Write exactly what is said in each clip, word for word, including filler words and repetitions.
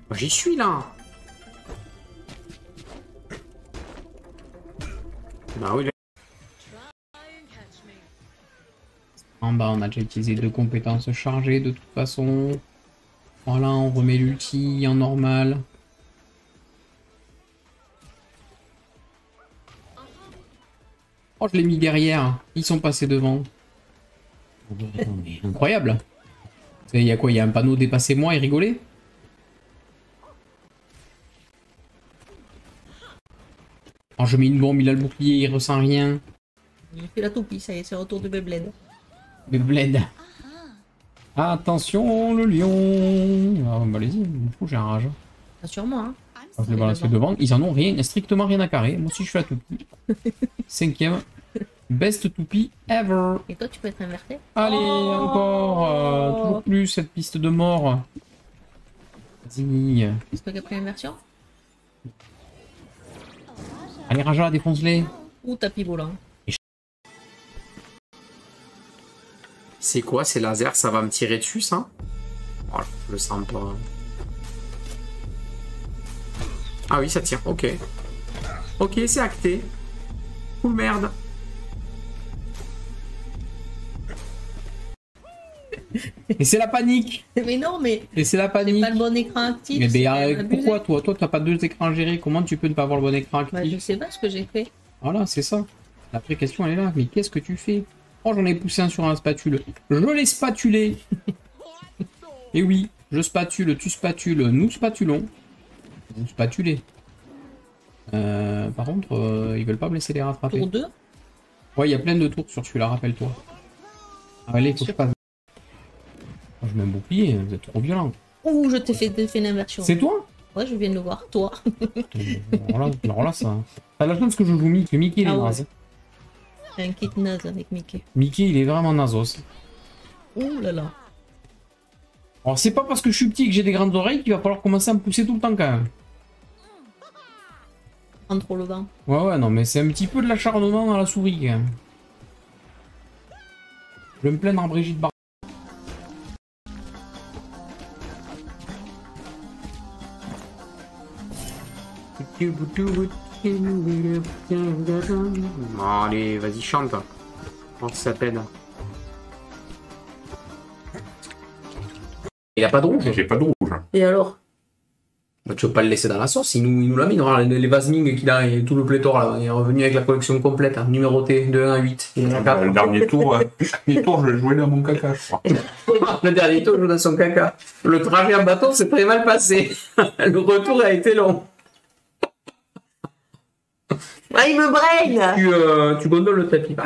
J'y suis là. Bah oui. En bas, on a déjà utilisé deux compétences chargées de toute façon. Voilà, on remet l'ulti en normal. Oh, je l'ai mis derrière. Ils sont passés devant. Incroyable. Il y a quoi? Il y a un panneau dépassez-moi et rigolez. Oh, je mets une bombe, il a le bouclier, il ressent rien. Il fait la toupie, ça y est, c'est le retour de Beyblade. Beyblade. Attention, le lion. Ah, bah allez-y, j'ai un rage. Pas sur moi, hein. Je les balance devant. Ils en ont rien, strictement rien à carrer. Moi aussi, je suis la toupie. Cinquième. Best toupie ever. Et toi, tu peux être inversé. Allez, oh encore. Euh, toujours plus cette piste de mort. Vas-y. C'est toi qui as pris l'inversion. Allez, Raja, défonce-les. Ou tapis volant. C'est quoi ces lasers? Ça va me tirer dessus, ça? Oh, je le sens pas. Ah oui, ça tire. Ok. Ok, c'est acté. Cool, merde. Et c'est la panique. Mais non, mais... Et c'est la panique. C'est pas le bon écran actif. Mais ben, pourquoi toi? Toi, t'as pas deux écrans gérés. Comment tu peux ne pas avoir le bon écran actif? Bah, je sais pas ce que j'ai fait. Voilà, c'est ça. La vraie question, elle est là. Mais qu'est-ce que tu fais? Oh, j'en ai poussé un sur un spatule. Je l'ai spatulé. Et oui, je spatule, tu spatules, nous spatulons. Vous spatulez. Euh, par contre, euh, ils veulent pas me laisser les rattraper. Tour deux. Ouais, il y a plein de tours sur celui-là, rappelle-toi. Ah, allez, faut que je passe. Oh, je mets un bouclier, vous êtes trop violent. Ouh, je t'ai fait, fait l'inversion. C'est toi? Ouais, je viens de le voir. Toi. alors, là, alors là, ça... T'as la chance que je joue Mickey. Mickey, il est ah, naze. Ouais. Un kit naze avec Mickey. Mickey, il est vraiment nazos. Ouh là là. Alors, c'est pas parce que je suis petit et que j'ai des grandes oreilles qu'il va falloir commencer à me pousser tout le temps, quand même. Prends trop le vent. Ouais, ouais, non, mais c'est un petit peu de l'acharnement à la souris, quand même. Je vais me plaindre à Brigitte Bar. Allez, vas-y, chante. Comment ça s'appelle? Il a pas de rouge. J'ai pas de rouge. Et alors? Bah, tu veux pas le laisser dans la sauce, il nous, il nous l'a mis. Non, les, les Vasming qu'il a, et tout le pléthore là, il est revenu avec la collection complète, hein, numérotée de un à huit. Il y en a quatre. Le dernier tour, euh, le dernier tour, je l'ai joué dans mon caca, je crois. Le dernier tour, je joue dans son caca. Le trajet en bateau s'est très mal passé. Le retour a été long. Ah, il me braille. Tu, euh, tu gondoles le tapis.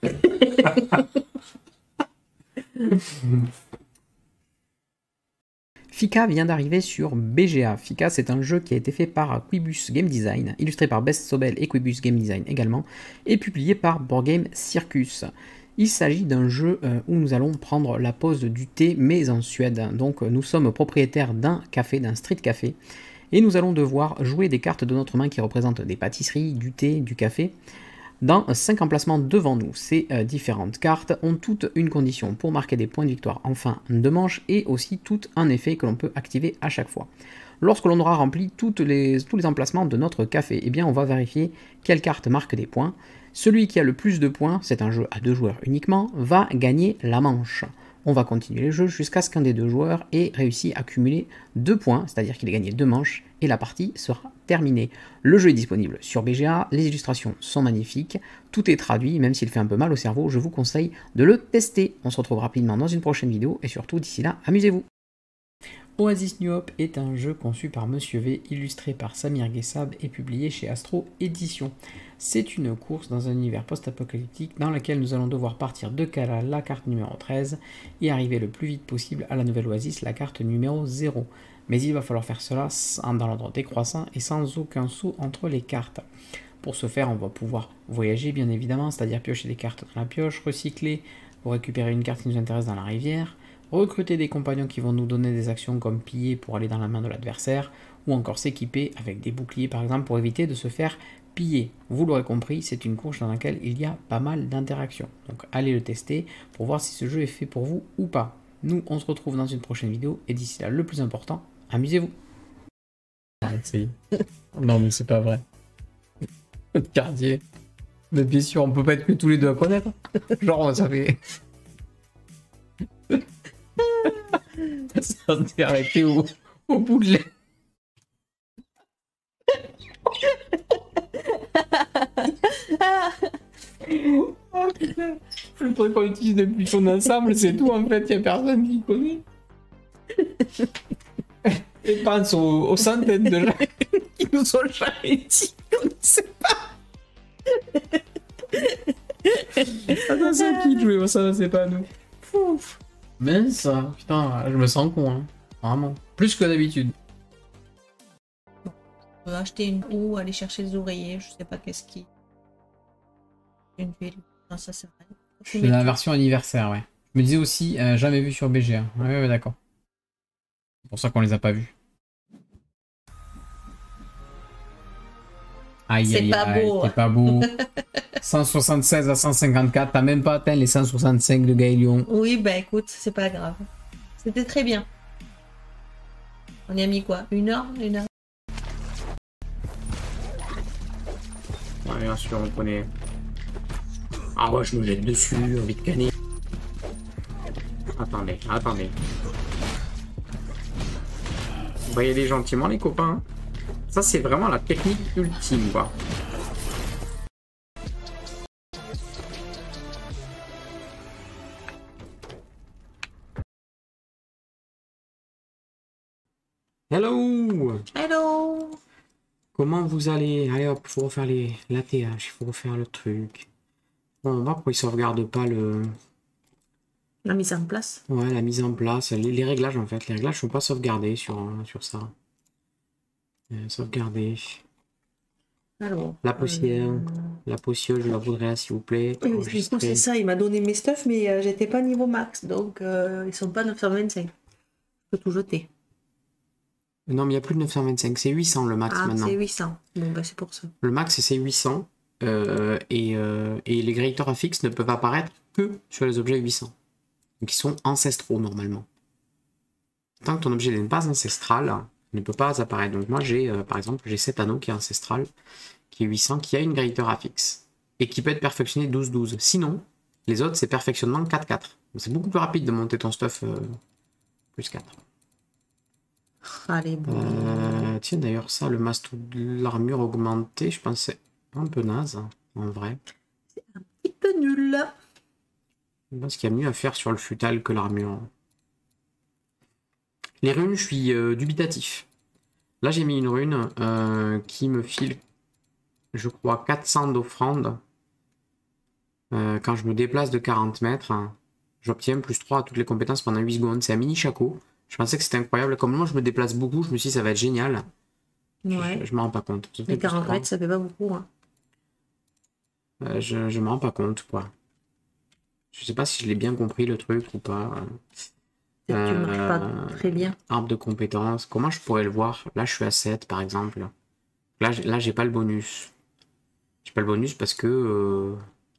Fika vient d'arriver sur B G A. Fika, c'est un jeu qui a été fait par Quibus Game Design, illustré par Best Sobel et Quibus Game Design également, et publié par Board Game Circus. Il s'agit d'un jeu où nous allons prendre la pause du thé, mais en Suède. Donc nous sommes propriétaires d'un café, d'un street café, et nous allons devoir jouer des cartes de notre main qui représentent des pâtisseries, du thé, du café, dans cinq emplacements devant nous. Ces euh, différentes cartes ont toutes une condition pour marquer des points de victoire en fin de manche et aussi toutes un effet que l'on peut activer à chaque fois. Lorsque l'on aura rempli toutes les, tous les emplacements de notre café, eh bien on va vérifier quelle carte marque des points. Celui qui a le plus de points, c'est un jeu à deux joueurs uniquement, va gagner la manche. On va continuer le jeu jusqu'à ce qu'un des deux joueurs ait réussi à cumuler deux points, c'est-à-dire qu'il ait gagné deux manches, et la partie sera terminée. Le jeu est disponible sur B G A, les illustrations sont magnifiques, tout est traduit, même s'il fait un peu mal au cerveau, je vous conseille de le tester. On se retrouve rapidement dans une prochaine vidéo, et surtout d'ici là, amusez-vous. Oasis New Hope est un jeu conçu par Monsieur V, illustré par Samir Guessab et publié chez Astro Éditions. C'est une course dans un univers post-apocalyptique dans laquelle nous allons devoir partir de Kala, la carte numéro treize, et arriver le plus vite possible à la nouvelle Oasis, la carte numéro zéro. Mais il va falloir faire cela dans l'ordre décroissant et sans aucun saut entre les cartes. Pour ce faire, on va pouvoir voyager bien évidemment, c'est-à-dire piocher des cartes dans la pioche, recycler pour récupérer une carte qui nous intéresse dans la rivière, recruter des compagnons qui vont nous donner des actions comme piller pour aller dans la main de l'adversaire, ou encore s'équiper avec des boucliers par exemple pour éviter de se faire piller. Vous l'aurez compris, c'est une course dans laquelle il y a pas mal d'interactions. Donc allez le tester pour voir si ce jeu est fait pour vous ou pas. Nous, on se retrouve dans une prochaine vidéo, et d'ici là, le plus important, amusez-vous. Arrête, ça y est. Non, mais c'est pas vrai. Cardier. Mais bien sûr, on peut pas être que tous les deux à connaître. Genre, ça fait. Ça s'est arrêté au, au bout de l'air. Oh putain. Le truc qu'on utilise depuis son ensemble, c'est tout en fait, il n'y a personne qui connaît. Et pense aux, aux centaines de gens qui nous ont jamais dit qu'on ne sait pas. Attends, c'est qui jouait ça, c'est pas nous. Pouf. Mince, putain, je me sens con, hein. Vraiment. Plus que d'habitude. On peut acheter une roue, aller chercher les oreillers, je sais pas qu'est-ce qui. Une ville. Non, ça c'est vrai. C'est la version anniversaire, ouais. Je me disais aussi, euh, jamais vu sur B G A. Ouais, ouais, d'accord. C'est pour ça qu'on les a pas vus. Aïe, C'est aïe, pas aïe, beau. c'est pas beau. cent soixante-seize à cent cinquante-quatre, t'as même pas atteint les cent soixante-cinq de Gaëlion. Oui, bah écoute, c'est pas grave. C'était très bien. On y a mis quoi? Une heure? Une heure? Ouais, bien sûr, on connaît. Ah ouais, je me jette dessus, envie de canner. Attendez, attendez. Vous voyez les gentiment, les copains. Ça, c'est vraiment la technique ultime, quoi. Hello! Hello! Comment vous allez? Allez hop, il faut refaire les... la T H, il faut refaire le truc. Bon, on va pourquoi il sauvegarde pas le... La mise en place. Ouais, la mise en place, les, les réglages en fait. Les réglages ne sont pas sauvegardés sur, sur ça. Euh, sauvegarder. Alors. La poussière. euh, La potion, je la voudrais s'il vous plaît. Oui, du coup, Enregistrer. c'est ça, il m'a donné mes stuff, mais euh, j'étais pas niveau max, donc euh, ils sont pas neuf cent vingt-cinq. Je peux tout jeter. Non, mais il n'y a plus de neuf cent vingt-cinq, c'est huit cents le max Ah, maintenant. c'est huit cents. Bon, bah c'est pour ça. Le max c'est huit cents. euh, et, euh, et les gradiateurs affixes ne peuvent apparaître que sur les objets huit cents. Donc ils sont ancestraux normalement. Tant que ton objet n'est pas ancestral, il ne peut pas apparaître. Donc moi j'ai euh, par exemple j'ai cet anneau qui est ancestral, qui est huit cents, qui a une gradiateur affixe. Et qui peut être perfectionné douze douze. Sinon, les autres c'est perfectionnement quatre quatre. Donc c'est beaucoup plus rapide de monter ton stuff euh, plus quatre. Allez, bon. Euh, tiens d'ailleurs ça, le masto de l'armure augmentée, je pense que c'est un peu naze, hein, en vrai. Un petit peu nul. Je pense qu'il y a mieux à faire sur le futal que l'armure. Les runes, je suis euh, dubitatif. Là j'ai mis une rune euh, qui me file, je crois, quatre cents d'offrande. Euh, quand je me déplace de quarante mètres, hein, j'obtiens plus trois à toutes les compétences pendant huit secondes. C'est un mini chaco. Je pensais que c'était incroyable. Comme moi je me déplace beaucoup, je me suis dit ça va être génial. Ouais. Je, je m'en rends pas compte. Ça fait Mais plus quarante trois. mètres, ça fait pas beaucoup. Hein. Euh, je je m'en rends pas compte, quoi. Je sais pas si je l'ai bien compris le truc ou pas. Peut-être que tu marches Euh, pas très bien. Arbre de compétences. Comment je pourrais le voir? Là, je suis à sept, par exemple. Là, j'ai- là j'ai pas le bonus. J'ai pas le bonus parce que... euh,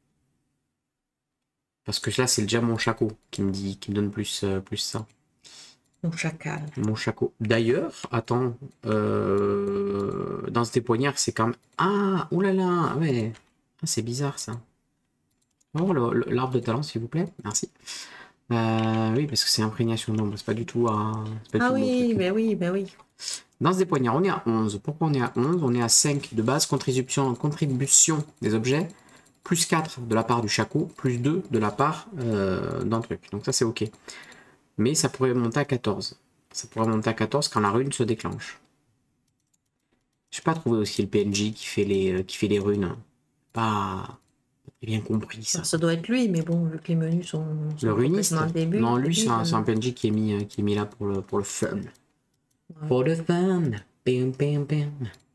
Parce que là, c'est déjà mon chaco qui me dit, qui me donne plus, euh, plus ça. Mon chacal. Mon chaco. D'ailleurs, attends. euh, Dans ce poignards, c'est quand même... Ah, oulala, ouais. Ah, c'est bizarre, ça. Oh, le- le- l'arbre de talent, s'il vous plaît. Merci. Euh, oui, parce que c'est imprégnation d'ombre. C'est pas du tout un... c'est pas du Ah tout le bon oui, truc. ben oui, ben oui. Dans ce poignards, on est à onze. Pourquoi on est à onze? On est à cinq de base, contribution, contribution des objets, plus quatre de la part du chaco, plus deux de la part euh, d'un truc. Donc ça, c'est OK. Mais ça pourrait monter à quatorze. Ça pourrait monter à quatorze quand la rune se déclenche. Je n'ai pas trouvé aussi le P N J qui fait les, euh, qui fait les runes. Pas j'ai bien compris ça. Ça doit être lui, mais bon, vu que les menus sont, sont Le runiste? complètement au début. Non, lui, c'est un, euh, c'est un P N J qui est mis, euh, qui est mis là pour le, pour le fun. ouais. For the fun. Bam, bam, bam.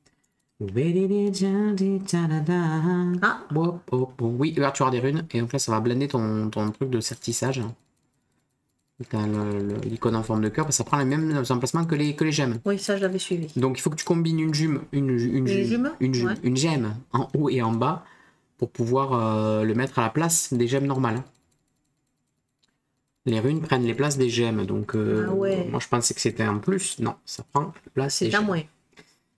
Ah, Hop, hop, hop. Oui, là tu auras des runes, et donc là ça va blender ton, ton truc de certissage. T'as le- le- l'icône en forme de cœur, parce que ça prend les mêmes emplacements que les, que les gemmes. oui, ça, je l'avais suivi. Donc il faut que tu combines une jume, une, une, Une jume, jume une, jume- Ouais. une gemme en haut et en bas pour pouvoir euh, le mettre à la place des gemmes normales. Les runes prennent les places des gemmes, donc euh, Ah ouais. moi je pensais que c'était un plus. Non, ça prend la place des C'est à gemmes. moins.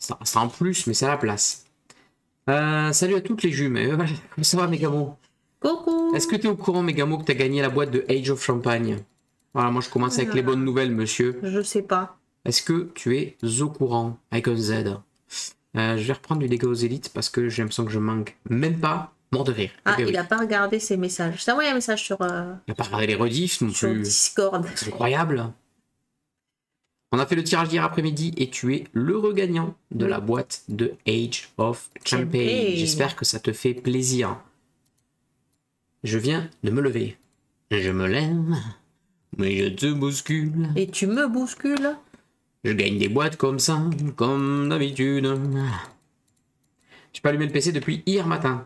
Ça, ça en plus, mais c'est à la place. Euh, salut à toutes les jumes. Euh, voilà. Comment ça va, Mégamo? Coucou. Est-ce que tu es au courant, Mégamo, que tu as gagné la boîte de Age of Champagne? Voilà, moi je commence avec les bonnes nouvelles, monsieur. Je sais pas. Est-ce que tu es au courant avec un Z? euh, Je vais reprendre du dégât aux élites parce que j'ai l'impression que je manque même pas mort de rire. Ah, Eh bien, il oui. a pas regardé ses messages. Je t'ai envoyé un message sur, euh, Il n'a pas regardé les rediffs non sur plus. Discord. C'est incroyable. On a fait le tirage d'hier après-midi et tu es l'heureux gagnant de la boîte de Age of Champagne. Champagne. J'espère que ça te fait plaisir. Je viens de me lever. Je me lève, mais je te bouscule. Et tu me bouscules. Je gagne des boîtes comme ça, comme d'habitude. J'ai pas allumé le P C depuis hier matin.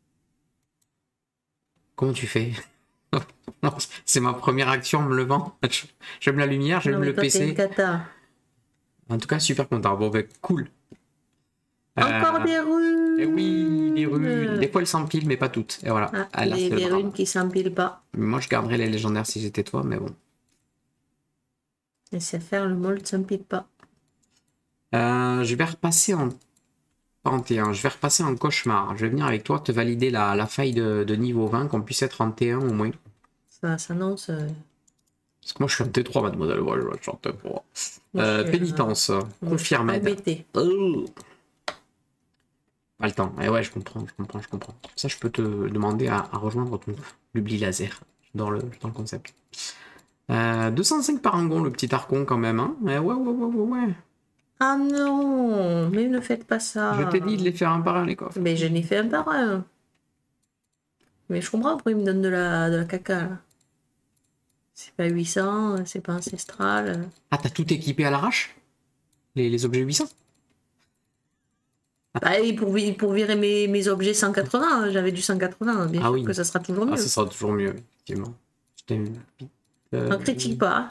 Comment tu fais? C'est ma première action en me levant. J'aime la lumière, j'aime Non, mais le toi, t'es P C. une cata. En tout cas, super content. Bon, ben, cool. Encore Euh, des runes. Eh oui, des runes. Des fois, elles s'empilent, mais pas toutes. Et voilà. Ah, Ah, là, des c'est le des drame. runes qui s'empilent pas. Moi, je garderais les légendaires si j'étais toi, mais bon. Laissez faire, le mold s'empile pas. Euh, je vais repasser en en T un. Je vais repasser en cauchemar. Je vais venir avec toi te valider la, la faille de, de niveau vingt, qu'on puisse être en T un au moins. Ça s'annonce. Euh, Parce que moi, je suis en T trois, mademoiselle. Ouais, je suis en T trois. moi, Euh, je suis, pénitence. euh, moi, je suis Confirmed. embêtée. Oh. Pas le temps. Eh ouais, je comprends, je comprends, je comprends. Ça, je peux te demander à, à rejoindre ton l'oubli laser dans le, dans le concept. Euh, deux cent cinq parangons, le petit archon quand même. Hein. Eh ouais, ouais, ouais, ouais, ouais. Ah non, mais ne faites pas ça. Je t'ai dit de les faire un par un, les coffres. Mais je n'ai fait un par un. Mais je comprends pourquoi il me donne de la, de la caca. là. C'est pas huit cents, c'est pas ancestral. Ah, t'as tout équipé à l'arrache les, les objets huit cents? Bah, et pour, vi- pour virer mes, mes objets cent quatre-vingts, j'avais du cent quatre-vingts, bien Ah sûr oui. que ça sera toujours mieux. Ah, ça sera toujours mieux, effectivement. Je t'ai mis- euh, N'en critique pas.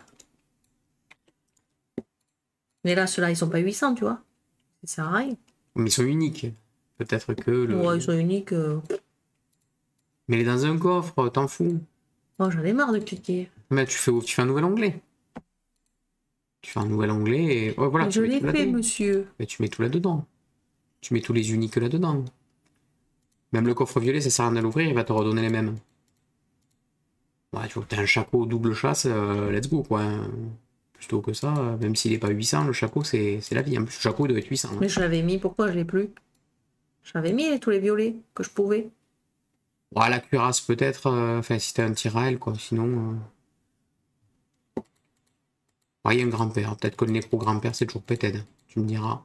Mais là, ceux-là, ils sont pas huit cents, tu vois. Ça sert à rien. Mais ils sont uniques. Peut-être que le. Ouais, ils sont uniques. euh. Mais il est dans un coffre, t'en fous. Oh, j'en ai marre de cliquer. Mais tu fais, tu fais un nouvel onglet. Tu fais un nouvel onglet et. Oh, voilà, Mais tu je mets l'ai tout fait, là-dedans. monsieur. Mais tu mets tout là-dedans. Tu mets tous les uniques là-dedans. Même le coffre violet, ça sert à rien à l'ouvrir, il va te redonner les mêmes. Ouais, tu vois que t'as un chaco double chasse, euh, let's go quoi. Plutôt que ça, euh, même s'il est pas huit cents, le chaco c'est c'est la vie. En plus, le chaco il doit être huit cents. hein. Mais je l'avais mis, pourquoi je l'ai plus? J'avais mis tous les violets que je pouvais. Ouais, la cuirasse peut-être, euh, enfin si t'as un tir à elle quoi, sinon. Euh... Ouais, il y a un grand-père, peut-être que le nécro grand-père c'est toujours peut-être, tu me diras.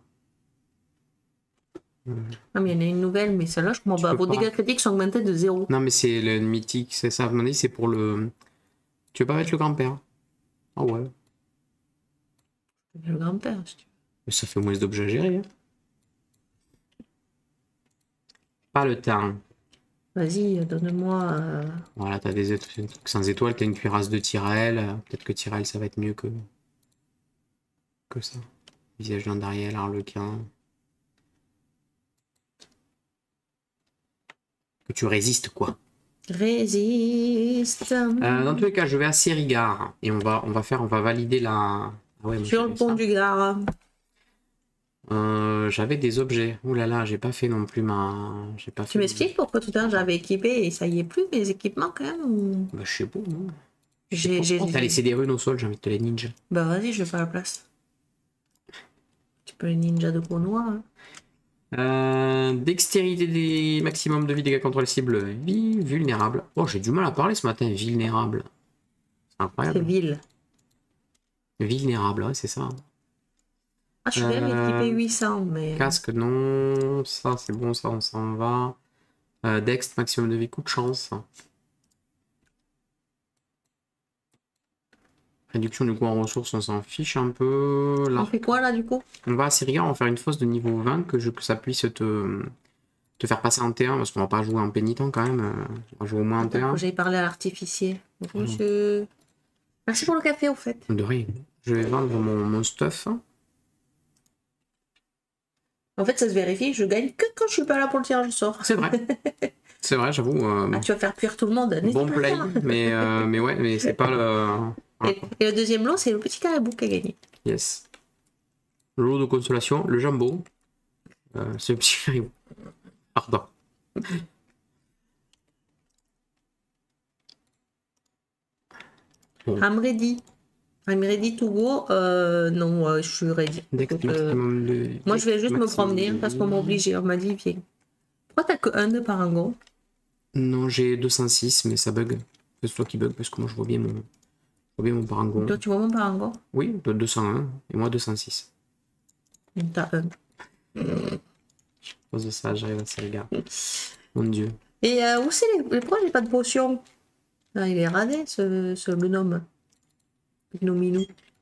Ah, mais il y en a une nouvelle, mais celle-là, je comprends Tu pas. peux Vos pas. dégâts critiques sont augmentés de zéro. Non mais c'est le mythique, c'est ça, à mon avis c'est pour le. Tu veux pas mettre le grand-père? Ah ouais. Le grand-père, si tu veux. Mais ça fait moins d'objets à gérer. Hein. Pas le temps. Vas-y, donne-moi. euh, Voilà, t'as des étoiles, des trucs sans étoiles, t'as une cuirasse de Tyrell. euh, Peut-être que Tyrell ça va être mieux que. que ça. Visage d'Andariel, Harlequin. Que tu résistes quoi. Résiste. Euh, dans tous les cas, je vais à Sérigar et on va, on va faire, on va valider la. Ah ouais, moi, Sur j'avais le pont ça. du Gard. Euh, j'avais des objets. Ouh là là, j'ai pas fait non plus ma. J'ai pas Tu fait. m'expliques pourquoi tout à l'heure j'avais équipé et ça y est plus mes équipements quand même ou... Bah, je sais pas. Non. Je sais J'ai- pas. j'ai- Oh, t'as laissé des runes au sol, j'ai envie de te les ninja. Bah vas-y, je vais faire la place. Tu peux les ninjas de peau noire. hein. Euh, dextérité des maximum de vie dégâts contre les cibles vie vulnérable. Oh, j'ai du mal à parler ce matin, vulnérable. C'est C'est incroyable. vil. Vulnérable, ouais, c'est ça. Ah, je suis bien Euh, équipé huit cents, mais... Casque, non. Ça, c'est bon, ça, on s'en va. Euh, Dext, maximum de vie, coup de chance. Réduction du coût en ressources, on s'en fiche un peu. On Là, fait quoi là du coup? on va à Siriga, on va faire une fosse de niveau vingt, que, je, que ça puisse te, te faire passer en T un, parce qu'on va pas jouer en pénitent quand même. euh, On va jouer au moins en T un. Attends, J'ai parlé à l'artificier. Bonjour, Mhm. monsieur. Merci pour le café au fait. De rien. Je vais vendre mon, mon stuff. En fait, ça se vérifie, je gagne que quand je suis pas là pour le tirage au sort. C'est vrai. C'est vrai, j'avoue. euh, Ah, tu vas faire cuire tout le monde. n'hésite bon pas à le play, faire. mais, euh, mais ouais, mais c'est pas le. Et, et le deuxième lot, c'est le petit caribou qui a gagné. Yes. Le lot de consolation, le jambon. Euh, c'est le petit caribou. Pardon. Bon. I'm ready. I'm ready to go. Euh, non, euh, je suis ready. Dex Donc, euh, maximum de... moi, je vais juste me maximum promener de- parce qu'on m'a obligé. On m'a dit, viens. Pourquoi t'as que un de parangon? Non, j'ai deux cent six, mais ça bug. C'est toi qui bug parce que moi je vois bien mon, je vois bien mon parangon. Toi, tu vois mon parangon? Oui, de deux cent un et moi deux cent six. T'as un. À cause de ça, j'arrive à ça, les gars. Mon dieu. Et euh, où c'est les... Pourquoi j'ai pas de potion? Ah, il est radé, ce, ce bonhomme. Gnominou.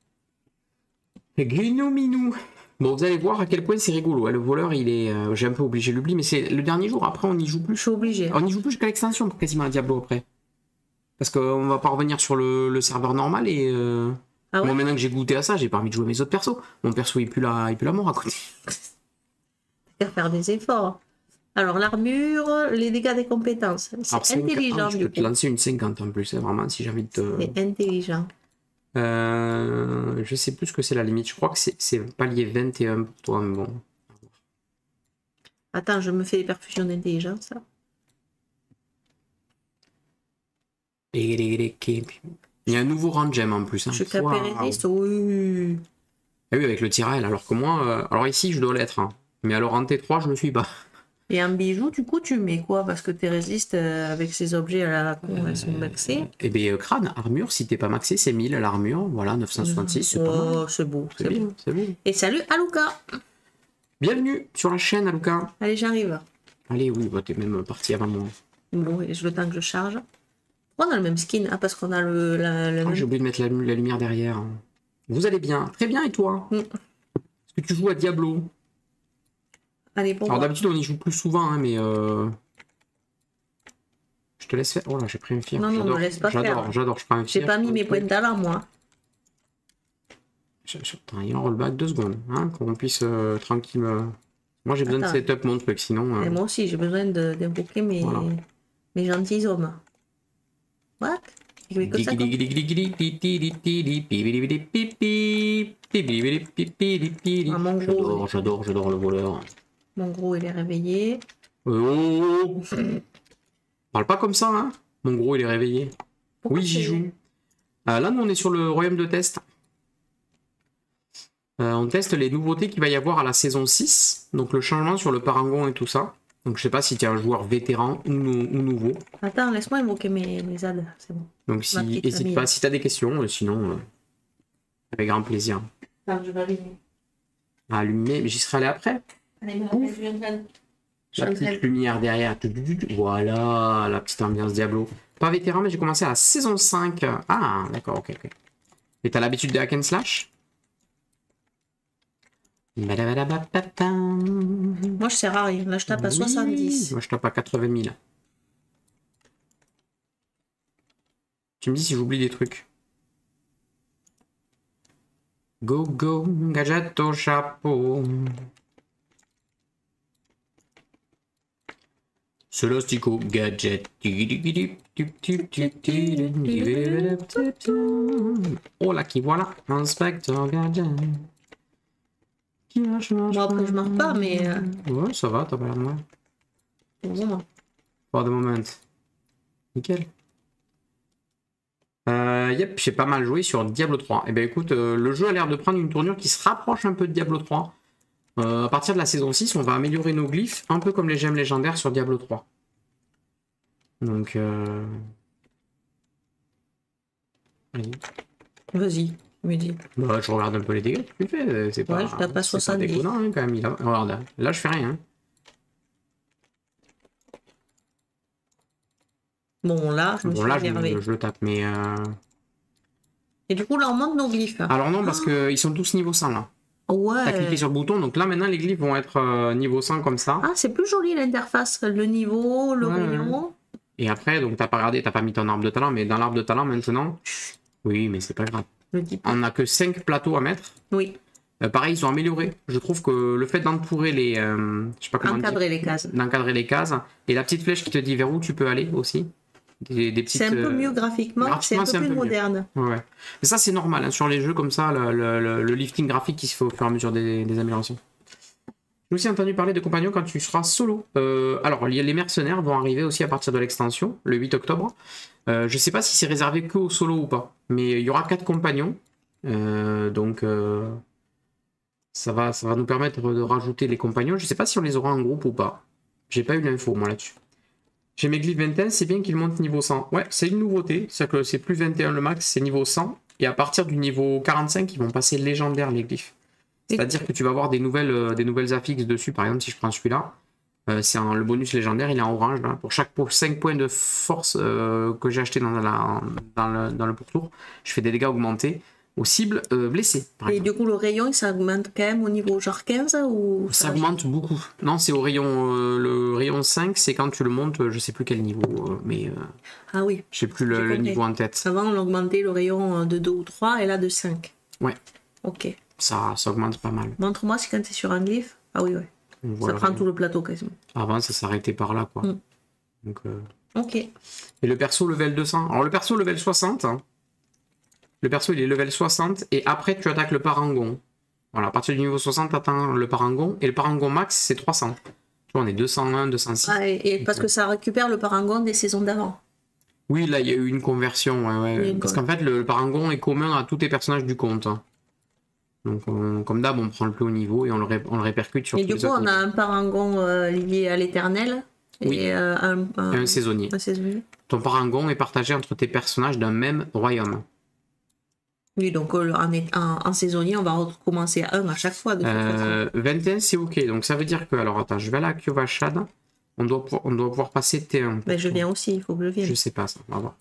Gnominou. Bon, vous allez voir à quel point c'est rigolo. hein. Le voleur, il est. euh, j'ai un peu obligé de l'oublier, mais c'est le dernier jour. Après, on n'y joue Je plus. suis obligée. On n'y joue plus jusqu'à l'extension pour quasiment à Diablo après. Parce qu'on va pas revenir sur le, le serveur normal et. euh, Ah ouais? Moi, maintenant que j'ai goûté à ça, j'ai pas envie de jouer mes autres persos. Mon perso, il pue la, il pue la mort à côté. Faire faire des efforts. Alors, l'armure, les dégâts des compétences. Alors, C'est cinq- intelligent, ah, je du peux te coup. lancer une cinquante en plus, hein, vraiment, si j'ai envie de te. C'est intelligent. Euh, je sais plus ce que c'est la limite. Je crois que c'est c'est palier vingt et un pour toi, mais bon. Attends, je me fais des perfusions d'intelligence, là. Il y a un nouveau rang de gemme en plus. Hein. Je capé Waouh. résiste, oui. Ah oui, avec le tirel, alors que moi, euh, alors ici je dois l'être, hein. Mais alors en T trois je le suis pas. Et en bijou, du coup, tu mets quoi? Parce que tes résistes, euh, avec ces objets à la con, elles sont maxées. Et bien euh, crâne, armure, si t'es pas maxé, c'est mille l'armure, voilà, neuf cent soixante-six, c'est pas mal. Oh, c'est beau, C'est c'est bien, beau. c'est bien. Et salut, Aluka. Bienvenue sur la chaîne, Aluka. Allez, j'arrive. Allez, oui, bah, t'es même parti avant moi. Bon, et je le temps que je charge. On a le même skin, ah, parce qu'on a le, la, le Ah, même- j'ai oublié de mettre la, la lumière derrière. Vous allez bien? Très bien, et toi? Mm. Est-ce que tu joues à Diablo? Allez, pour Alors moi. d'habitude on y joue plus souvent, hein, mais euh... je te laisse faire. Oh là, j'ai pris un fier. Non, non, J'adore, me laisse pas j'adore, faire. j'adore, je prends un J'ai fier. pas je mis prends mes un points truc. d'allant, moi. Je- je- Attends, il y a un rollback deux secondes, hein, pour qu'on puisse euh, tranquille. euh, Moi j'ai besoin Attends. de setup mon truc, sinon. Et euh, moi aussi, j'ai besoin de- d'invoquer mes, Voilà. mes gentils hommes. What? Il y avait que ça comme- Ah, mon gros. J'adore, j'adore, j'adore le voleur. Mon gros, il est réveillé. Oh, parle pas comme ça, hein. Mon gros, il est réveillé. Pourquoi Oui, j'y c'est- joue. Euh, là, nous, on est sur le royaume de test. Euh, on teste les nouveautés qu'il va y avoir à la saison six. Donc, le changement sur le parangon et tout ça. Donc, je sais pas si tu es un joueur vétéran ou, nou- ou nouveau. Attends, laisse-moi invoquer mes, mes Z. C'est bon. Donc, Ma si, petite n'hésite famille. pas si tu as des questions. euh, sinon, euh, avec grand plaisir. Attends, je vais allumer. À allumer, mais j'y serai allé après. Allez, me rappelle, je viens de- je La suis en train petite de- lumière derrière. Voilà, la petite ambiance Diablo. Pas vétéran, mais j'ai commencé à la saison cinq. Ah, d'accord, ok, ok. Et t'as l'habitude de hack and slash? Badabadabapapam. Moi, je sers à rien. Là, je tape à Oui, soixante-dix. moi je tape à quatre-vingt mille. Tu me dis si j'oublie des trucs. Go go, gadget au chapeau. Solostico gadget. Oh là qui voilà, inspecteur gadget. Moi, après, je marque pas, mais. euh, Ouais, ça va, t'as pas l'air de mal. pour le moment. For the moment. Nickel. Euh, yep, j'ai pas mal joué sur Diablo trois. Et ben écoute, euh, le jeu a l'air de prendre une tournure qui se rapproche un peu de Diablo trois. Euh, à partir de la saison six, on va améliorer nos glyphes, un peu comme les gemmes légendaires sur Diablo trois. Donc, euh... allez. Vas-y, me dis. Bah, je regarde un peu les dégâts que tu fais. C'est pas, Ouais, je tape à c'est pas soixante-dix. déconnant, hein, quand même. Il a- Regarde, là, je fais rien. hein. Bon, là, je me Bon, suis là, je, énervé. je le tape, mais... euh, Et du coup, là, on monte nos glyphes. Alors non, parce qu'ils sont tous niveau cent, là. T'as cliqué Ouais. sur le bouton, donc là maintenant les glyphes vont être euh, niveau cent comme ça. Ah, c'est plus joli l'interface. Le niveau, le Ouais, rayon. Et après, donc t'as pas regardé, t'as pas mis ton arbre de talent, mais dans l'arbre de talent maintenant, oui, mais c'est pas grave. Le dis pas. On a que cinq plateaux à mettre. Oui, Euh, pareil, ils ont amélioré. Je trouve que le fait d'entourer les, euh, je sais pas comment encadrer les dire, cases. d'encadrer les cases, et la petite flèche qui te dit vers où tu peux aller aussi. Des, des petites, C'est un peu euh, mieux graphiquement, c'est graphiquement, un peu c'est un plus peu mieux. moderne. Ouais, ouais. Mais ça c'est normal, hein, sur les jeux comme ça, le, le- le- le lifting graphique qui se fait au fur et à mesure des, des améliorations. J'ai aussi entendu parler de compagnons quand tu seras solo. Euh, alors, les mercenaires vont arriver aussi à partir de l'extension, le huit octobre. Euh, je sais pas si c'est réservé que aux solo ou pas, mais il y aura quatre compagnons. Euh, donc, euh, ça, va, ça va nous permettre de rajouter les compagnons. Je sais pas si on les aura en groupe ou pas. J'ai pas eu l'info, moi, là-dessus. J'ai mes glyphes vingt et un, c'est bien qu'ils montent niveau cent. Ouais, c'est une nouveauté. C'est-à-dire que c'est plus vingt et un le max, c'est niveau cent. Et à partir du niveau quarante-cinq, ils vont passer légendaires, les glyphes. C'est-à-dire que tu vas avoir des nouvelles, euh, des nouvelles affixes dessus. Par exemple, si je prends celui-là, euh, c'est le bonus légendaire, il est en orange. Là. Pour chaque pour cinq points de force euh, que j'ai acheté dans, la, dans, le, dans le pourtour, je fais des dégâts augmentés aux cibles euh, blessées. Par Et exemple. du coup, le rayon, il s'augmente quand même au niveau genre quinze ou Ça augmente beaucoup. Non, c'est au rayon, euh, le rayon cinq, c'est quand tu le montes, je sais plus quel niveau, euh, mais euh, Ah oui. je sais plus le, J'ai le compris. niveau en tête. Avant, on augmentait le rayon de deux ou trois et là de cinq. Ouais. Ok. Ça, ça augmente pas mal. Montre-moi si quand tu es sur un glyphe. Ah oui, ouais. On Ça voit le prend rayon. tout le plateau quasiment. Avant, ça s'arrêtait par là, quoi. Mm. Donc, euh, Ok. Et le perso level deux cents. Alors, le perso level soixante, hein, le perso, il est level soixante, et après, tu attaques le parangon. Voilà, à partir du niveau soixante, tu atteins le parangon, et le parangon max, c'est trois cents. Tu vois, on est deux cent un, deux cent six. Ah, et, et parce que ça récupère le parangon des saisons d'avant. Oui, là, il y a eu une conversion, ouais, ouais. Il y a une Parce qu'en fait, le, le parangon est commun à tous tes personnages du compte. hein. Donc, on- comme d'hab, on prend le plus haut niveau et on le, ré- on le répercute sur Et tous du les coup, autres on a niveaux. un parangon euh, lié à l'éternel et Oui. euh, un, un, Et un saisonnier. un saisonnier. Ton parangon est partagé entre tes personnages d'un même royaume. Oui, donc euh, en, est- en, en saisonnier, on va recommencer à un à chaque fois. De toute façon. Euh, vingt et un, c'est ok. Donc, ça veut dire que... Alors, attends, je vais à la Kyovashad. On doit, pouvoir- on doit pouvoir passer T un. Mais je viens aussi, il faut que je vienne. Je sais pas, ça. On va voir.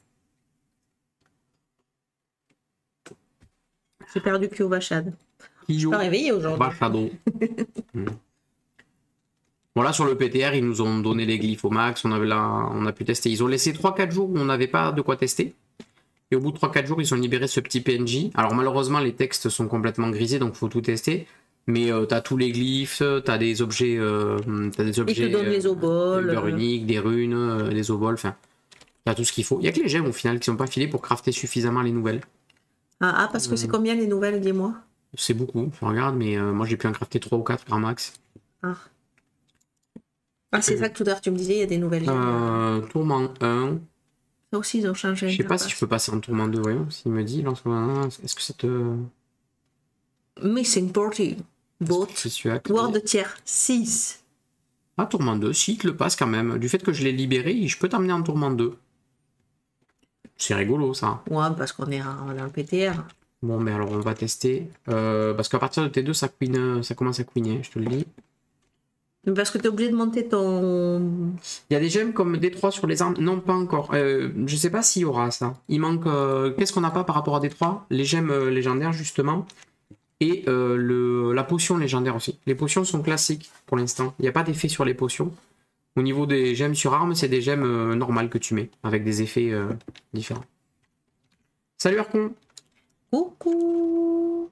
J'ai perdu Kyovashad. Je suis Kyo pas réveillée aujourd'hui. Bashado. Hmm. Voilà, sur le P T R, ils nous ont donné les glyphes au max. On, avait là, on a pu tester. Ils ont laissé trois quatre jours où on n'avait pas de quoi tester. Et au bout de trois quatre jours, ils ont libéré ce petit P N J. Alors, malheureusement, les textes sont complètement grisés, donc il faut tout tester. Mais euh, t'as tous les glyphes, t'as des objets. Euh, t'as des Ils objets. te donnent les oboles. Des beurres euh, uniques, des runes, euh, des oboles, enfin. T'as tout ce qu'il faut. Il y a que les gemmes au final qui sont pas filés pour crafter suffisamment les nouvelles. Ah, ah, parce que c'est combien les nouvelles, dis-moi? C'est beaucoup, je regarde, mais euh, moi j'ai pu en crafter trois ou quatre grand max. Ah, ah c'est ça que tout à l'heure tu me disais, il y a des nouvelles. Euh, tourment un. Ça aussi, ils ont changé. Je sais pas si je peux passer en tourment deux, voyons, s'il me dit. lance- Est-ce que ça te. Missing party. Boat. C'est celui-là qui- Word tiers six. Ah, tourment deux, si, il te le passe quand même. Du fait que je l'ai libéré, je peux t'emmener en tourment deux. C'est rigolo ça. Ouais, parce qu'on est en- dans le P T R. Bon, mais alors on va tester. Euh, parce qu'à partir de T deux, ça, queen, ça commence à queener, je te le dis. Parce que tu es obligé de monter ton. Il y a des gemmes comme D trois sur les armes. Non, pas encore. Euh, je sais pas s'il y aura ça. Il manque. euh, Qu'est-ce qu'on n'a pas par rapport à D trois? Les gemmes euh, légendaires, justement. Et euh, le... la potion légendaire aussi. Les potions sont classiques pour l'instant. Il n'y a pas d'effet sur les potions. Au niveau des gemmes sur armes, c'est des gemmes euh, normales que tu mets. Avec des effets euh, différents. Salut Arcon. Coucou.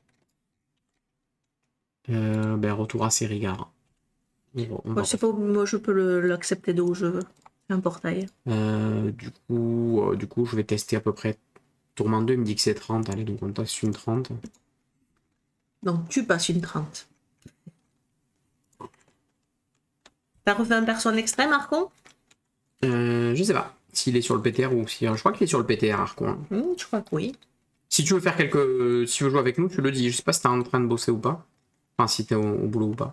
Euh, ben, retour à Sérigar. Bon, on va Moi, c'est pas, moi, je peux le- l'accepter de où je veux. C'est un portail. Euh, du coup, euh, du coup, je vais tester à peu près Tourment deux, il me dit que c'est trente. Allez, donc on teste une trente. Donc tu passes une trente. T'as refait un perso en extrême, Arcon? Euh, je sais pas s'il est sur le P T R ou si. Je crois qu'il est sur le P T R, Arcon. hein. Hmm, Je crois que oui. Si tu veux faire quelques. euh, Si tu veux jouer avec nous, tu le dis. Je sais pas si t'es en train de bosser ou pas. Enfin, si t'es au, au boulot ou pas.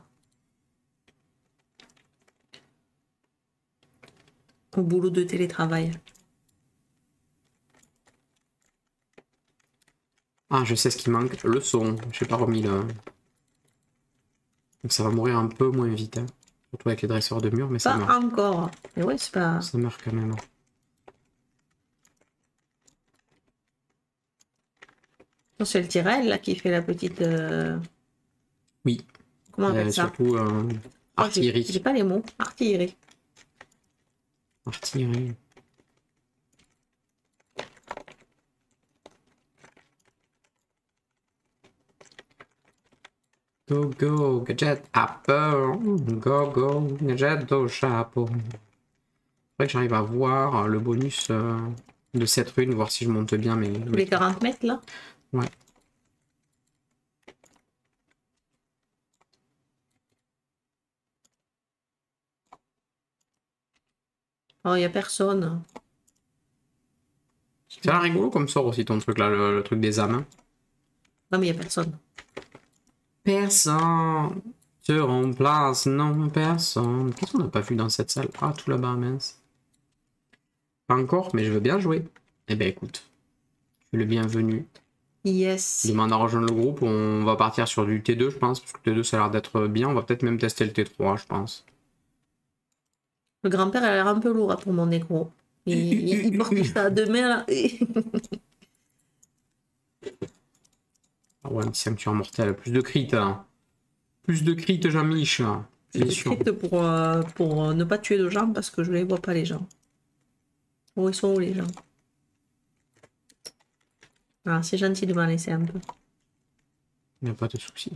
Au boulot de télétravail. Ah, je sais ce qui manque. Le son. J'ai pas remis le. Donc ça va mourir un peu moins vite. hein. Surtout avec les dresseurs de mur, mais ça Pas meurt. encore. Mais ouais, c'est pas. Ça meurt quand même. Non, c'est le Tyrell là qui fait la petite. euh, Oui. Comment on appelle Euh, ça? surtout euh, Oh, j'ai- artillerie. J'ai pas les mots. Artillerie. Artillerie. Go go, gadget Apple. Go go, gadget au chapeau. Faudrait que j'arrive à voir le bonus euh, de cette rune, voir si je monte bien mes. Tous les quarante mètres là. Ouais. Oh, il n'y a personne. C'est là rigolo comme sort aussi ton truc là, le, le truc des âmes. Hein. Non, mais il n'y a personne. Personne te remplace, non, personne. Qu'est-ce qu'on n'a pas vu dans cette salle? Ah, tout là-bas, mince. Pas encore, mais je veux bien jouer. Eh ben écoute, tu es le bienvenu. Yes. Demande à rejoindre le groupe, on va partir sur du T deux, je pense, parce que le T deux ça a l'air d'être bien. On va peut-être même tester le T trois, je pense. Le grand-père a l'air un peu lourd pour mon négro. Il, il, il porte ça à deux mains là. Ah ouais, un petit ceinture mortelle, plus de crit. Hein. Plus de crit, Jean-Mich. J'ai écrit pour, euh, pour euh, ne pas tuer de gens parce que je les vois pas les gens. Où ils sont où les gens? Ah, c'est gentil de m'en laisser un peu. Il n'y a pas de souci.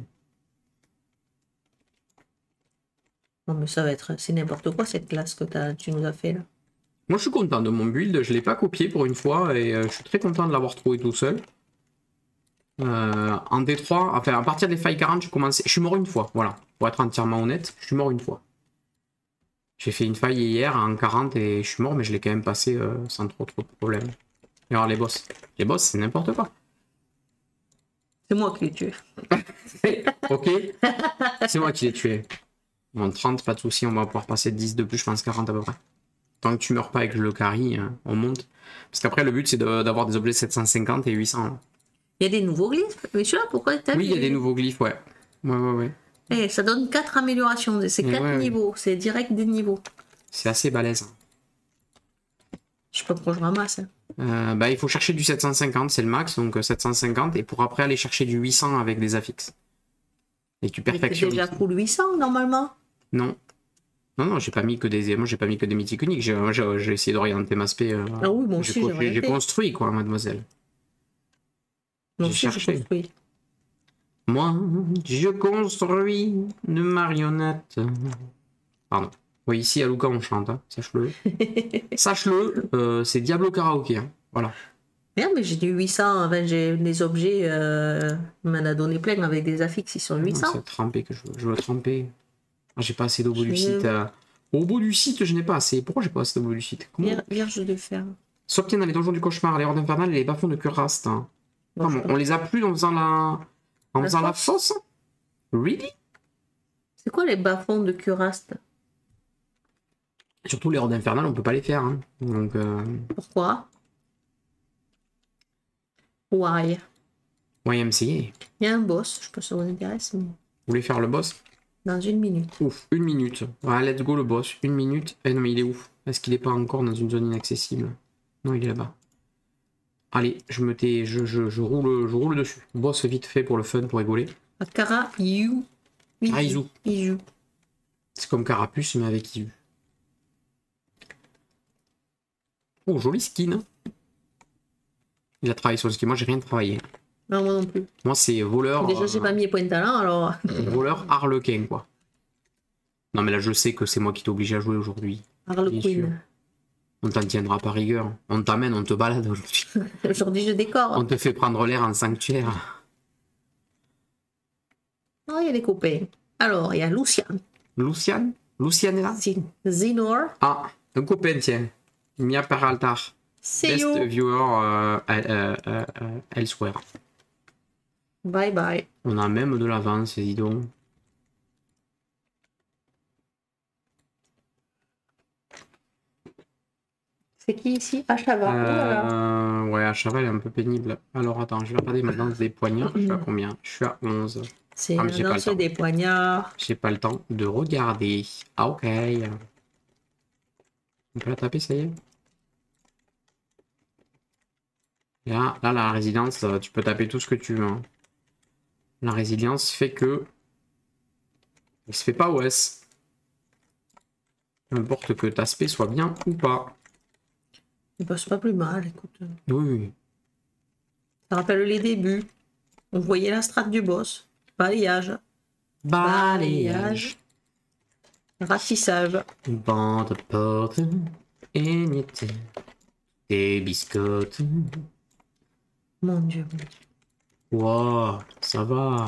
Non mais ça va être... C'est n'importe quoi cette classe que as, tu nous as fait là. Moi je suis content de mon build, je l'ai pas copié pour une fois et euh, je suis très content de l'avoir trouvé tout seul. Euh, en D trois, enfin à partir des failles quarante, j'ai commencé. Je suis mort une fois, voilà. Pour être entièrement honnête, je suis mort une fois. J'ai fait une faille hier en quarante et je suis mort, mais je l'ai quand même passé euh, sans trop trop de problèmes. Et alors les boss. Les boss, c'est n'importe quoi. C'est moi qui l'ai tué. Ok. C'est moi qui l'ai tué. Bon, trente, pas de souci, on va pouvoir passer dix de plus, je pense quarante à peu près. Tant que tu meurs pas avec le carry, hein, on monte. Parce qu'après, le but, c'est d'avoir de, des objets sept cent cinquante et huit cents. Hein. Il y a des nouveaux glyphes. Mais celui-là, pourquoi t'as Oui, il y a des nouveaux glyphes, ouais. Ouais, ouais, ouais. Eh, ça donne quatre améliorations. C'est quatre ouais, niveaux. Ouais. C'est direct des niveaux. C'est assez balèze. Je sais pas pourquoi je ramasse. Hein. Euh, bah, il faut chercher du sept cent cinquante, c'est le max, donc sept cent cinquante. Et pour après aller chercher du huit cents avec des affixes. Et tu perfectionnes. C'est déjà full huit cents normalement. Non. Non, non, j'ai pas mis que des. Moi, j'ai pas mis que des mythiques uniques. J'ai essayé d'orienter ma spé. Euh... Ah oui, moi aussi, j'ai J'ai construit, quoi, mademoiselle. J'ai cherché. Construit. Moi, je construis une marionnette. Pardon. Oui, ici à Luca, on chante, hein. Sache-le. Sache-le, euh, c'est Diablo Karaoké. Hein. Voilà. Merde, mais j'ai du huit cents. Enfin, j'ai des objets. Euh... Il m'en a donné plein avec des affixes, ils sont huit cents. C'est trempé que je veux, je veux tremper. Ah, j'ai pas assez d'eau du site. Euh... Au bout du site, je n'ai pas assez. Pourquoi j'ai pas assez d'eau du site? Comment... Vierge de fer. S'obtient dans les donjons du cauchemar, les hordes infernales et les bas-fonds de Curast. Hein. Non, bon, on les a plus en faisant la, en la faisant fosse. la fosse. Really? C'est quoi les bas-fonds de Curast? Surtout les hordes infernales, on peut pas les faire. Hein. Donc, euh... Pourquoi? Why? Y M C A. Il y a un boss, je sais pas si ça vous intéresse. Mais... Vous voulez faire le boss? Dans une minute. Ouf, une minute. Ouais, let's go le boss. Une minute. Eh non, mais il est ouf. Est-ce qu'il est pas encore dans une zone inaccessible? Non, il est là-bas. Allez, je me tais, je, je, je, roule, je roule dessus. Boss vite fait pour le fun, pour rigoler. Kara Izu. Ah, Izu. Izu. C'est comme Carapuce, mais avec Izu. Oh, joli skin. Il a travaillé sur le skin. Moi, j'ai rien travaillé. Non, moi non plus. Moi, c'est voleur. Déjà, j'ai euh... pas mis les points de talent, alors. Voleur harlequin, quoi. Non, mais là, je sais que c'est moi qui t'ai obligé à jouer aujourd'hui. Harlequin. On t'en tiendra par rigueur. On t'amène, on te balade aujourd'hui. Aujourd'hui, je décore. On te fait prendre l'air en sanctuaire. Oh, il y a des copains. Alors, il y a Lucian. Lucian Lucian est là? Zinor. Ah, un copain, tiens. Mia Peraltar. Best viewer euh, euh, euh, euh, elsewhere. Bye bye. On a même de l'avance, dis donc. C'est qui ici? À Chaval. Euh, ouais, à Chaval est un peu pénible. Alors attends, je vais regarder ma danse des poignards. Je suis à combien? Je suis à onze. C'est ah, la danse des poignards. J'ai pas le temps de regarder. Ah, ok. On peut la taper, ça y est? Là, là, la résilience, tu peux taper tout ce que tu veux. Hein. La résilience fait que... Il se fait pas O S. Peu importe que ta spé soit bien ou pas. Bah, c'est pas plus mal, écoute. Oui, oui. Ça rappelle les débuts. On voyait la strate du boss. Balayage. Balayage. Ratissage. Bande porte. Émiette. Des biscottes. Mon Dieu. Wow, ça va.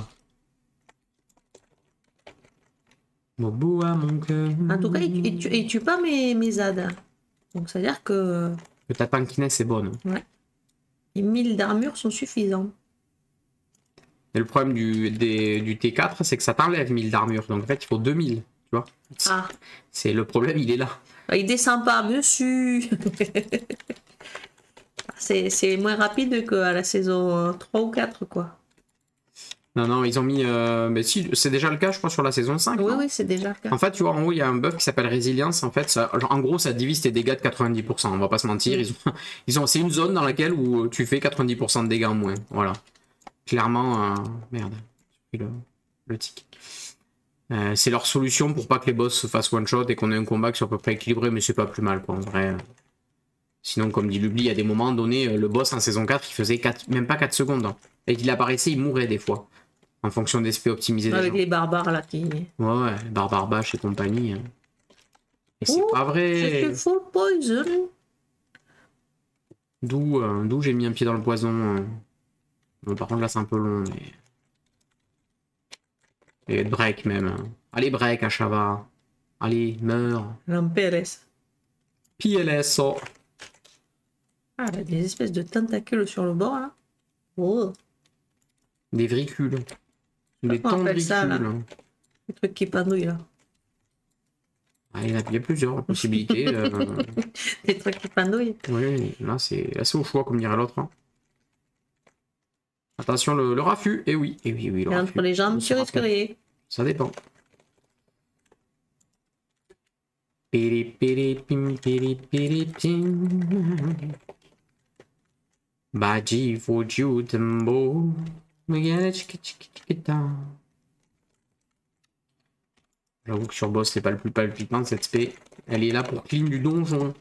Mon bout à mon cœur. En tout cas, il, il, tue, il tue pas mes, mes Z A D. Donc, c'est-à-dire que Que ta tankiness est bonne. les mille d'armure sont suffisants. Et le problème du, des- du T quatre, c'est que ça t'enlève mille d'armure. Donc en fait, il faut deux mille. Tu vois. Ah, C'est le problème, il est là. il descend pas, dessus. c'est c'est moins rapide qu'à la saison euh, trois ou quatre, quoi. Non, non, ils ont mis. euh, Mais si, c'est déjà le cas, je crois, sur la saison cinq. Oui, non oui, c'est déjà le cas. En fait, tu vois, en haut, il y a un buff qui s'appelle résilience. En fait, ça, en gros, ça divise tes dégâts de quatre-vingt-dix pour cent. On va pas se mentir. Ils ont, ils ont, c'est une zone dans laquelle où tu fais quatre-vingt-dix pour cent de dégâts en moins. Voilà. Clairement, euh, merde. J'ai pris le, le tic. Euh, c'est leur solution pour pas que les boss se fassent one shot et qu'on ait un combat qui soit à peu près équilibré, mais c'est pas plus mal, quoi, en vrai. Sinon, comme dit Lubli, il y a des moments donnés, le boss en saison quatre, il faisait quatre, même pas quatre secondes. Hein. Et qu'il apparaissait, il mourait des fois. En fonction des spés optimisés des Avec gens. les barbares, là, qui... Ouais, ouais, Barbare Bash et compagnie. hein. Et c'est Oh, pas Je vrai. suis full poison. D'où euh, d'où j'ai mis un pied dans le poison. euh. Bon, par contre, là, c'est un peu long, mais... Et break, même. hein. Allez, break, Ashava. Allez, meurs. L'Amperes. P L S, oh. Ah, elle a des espèces de tentacules sur le bord, là. Oh, Des vricules. Des Comment on appelle ça, là tendricules. le truc qui panouille, là. Ah, il y en a il y a plusieurs possibilités. euh, Des trucs qui panouillent. Oui, là, c'est assez au choix, comme dirait l'autre. hein. Attention, le, le raffut. Eh oui, eh oui, oui, le Et raffut. entre les jambes, On tu se risques rappelle. rien. Ça dépend. Piri, piri, pim, piri, piri, pim. Baji, fujiu, tembo. Megane, chiki, chiki, chiki, ta. J'avoue que sur boss, c'est pas le plus palpitant cette spé. Elle est là pour clean du donjon.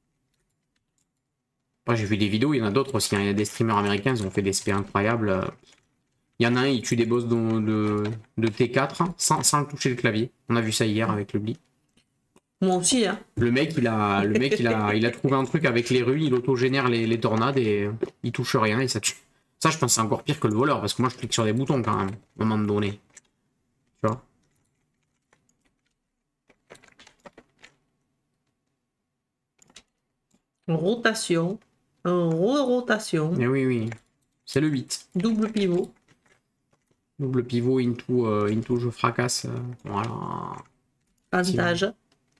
Après, j'ai vu des vidéos, il y en a d'autres aussi. hein. Il y a des streamers américains, ils ont fait des spés incroyables. euh. Il y en a un, il tue des boss de, de, de T quatre hein, sans, sans toucher le clavier. On a vu ça hier avec le Bli. Moi aussi, hein. Le mec, il a, le mec, il a, il a trouvé un truc avec les rues, il autogénère les, les tornades et il touche rien et ça tue. Ça, je pense que c'est encore pire que le voleur parce que moi, je clique sur des boutons quand même, à un moment donné. Tu vois? Rotation. Re-rotation. Mais oui, oui. C'est le huit. Double pivot. Double pivot into, euh, into je fracasse. euh, voilà. Avantage.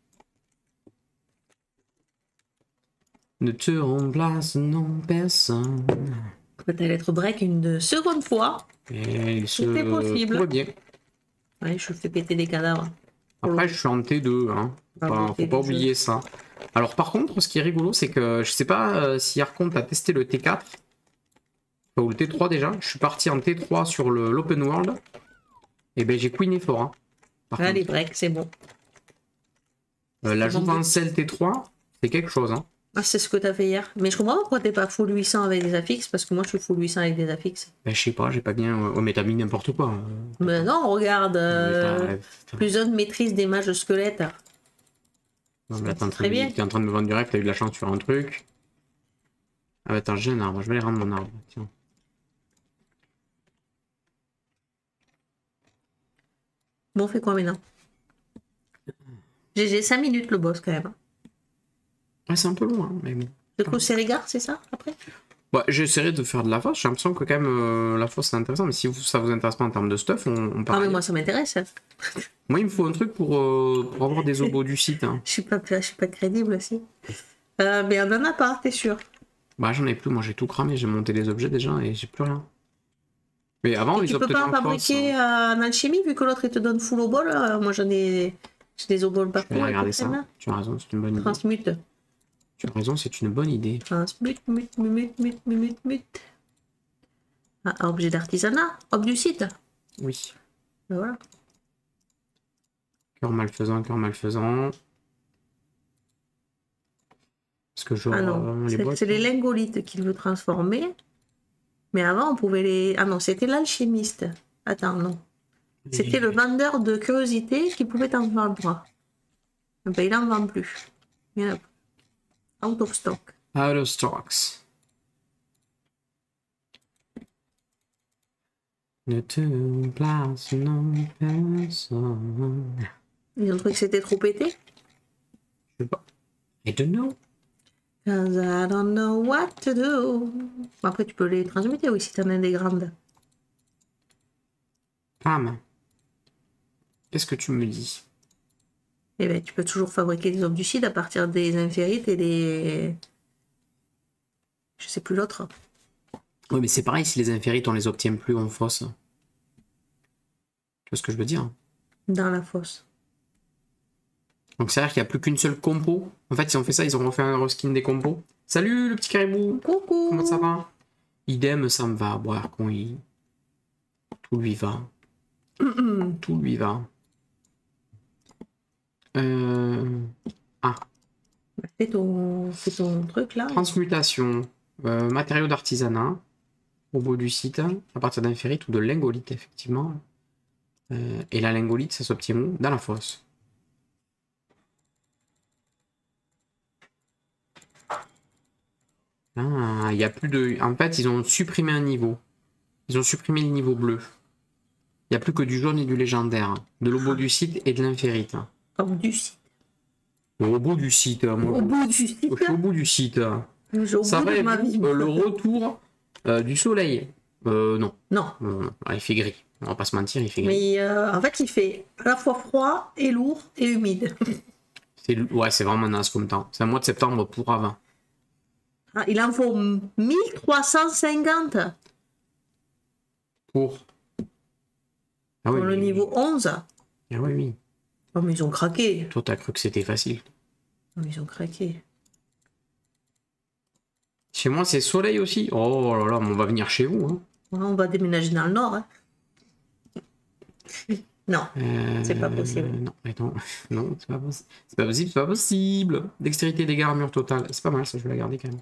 Ne te remplace non personne. Peut-elle être break une seconde fois. Et il se Tout est possible. pourrait bien. Ouais, je fais péter des cadavres. Après, je suis en T deux, hein. Faut Ah, pas, le faut T pas deux. oublier ça. Alors par contre, ce qui est rigolo, c'est que je sais pas euh, si Archon a testé le T quatre ou le T trois déjà. Je suis parti en T trois sur le- l'open world. Et ben j'ai queené fort. Hein, par Allez, contre. break, c'est bon. Euh, la c'est bon. jouvencelle T trois, c'est quelque chose. Hein. Ah, c'est ce que t'as fait hier. Mais je comprends pas pourquoi t'es pas full huit cents avec des affixes, parce que moi je suis full huit cents avec des affixes. Ben, je sais pas, j'ai pas bien. Oh, mais t'as mis n'importe quoi. euh. Mais non, regarde. euh, Mais t'as- plus une maîtrise des mages squelettes. Non, mais là, t'es en, train Très de- bien. t'es en train de me vendre du rêve, t'as eu de la chance sur un truc. Ah bah attends, j'ai un arbre, je vais aller rendre mon arbre. Tiens. Bon, on fait quoi maintenant? G G, cinq minutes le boss quand même. Ouais, c'est un peu loin, mais bon. Du coup, c'est regard, c'est ça après? Ouais, j'essaierai de faire de la fosse. J'ai l'impression que quand même euh, la fosse c'est intéressant, mais si vous, ça vous intéresse pas en termes de stuff, on, on Ah, parle. mais moi ça m'intéresse. hein. Moi, il me faut un truc pour, euh, pour avoir des obos du site. hein. Je suis pas, je suis pas crédible aussi. Euh, mais on en a pas, t'es sûr? Bah, j'en ai plus, moi j'ai tout cramé, j'ai monté les objets déjà et j'ai plus rien. Mais avant, Et ils tu peux obtenaient pas en en fosse. fabriquer hein. euh, en alchimie vu que l'autre il te donne full au bol. euh, moi j'en ai, j'ai des obols Je partout. vais à regarder peu ça. près, là. Tu as raison, c'est une bonne idée. Transmute. Tu as raison, c'est une bonne idée. Transmute, mute, mute, mute, mute, mute. Ah, objet d'artisanat, hop du site. Oui. Ben voilà. Cœur malfaisant, cœur malfaisant. Parce que genre, Ah euh, non, les c'est boîtes. c'est les lingolites qu'il veut transformer. Mais avant, on pouvait les. Ah non, c'était l'alchimiste. Attends, non. C'était le vendeur de curiosité qui pouvait en vendre. Ben, il n'en vend plus. Il y en a plus. Out of stock. Out of stocks. Ne te place non personne. Ils ont trouvé que c'était trop pété. Je sais pas. I don't know. 'Cause I don't know what to do. Bon, après, tu peux les transmuter, oui, si t'en as des grandes. Pam. Qu'est-ce que tu me dis? Eh ben, tu peux toujours fabriquer des obducides à partir des inférites et des... Je sais plus l'autre. Oui, mais c'est pareil, si les inférites, on les obtient plus en fosse. Tu vois ce que je veux dire? Dans la fosse. Donc c'est-à-dire qu'il n'y a plus qu'une seule compo. En fait, si on fait ça, ils ont refait un reskin des compos. Salut le petit caribou. Coucou. Comment ça va? Idem, ça me va. Bon, alors qu'on y... Tout lui va. Tout lui va. Euh... Ah. Fais ton... Fais ton truc là. Transmutation. Euh, matériaux d'artisanat. Au bout du site. À partir d'un ferrite ou de lingolite, effectivement. Euh, et la lingolite, ça s'obtient où? Dans la fosse. Ah, il y a plus de... En fait, ils ont supprimé un niveau. Ils ont supprimé le niveau bleu. Il n'y a plus que du jaune et du légendaire. De l'oboducite et de l'inférite. Comme du site. Au bout du site. Moi, Au bout du site. je suis au bout du site. Au Ça bout va de être ma vie. euh, le retour euh, du soleil. Euh, non. Non. Non, non. Ah, il fait gris. On va pas se mentir, il fait gris. Mais euh, en fait, il fait à la fois froid et lourd et humide. C'est ouais, c'est vraiment naze comme temps. C'est un mois de septembre pour avant. Ah, il en faut mille trois cent cinquante Pour. Ah oui, pour le mais- niveau onze. Ah oui, oui. Oh, mais ils ont craqué. Toi, t'as cru que c'était facile. Oh, ils ont craqué. Chez moi, c'est soleil aussi. Oh là là, mais on va venir chez vous. Hein. Ouais, on va déménager dans le nord. Hein. Non. Euh, C'est pas possible. Non, attends. Non, c'est pas possible. C'est pas possible, c'est pas possible. Dextérité, dégâts, armure totale. C'est pas mal, ça, je vais la garder quand même.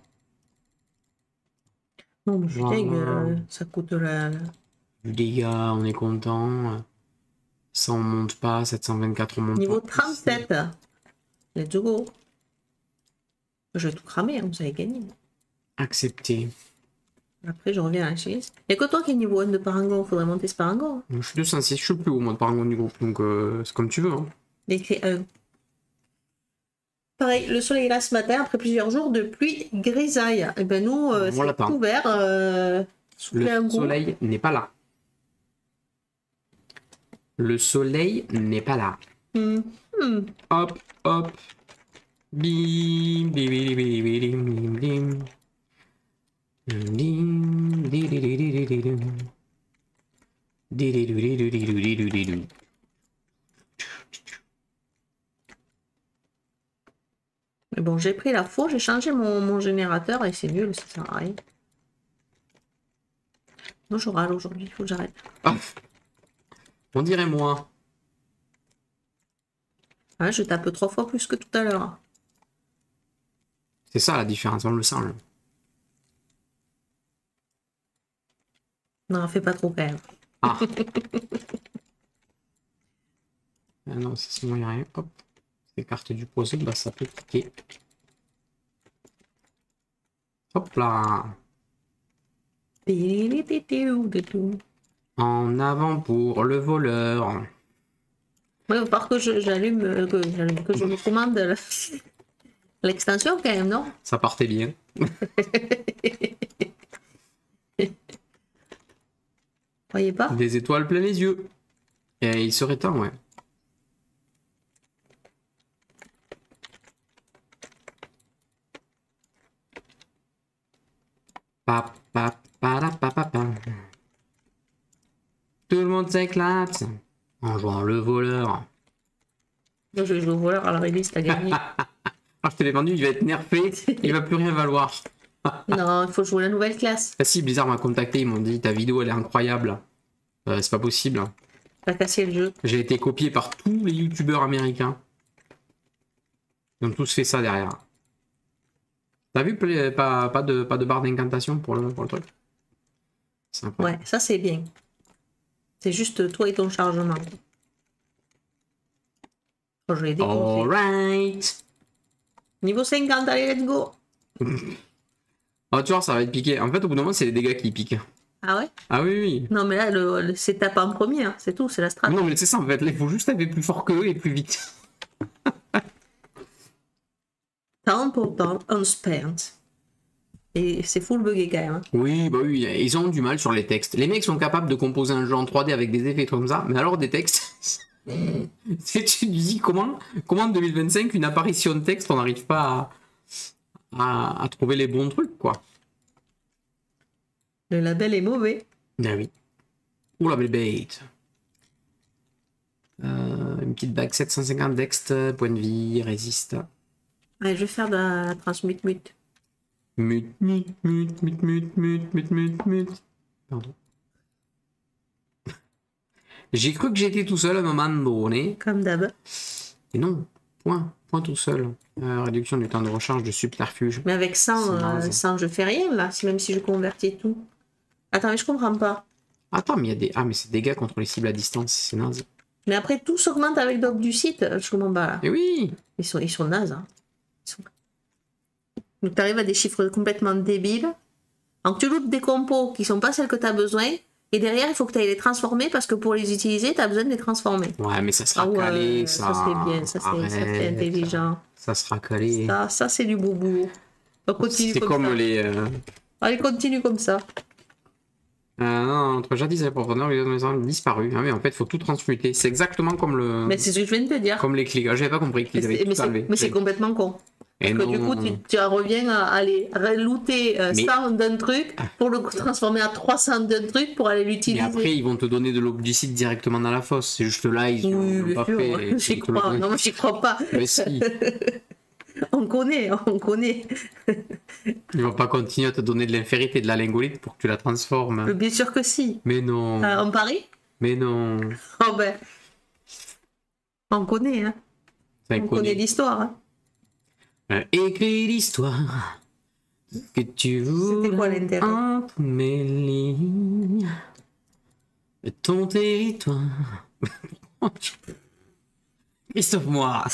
Non, mais je suis Voilà. deg, euh, ça coûte la... la- Du dégât, on est content. Ça, on monte pas. sept cent vingt-quatre, on monte Niveau pas. trente-sept. Let's go. Je vais tout cramer, hein, vous avez gagné. Accepté. Après, je reviens à la chaise. Il n'y a que toi qui est niveau un de Parangon. Faudrait monter ce Parangon. Je suis deux cent six, je suis le plus haut, moi, de parangon du groupe. Donc, euh, c'est comme tu veux. Hein. Décret un. Pareil, le soleil est là ce matin après plusieurs jours de pluie grisaille. Et ben nous, euh, On l'attend. c'est couvert. Euh, souffler un Le coup. soleil n'est pas là. Le soleil n'est pas là. Hmm. Hmm. Hop, hop. Bim, bim, bim, bim, bim, bim, bim. Dim, di, di, di, di, di, di, dim. Di, di, di, di, di, di, di, di, di, di. Mais bon, j'ai pris la faux, j'ai changé mon, mon générateur et c'est nul, ça sert à rien. Non, je râle aujourd'hui, il faut que j'arrête. Ah. On dirait moi. Ah, je tape trois fois plus que tout à l'heure. C'est ça la différence, on le sent. Là. Non, fais pas trop quand même. Ah. Ah non, ça c'est moyen rien. Hop. Les cartes du poison, bah ça peut piquer. Hop là. En avant pour le voleur. Ouais, il va falloir que je- j'allume, euh, que, j'allume, que je me commande la- l'extension quand même, non? Ça partait bien. Voyez pas? Des étoiles plein les yeux. Et il serait temps, ouais. Pa, pa, pa, la, pa, pa, pa. Tout le monde s'éclate en jouant le voleur. Moi, je joue au voleur à la release, t'as gagné. Ah, je te l'ai vendu, il va être nerfé, il va plus rien valoir. Non, il faut jouer la nouvelle classe. Ah si, Blizzard m'a contacté, ils m'ont dit ta vidéo elle est incroyable. Euh, c'est pas possible. T'as cassé le jeu. J'ai été copié par tous les youtubeurs américains. Ils ont tous fait ça derrière. T'as vu Play- pas, pas de, pas de barre d'incantation pour le, pour le truc? C'est incroyable. Ouais, ça c'est bien. C'est juste toi et ton chargement. Oh, je l'ai défoncé. Alright. Niveau cinquante, allez, let's go. Ah, tu vois, ça va être piqué. En fait, au bout d'un moment, c'est les dégâts qui piquent. Ah ouais? Ah oui, oui. Non, mais là, le, le- c'est tape en premier, hein, c'est tout, c'est la strat. Non, mais c'est ça en fait. Là, il faut juste taper plus fort qu'eux et plus vite. Temps pour temps unspent. Et c'est full buggé quand même. Hein. Oui, bah oui, ils ont du mal sur les textes. Les mecs sont capables de composer un jeu en trois D avec des effets comme ça, mais alors des textes. Tu te dis comment, comment en deux mille vingt-cinq, une apparition de texte, on n'arrive pas à, à, à trouver les bons trucs, quoi. Le label est mauvais. Ben oui. Oula, belle bête. Euh, une petite bague sept cent cinquante dext, point de vie, résiste. Allez, je vais faire de la transmute mute. Mute, mute, mute, mute, mute, mute, mute, mute, mute. Pardon. J'ai cru que j'étais tout seul à un moment donné. Comme d'hab. Et non, point, point tout seul. Euh, réduction du temps de recharge de subterfuge. Mais avec cent, euh, cent, je fais rien là, même si je convertis tout. Attends, mais je comprends pas. Attends, mais il y a des. Ah, mais c'est dégâts contre les cibles à distance, c'est naze. Mais après, tout s'augmente avec l'ob du site, je comprends pas là. Et oui. Ils sont, ils sont nazes. Hein. Ils sont... Donc tu arrives à des chiffres complètement débiles. Donc tu loupes des compos qui sont pas celles que tu as besoin. Et derrière, il faut que tu ailles les transformer parce que pour les utiliser, tu as besoin de les transformer. Ouais, mais ça sera ah ouais, calé, ça. Ça c'est bien, ça c'est intelligent. Ça, ça sera calé. Ça, ça c'est du boubou. C'est comme, comme les. Euh... Allez, continue comme ça. Euh, non, entre jadis et la profondeur, les maisons ont disparu. Ah, mais en fait, il faut tout transmuter. C'est exactement comme le. Mais c'est ce que je viens de te dire. Comme les clics. Ah, j'avais pas compris qu'ils avaient tout enlevé. Mais c'est complètement con. Et Parce non. que du coup, tu, tu reviens à aller looter euh, mais... cent d'un truc pour le transformer à trois cents d'un truc pour aller l'utiliser. Mais après, ils vont te donner de l'obdicite directement dans la fosse. C'est juste là, ils oui, n'ont pas sûr. fait. J'y crois. Le... Non, moi, j'y crois pas. Mais si. On connaît, on connaît. Ils vont pas continuer à te donner de l'inférité, de la lingolite pour que tu la transformes. Bien sûr que si. Mais non. Euh, on parie? Mais non. Oh ben. On connaît, hein. Ça on connaît, connaît l'histoire. Hein. Euh, écris l'histoire que tu veux. C'était quoi l'intérêt? Entre mes lignes, ton territoire. Christophe Moira.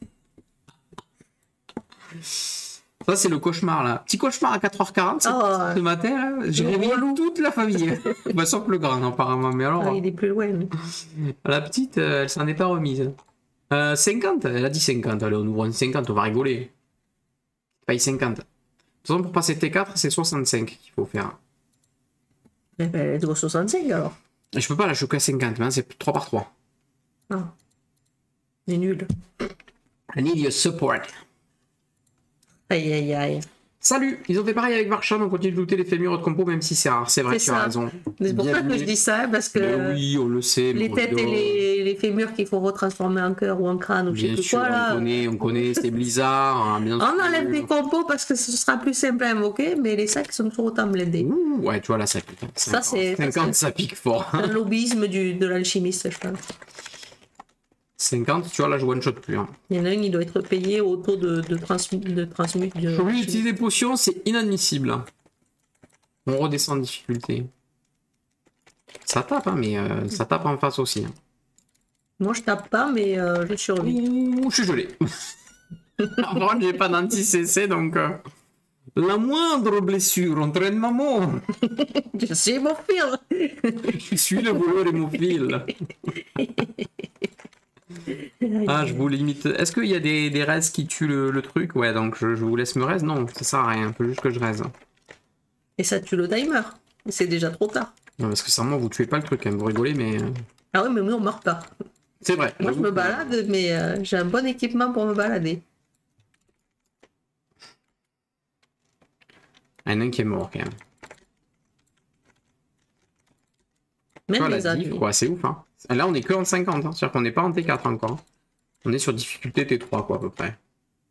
Ça, c'est le cauchemar, là. Petit cauchemar à quatre heures quarante oh, ce matin, là. J'ai réveillé toute la famille. Bah, sauf le grand, apparemment. Mais alors. Ah, il est plus loin. Mais... La petite, euh, elle s'en est pas remise. Euh, cinquante, elle a dit cinquante. Allez, on ouvre un cinquante, on va rigoler. Paye cinquante. De toute façon, pour passer T quatre, c'est soixante-cinq qu'il faut faire. Eh ben, elle doit soixante-cinq alors. Je peux pas la choquer à cinquante, mais c'est trois par trois. Ah. C'est nul. I need your support. Aïe aïe aïe. Salut, ils ont fait pareil avec Varcham, on continue de looter les fémurs de compo même si c'est rare, c'est vrai, tu as raison. C'est pour ça que je dis ça, parce que mais oui, on le sait, les têtes et les, les fémurs qu'il faut retransformer en cœur ou en crâne ou je sais plus quoi là. On connaît, on connaît, c'est Blizzard. Hein, bien on sûr. Enlève des compos parce que ce sera plus simple à invoquer, mais les sacs sont toujours autant blindés. Ouh, ouais, tu vois là ça pique. Ça c'est cinquante, ça pique fort. Un lobbyisme du, de l'alchimiste, je pense. cinquante, tu vois, là, je one-shot plus. Hein. Il y en a un, il doit être payé au taux de, de, transmute. De transmute de... Je vais utiliser des potions, c'est inadmissible. On redescend en difficulté. Ça tape, hein, mais euh, ça tape en face aussi. Hein. Moi, je tape pas, mais euh, je survis. Ouh, je suis gelé. Par contre, j'ai pas d'anti-C C, donc... Euh, la moindre blessure entraîne ma mort. Je suis mon fil. Je suis le voleur hémophile. Ah, je vous limite. Est-ce qu'il y a des, des raises qui tuent le, le truc? Ouais, donc je, je vous laisse me raise. Non, ça sert à rien. Il faut juste que je raise. Et ça tue le timer. C'est déjà trop tard. Non, parce que sans moi, vous tuez pas le truc. Hein. Vous rigolez, mais. Ah ouais, mais nous, on meurt pas. C'est vrai. Moi, je me balade, mais euh, j'ai un bon équipement pour me balader. Il y en a un qui est mort, quand même. Même vois, les la diff, quoi, c'est ouf, hein. Là, on est que en cinquante, hein. C'est-à-dire qu'on n'est pas en T quatre encore. Hein. On est sur difficulté T trois, quoi, à peu près.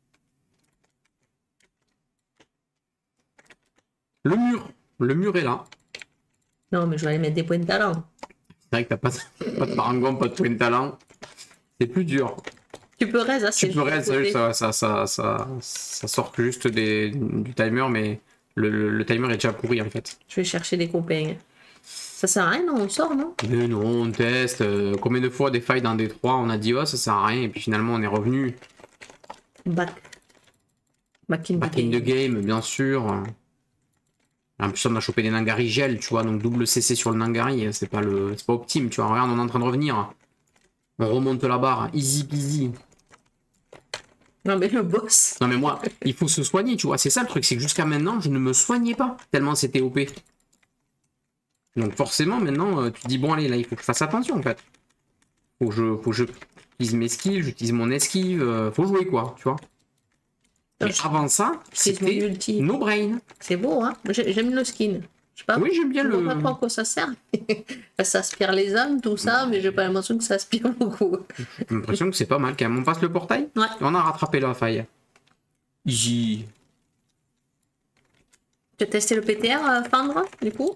Le mur. Le mur est là. Non, mais je vais aller mettre des points de talent. C'est vrai que t'as pas, pas de parangon, pas de points de talent. C'est plus dur. Tu peux raise, Tu peux raise, ça, ça, ça, ça, ça sort juste des, du timer, mais le, le, le timer est déjà pourri, en fait. Je vais chercher des copains. Ça sert à rien, non? On sort, non? Mais non, on teste. Euh, combien de fois des failles dans D trois, on a dit, oh, ça sert à rien, et puis finalement, on est revenu. Back. Back in, Back the, in game. the game, bien sûr. En plus, on a chopé des Nangari gel, tu vois, donc double C C sur le Nangari, c'est pas le, c'est pas optime, tu vois. Regarde, on est en train de revenir. On remonte la barre, easy peasy. Non, mais le boss. Non mais moi, il faut se soigner, tu vois. C'est ça le truc, c'est que jusqu'à maintenant, je ne me soignais pas, tellement c'était O P. Donc forcément, maintenant, euh, tu te dis, bon allez, là, il faut que je fasse attention, en fait. Faut que je, faut que je utilise mes skills, j'utilise mon esquive, euh, faut jouer, quoi, tu vois. Mais Je- avant ça, j'utilise mon c'était ulti. no brain. C'est beau, hein. J'ai- J'aime le skin. Je sais pas. Oui, j'aime bien Je le... vois pas trop à quoi ça sert. Ça aspire les âmes, tout ça, mais j'ai pas l'impression que ça aspire beaucoup. J'ai l'impression que c'est pas mal, quand même. On passe le portail. Ouais. Et on a rattrapé la faille. Easy. Tu as testé le P T R à Fandre, du coup?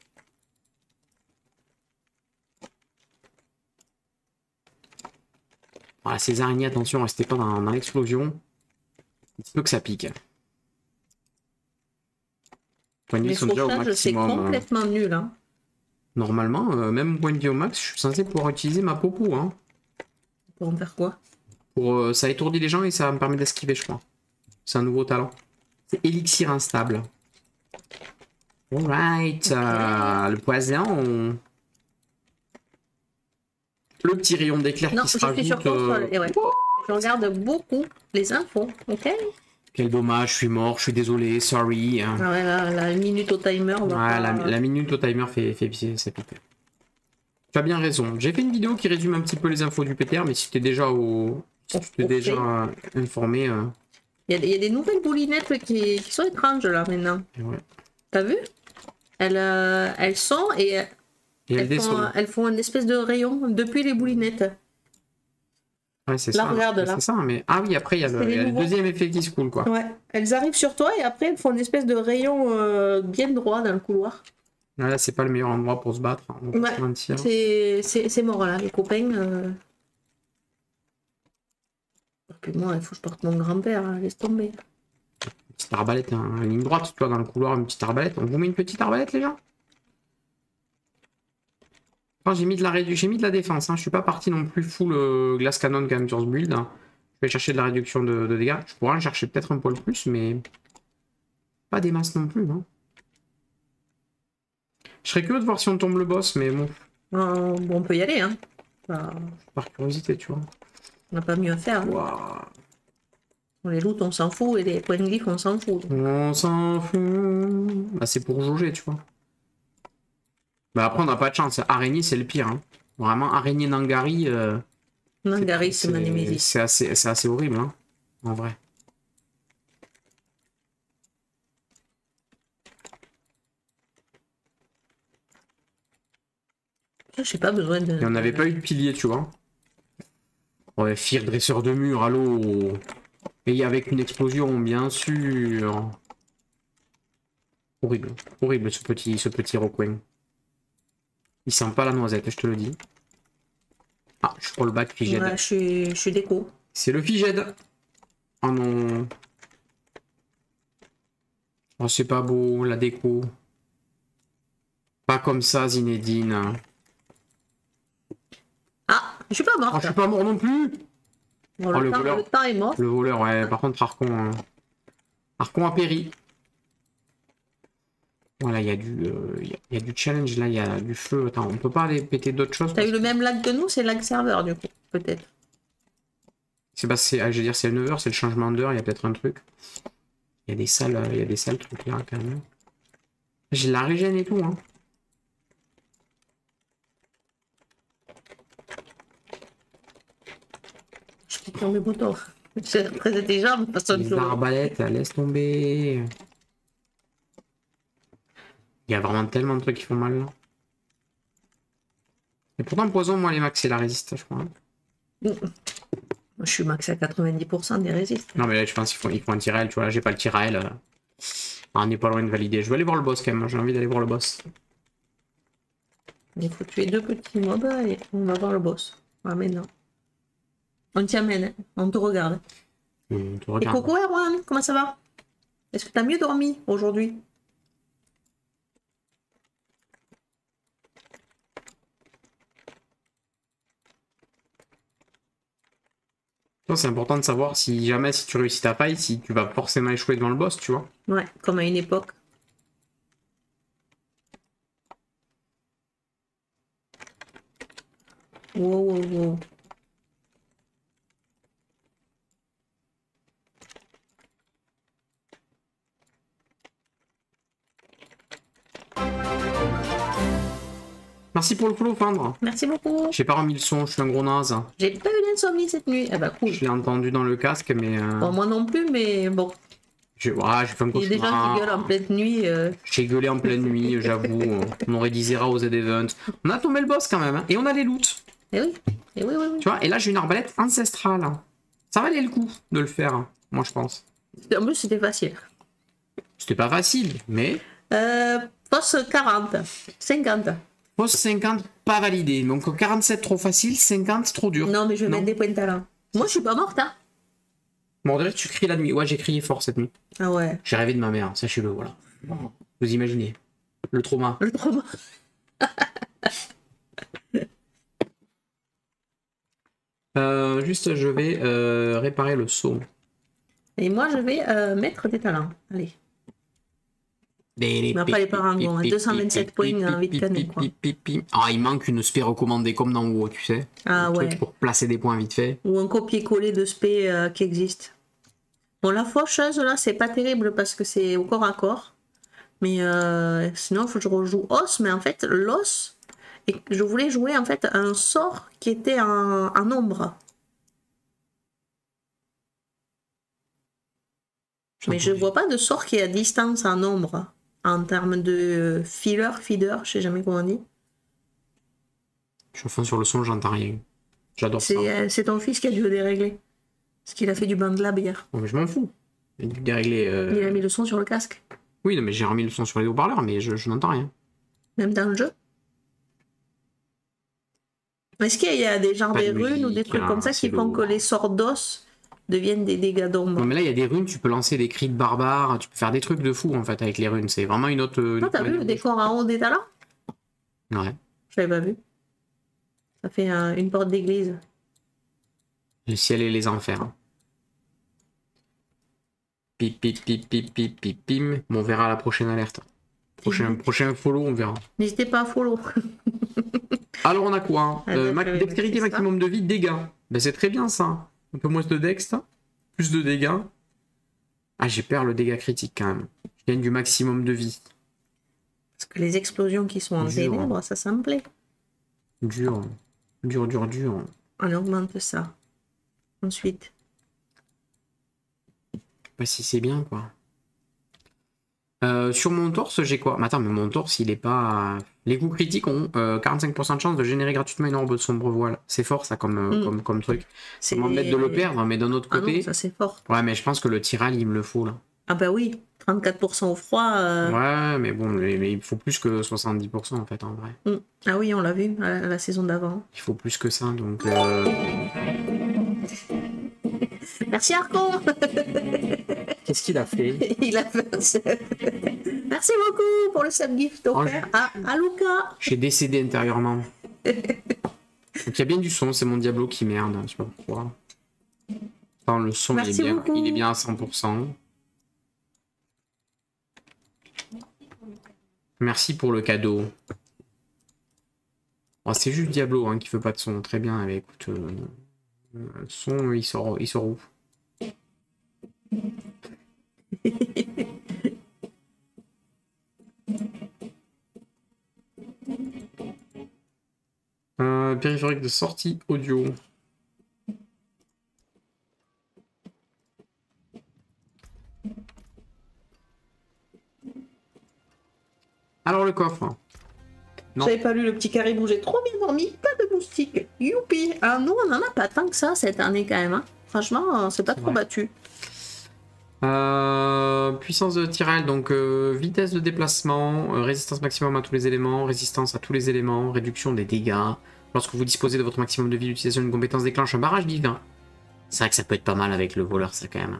Voilà, ces araignées, attention, restez pas dans, dans l'explosion. Il se peut que ça pique. Point de vie Les sont déjà au fauchages, c'est maximum. hein. complètement nul. Hein. Normalement, euh, même point de vie au max, je suis censé pouvoir utiliser ma popo. Hein. Pour en faire quoi? Pour, euh, ça étourdit les gens et ça me permet d'esquiver, je crois. C'est un nouveau talent. C'est élixir instable. Alright. Ok. euh, le poison. Le petit rayon d'éclair Non, qui je se suis sur rajoute. console. euh, Et ouais. Je regarde beaucoup les infos, ok? Quel dommage, je suis mort, je suis désolé, sorry. Ah ouais, la, la minute au timer, on va Ouais, pas- la, la minute au timer fait, fait pisser, ça pique. Tu as bien raison. J'ai fait une vidéo qui résume un petit peu les infos du P T R, mais si tu es déjà au. Si tu t'es Au- au déjà fait. euh, informé. euh, Il y, a des- il y a des nouvelles boulinettes qui, qui sont étranges là maintenant. ouais. T'as vu? Elles, euh, elles sont et Et elle elles font, descend. elles font une espèce de rayon depuis les boulinettes. Ouais, c'est Là, ça. regarde, là. C'est ça, mais. Ah oui, après, il y a, C'est le, les il y a le nouveaux. deuxième effet qui se coule, quoi. Ouais. Elles arrivent sur toi et après elles font une espèce de rayon euh, bien droit dans le couloir. Là, là, c'est pas le meilleur endroit pour se battre. hein, on va pas Ouais. se mentir. C'est c'est- c'est mort là, les copains. euh. Et puis moi, il faut que je porte mon grand-père, hein, laisse tomber. Petite arbalète, hein, une ligne droite, toi, dans le couloir, une petite arbalète. On vous met une petite arbalète, les gars? Enfin, j'ai mis de la rédu- j'ai mis de la défense, hein. Je suis pas parti non plus full euh, glass cannon quand même sur ce build. hein. Je vais chercher de la réduction de, de dégâts. Je pourrais en chercher peut-être un poil plus, mais pas des masses non plus. Hein. Je serais curieux de voir si on tombe le boss, mais bon, Euh, bon, on peut y aller, hein. Enfin, par curiosité, tu vois. on n'a pas mieux à faire. hein. Waouh. Les loots, on s'en fout, et les points de glyphes, on s'en fout. On s'en fout. Bah, c'est pour jauger, tu vois. Bah, après, on n'a pas de chance. Araignée, c'est le pire. Hein. Vraiment, araignée Nangari. euh, Nangari, c'est ma némésis. C'est assez, c'est assez horrible, hein, en vrai. Ça, j'ai pas besoin de. Et on n'avait pas eu de pilier, tu vois. Ouais, Fir, dresseur de mur, allô. Et avec une explosion, bien sûr. Horrible, horrible ce petit, ce petit recoin. Il sent pas la noisette, je te le dis. Ah, je roll back Figed. Ouais, je suis, je suis déco. C'est le Figed. Oh non. Oh, c'est pas beau, la déco. Pas comme ça, Zinedine. Ah, je suis pas Oh, morte. je suis pas mort non plus. Bon, Oh, le, le temps, voleur. le temps est mort. Le voleur, ouais. Par contre, Arcon... hein. Arcon a péri. Voilà, il y, a du, euh, il y a- il y a du challenge, là, il y a du feu. Attends, on peut pas aller péter d'autres choses? T'as eu le même lag que nous, c'est lag serveur, du coup, peut-être. C'est bah, c'est, ah, je veux dire, c'est neuf heures, c'est le changement d'heure, il y a peut-être un truc. Il y a des salles, euh, il y a des salles trucs là, quand même. J'ai la régène et tout, hein. Je clique sur mes boutons. C'est très intelligent, mais façon de Les jouer. arbalètes, laisse tomber. Il y a vraiment tellement de trucs qui font mal, là. Et pourtant, poison, moi, les max, c'est la résiste, je crois. hein. Je suis max à quatre-vingt-dix pour cent des résistes. Non, mais là, je pense qu'il faut, il faut un tirel, tu vois. Là, j'ai pas le tirel. euh. Ah, on n'est pas loin de valider. Je vais aller voir le boss, quand même. J'ai envie d'aller voir le boss. Il faut tuer deux petits mobs et on va voir le boss. Ah, mais non. On t'y amène, hein. On te regarde. On te Et regarde. coucou Erwan, comment ça va? Est-ce que t'as mieux dormi aujourd'hui? Toi, c'est important de savoir si jamais, si tu réussis ta faille, si tu vas forcément échouer devant le boss, tu vois. Ouais, comme à une époque. Wow, wow, wow. Merci pour le follow, Fandre. Merci beaucoup. J'ai pas remis le son, je suis un gros naze. J'ai pas eu d'insomnie cette nuit. Eh ben cool. Je l'ai entendu dans le casque, mais... Euh... Bon, moi non plus, mais bon. J'ai ouais, fait un Il y a des gens cauchemar. qui gueulent en pleine nuit. Euh... J'ai gueulé en pleine nuit, j'avoue. On aurait dit Zera aux Z-Event. On a tombé le boss quand même, hein. Et on a les loots. Eh oui, eh oui, oui, oui. Tu vois, et là j'ai une arbalète ancestrale. Ça valait le coup de le faire, hein, moi je pense. En plus, c'était facile. C'était pas facile, mais... Euh, poste quarante, cinquante. Poste cinquante, pas validé. Donc quarante-sept trop facile, cinquante trop dur. Non, mais je vais Non. mettre des points de talent. Moi, je suis pas morte, hein. Bon, on dirait que tu cries la nuit. Ouais, j'ai crié fort cette nuit. Ah ouais. J'ai rêvé de ma mère, sachez-le, voilà. Vous imaginez. Le trauma. Le trauma. Euh, juste, je vais euh, réparer le saut. Et moi, je vais euh, mettre des talents. Allez. Mais après, les parangons, hein, deux cent vingt-sept points en vite canet, quoi. Ah, il manque une spé recommandée comme dans WoW, tu sais. Ah Un ouais. truc pour placer des points vite fait. Ou un copier-coller de spé euh, qui existe. Bon, la faucheuse, là, c'est pas terrible parce que c'est au corps à corps. Mais euh, sinon, il faut que je rejoue os. Mais en fait, l'os, et je voulais jouer en fait un sort qui était en, en ombre. Mais je vois pas de sort qui est à distance en ombre. En termes de filler, feeder, je sais jamais comment on dit. Je suis enfin sur le son, j'entends rien. J'adore ça. C'est euh, c'est ton fils qui a dû le dérégler. Parce qu'il a fait du BandLab hier. Bon, mais je m'en fous. J'ai dû dérégler. euh, Il a mis le son sur le casque. Oui, non, mais j'ai remis le son sur les haut-parleurs, mais je, je n'entends rien. Même dans le jeu. Est-ce qu'il y a des genres Pas des de runes ou des musique, trucs hein, comme ça c'est qui font lourd. que les sorts d'os deviennent des dégâts d'ombre? Non, mais là, il y a des runes, tu peux lancer des cris de barbares, tu peux faire des trucs de fou en fait avec les runes. C'est vraiment une autre. une Toi, autre t'as vu le manière de décor en haut des talents? jouer. Ouais. Je l'avais pas vu. Ça fait un- une porte d'église. Le ciel et les enfers. Pip, pip, pip, pip, pip, pip, pim. Bon, on verra à la prochaine alerte. Prochain, prochain follow, on verra. N'hésitez pas à follow. Alors, on a quoi hein Ah, euh, bah, ma- j'avais Dextérité noté ça. maximum de vie, dégâts. Ben, c'est très bien ça. Un peu moins de dex, plus de dégâts. Ah, j'ai peur le dégât critique quand même. Je gagne du maximum de vie. Parce que les explosions qui sont en Dur. ténèbres, ça, ça me plaît. Dur. Dur, dur, dur. On augmente ça. Ensuite. Je sais pas si c'est bien, quoi. Euh, sur mon torse, j'ai quoi? Mais attends, mais mon torse, il est pas... Les coups critiques ont euh, quarante-cinq pour cent de chance de générer gratuitement une orbe de sombre voile. C'est fort, ça, comme, euh, Mm. comme, comme truc. Ça C'est m'embête de le perdre, mais d'un autre Ah non, côté... ça c'est fort. Ouais, mais je pense que le tiral, il me le faut, là. Ah bah oui, trente-quatre pour cent au froid. euh, Ouais, mais bon, mais, mais il faut plus que soixante-dix pour cent, en fait, en vrai. mm. Ah oui, on l'a vu à la, la saison d'avant. Il faut plus que ça, donc... euh, Merci Arcon. Qu'est-ce qu'il a fait? Il a fait un sub. Merci beaucoup pour le sub gift offert à, à Luca. J'ai décédé intérieurement. Donc il y a bien du son, c'est mon Diablo qui merde, je sais pas pourquoi. Enfin, le son il est, Merci bien, beaucoup. il est bien à cent pour cent. Merci pour le cadeau. Oh, c'est juste Diablo hein, qui fait pas de son. Très bien, mais écoute, euh, le son il sort, il sort où? Euh, périphérique de sortie audio. Alors le coffre. Non. J'avais pas lu le petit caribou, j'ai trop bien dormi, pas de moustiques. Youpi. Ah nous on en a pas tant que ça cette année quand même. Hein. Franchement, on s'est pas C'est trop vrai. battu. Euh, puissance de tirage, donc euh, vitesse de déplacement, euh, résistance maximum à tous les éléments, résistance à tous les éléments, réduction des dégâts. Lorsque vous disposez de votre maximum de vie, l'utilisation d'une compétence déclenche un barrage divin. C'est vrai que ça peut être pas mal avec le voleur, ça quand même.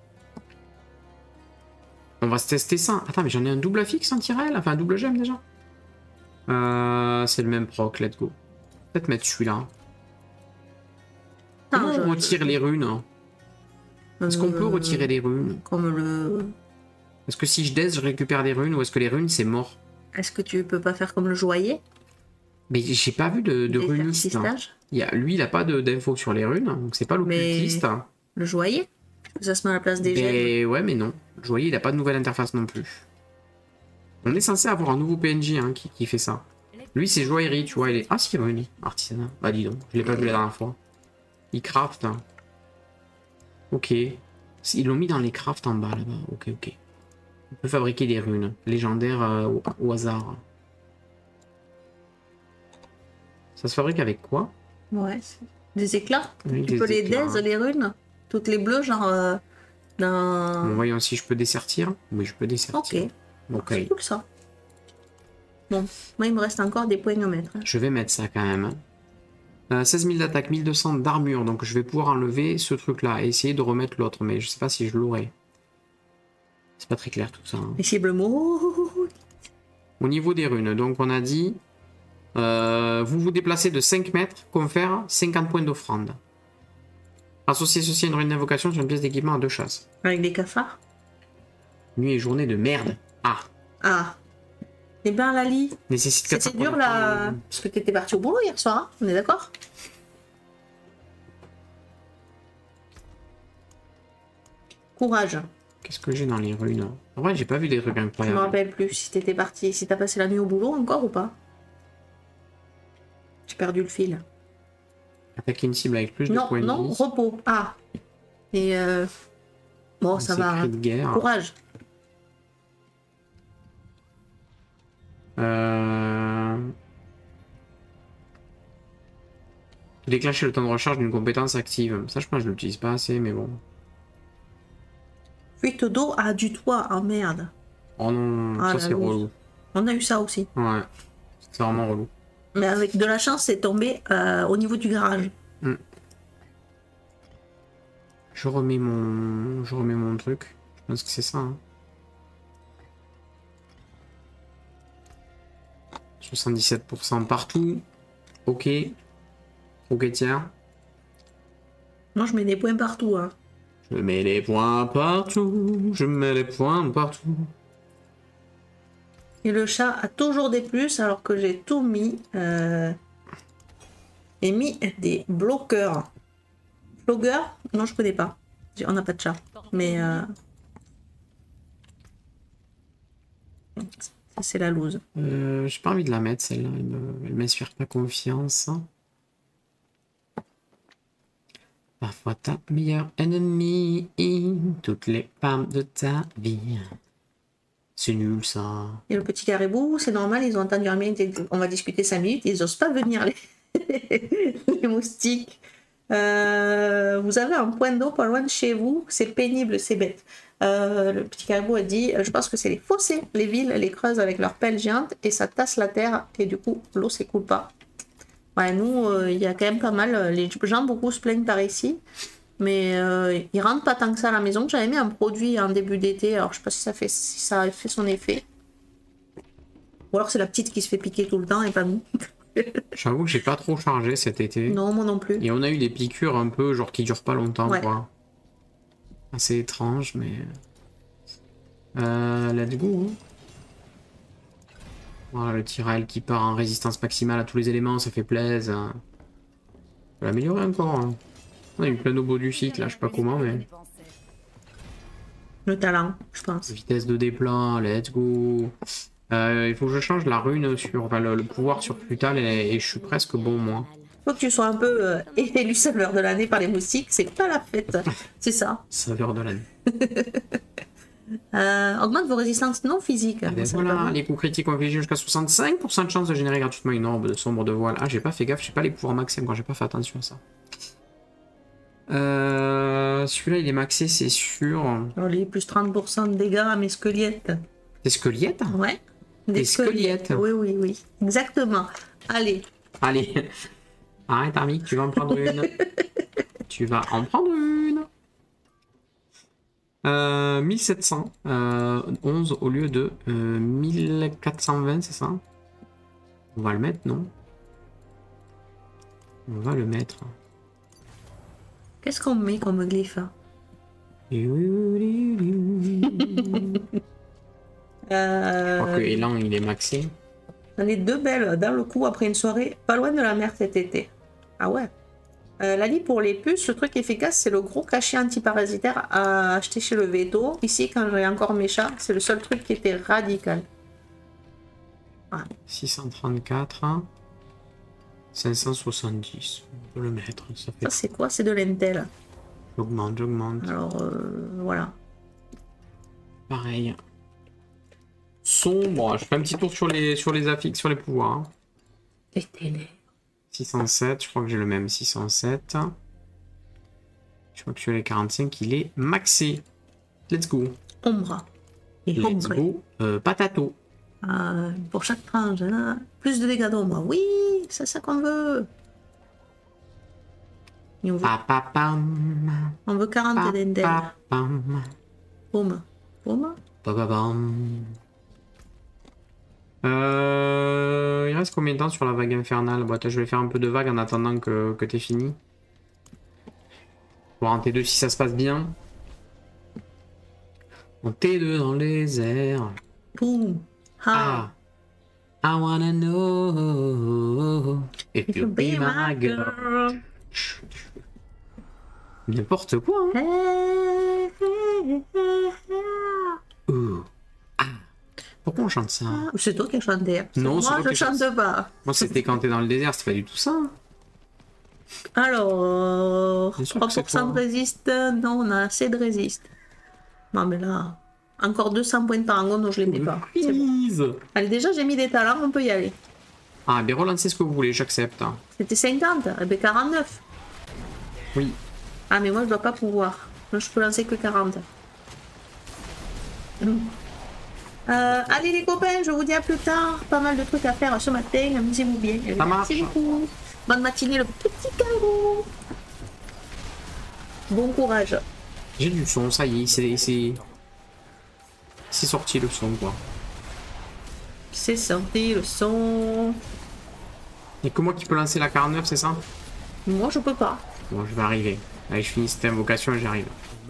On va se tester ça. Attends, mais j'en ai un double affixe en tirel, enfin un double gemme déjà. Euh, c'est le même proc, let's go. Peut-être mettre celui-là. Comment Ah, on je- retire les runes? Est-ce qu'on peut Euh, retirer les runes? Comme le. Est-ce que si je death, je récupère des runes ou est-ce que les runes c'est mort? Est-ce que tu peux pas faire comme le joaillier? Mais j'ai pas vu de, de Des runiste. persistage Il y a, lui, il a pas de- d'infos sur les runes, donc c'est pas l'occultiste. Le joaillier? Ça se met à la place des gemmes. Mais ouais, mais non. Je voyais, il a pas de nouvelle interface non plus. On est censé avoir un nouveau P N J hein, qui, qui fait ça. Lui, c'est joaillerie, tu vois. Il est... Ah, si, oui, artisanat. Bah, dis donc, je l'ai pas vu la dernière fois. Il craft. Hein. Ok. Ils l'ont mis dans les crafts en bas, là-bas. Ok, ok. On peut fabriquer des runes légendaires euh, au, au hasard. Ça se fabrique avec quoi? Ouais, des éclats. Oui, Tu des peux les éclats. daise, les runes. Toutes les bleues, genre euh, dans... Bon, voyons si je peux dessertir. Oui, je peux Ok, dessertir. Ok. c'est cool ça. Bon, moi il me reste encore des points à mettre. hein. Je vais mettre ça quand même. Euh, seize mille d'attaque, mille deux cents d'armure. Donc je vais pouvoir enlever ce truc-là et essayer de remettre l'autre. Mais je sais pas si je l'aurai. C'est pas très clair tout ça. hein. Les cibles mots. Au niveau des runes, donc on a dit... euh, vous vous déplacez de cinq mètres, confère cinquante points d'offrande. Associez ceci à une rune d'invocation sur une pièce d'équipement à deux chasses. Avec des cafards. Nuit et journée de merde. Ah. Ah. Eh ben Lali, Nécessite quatre c'était cents dur points là. d'offrande. Parce que t'étais parti au boulot hier soir, hein, on est d'accord? Courage. Qu'est-ce que j'ai dans les runes? En vrai, j'ai pas vu des trucs Je me incroyables. rappelle plus si t'étais parti, si t'as passé la nuit au boulot encore ou pas. J'ai perdu le fil. Attaquer une cible avec plus de Non, points de non, vie. repos. Ah. Et euh... bon, ça va. Secret hein. de guerre. Courage. Euh... Déclencher le temps de recharge d'une compétence active. Ça, je pense que je l'utilise pas assez, mais bon. Fuite d'eau à du toit. Ah merde. Oh non, Ah, ça la c'est loose. relou. On a eu ça aussi. Ouais, c'est vraiment relou. Mais avec de la chance, c'est tombé euh, au niveau du garage. Je remets mon, je remets mon truc. Je pense que c'est ça. Hein. soixante-dix-sept pour cent partout. Ok. Ok, tiens. Moi, je mets des points partout. Hein. Je mets les points partout. Je mets les points partout. Et le chat a toujours des plus alors que j'ai tout mis. Euh... Et mis des bloqueurs. Bloqueurs? Non, je connais pas. J'ai- On n'a pas de chat. Mais euh... ça, c'est la loose. Euh, j'ai pas envie de la mettre celle-là. Elle me- elle m'inspire pas confiance. Parfois ta meilleure ennemie. Toutes les femmes de ta vie. C'est nul ça. Et le petit caribou, c'est normal, ils ont entendu un minute, on va discuter cinq minutes, ils osent pas venir les, les moustiques. Euh, vous avez un point d'eau pas loin de chez vous, c'est pénible, c'est bête. Euh, le petit caribou a dit, je pense que c'est les fossés, les villes les creusent avec leurs pelles géantes et ça tasse la terre et du coup l'eau s'écoule pas. Ouais, nous, il euh, y a quand même pas mal, les gens beaucoup se plaignent par ici. Mais euh, ils rentrent pas tant que ça à la maison. J'avais mis un produit en début d'été, alors je sais pas si ça, fait, si ça a fait son effet. Ou alors c'est la petite qui se fait piquer tout le temps et pas nous. J'avoue que j'ai pas trop chargé cet été. Non, moi non plus. Et on a eu des piqûres un peu, genre qui durent pas longtemps, Ouais. quoi. Assez étrange, mais... Euh, let's go. Voilà, le Tyrell qui part en résistance maximale à tous les éléments, ça fait plaisir. On peut l'améliorer encore. Hein. On a eu plein de beaux du cycle, là, je sais pas comment, mais... Le talent, je pense. Vitesse de déploiement, let's go. Euh, il faut que je change la rune sur... Enfin, le, le pouvoir sur Plutal et, et je suis presque bon, moi. Faut que tu sois un peu euh, élu saveur de l'année par les moustiques, c'est pas la fête. C'est ça. Saveur de l'année. Euh, augmente vos résistances non physiques. Et ben Ça va voilà, pas. les coups critiques infligés jusqu'à soixante-cinq pour cent de chance de générer gratuitement une orbe de sombre de voile. Ah, j'ai pas fait gaffe, j'ai pas les pouvoirs maxés encore, j'ai pas fait attention à ça. Euh, Celui-là, il est maxé, c'est sûr. Alors, les plus trente pour cent de dégâts à mes squelettes. Des squelettes? Ouais. Des squelettes. Oui, oui, oui. Exactement. Allez. Allez, arrête, Armic, tu vas en prendre une. Tu vas en prendre une. Euh, mille sept cent onze au lieu de euh, mille quatre cent vingt, c'est ça? On va le mettre, non? On va le mettre. Qu'est-ce qu'on met comme glyphe? Je crois que Euh, Elan il est maxé. J'en ai deux belles dans le coup après une soirée pas loin de la mer cet été. Ah ouais. Euh, Lali, pour les puces, le truc efficace, c'est le gros cachet antiparasitaire à acheter chez le Veto. Ici, quand j'ai encore mes chats, c'est le seul truc qui était radical. Ouais. six cent trente-quatre. Hein. cinq cent soixante-dix. On peut le mettre. Ça fait. Ça, c'est quoi? C'est de l'Intel. J'augmente, j'augmente. Alors, euh, voilà. Pareil. Son, bon, je fais un petit tour sur les, sur les affixes, sur les pouvoirs. Hein. Les télé. six cent sept, je crois que j'ai le même. six cent sept. Je crois que sur les quarante-cinq, il est maxé. Let's go. Ombra. Et Let's ombre. go. Euh, patato. Euh, pour chaque tranche, hein. Plus de dégâts d'ombre. Oui, c'est ça qu'on veut. Et on veut, Pa, pa, pam. on veut quarante Pa, d'Intel. pa, pam. Boum. Boum. Pa, pa, pam. Euh, il reste combien de temps sur la vague infernale? Bon, attends, je vais faire un peu de vague en attendant que, que t'aies fini. Voir en T deux si ça se passe bien. En T deux dans les airs. Boum. Ah. Ah. I wanna know if If you be my girl. girl. N'importe quoi. Hein. Hey, hey, hey, hey. Ouh. Ah. Pourquoi on chante ça? Ah, c'est toi qui as chanté. Non, c'est moi toi je qui chante chantes. pas. Moi, c'était quand t'es dans le désert, c'est pas du tout ça. Hein. Alors, Bien sûr que trois c'est pour cent de toi. résiste. Non, on a assez de résiste. Non, mais là, encore deux cents points de parangon, donc je les mets pas. C'est bon. Please. Allez, déjà, j'ai mis des talents, on peut y aller. Ah, mais relancez ce que vous voulez, j'accepte. Hein. C'était cinquante, eh ben quarante-neuf. Oui. Ah, mais moi, je dois pas pouvoir. Moi, je peux lancer que quarante. Hum. Euh, allez, les copains, je vous dis à plus tard. Pas mal de trucs à faire ce matin. Amusez-vous bien. Ça Merci marche. beaucoup. Bonne matinée, le petit carreau. Bon courage. J'ai du son, ça y est, c'est... C'est c'est sorti le son, quoi. C'est sorti le son. Y'a que moi qui peux lancer la quarante-neuf, c'est ça? Moi, je peux pas. Bon, je vais arriver. Allez, je finis cette invocation et j'arrive.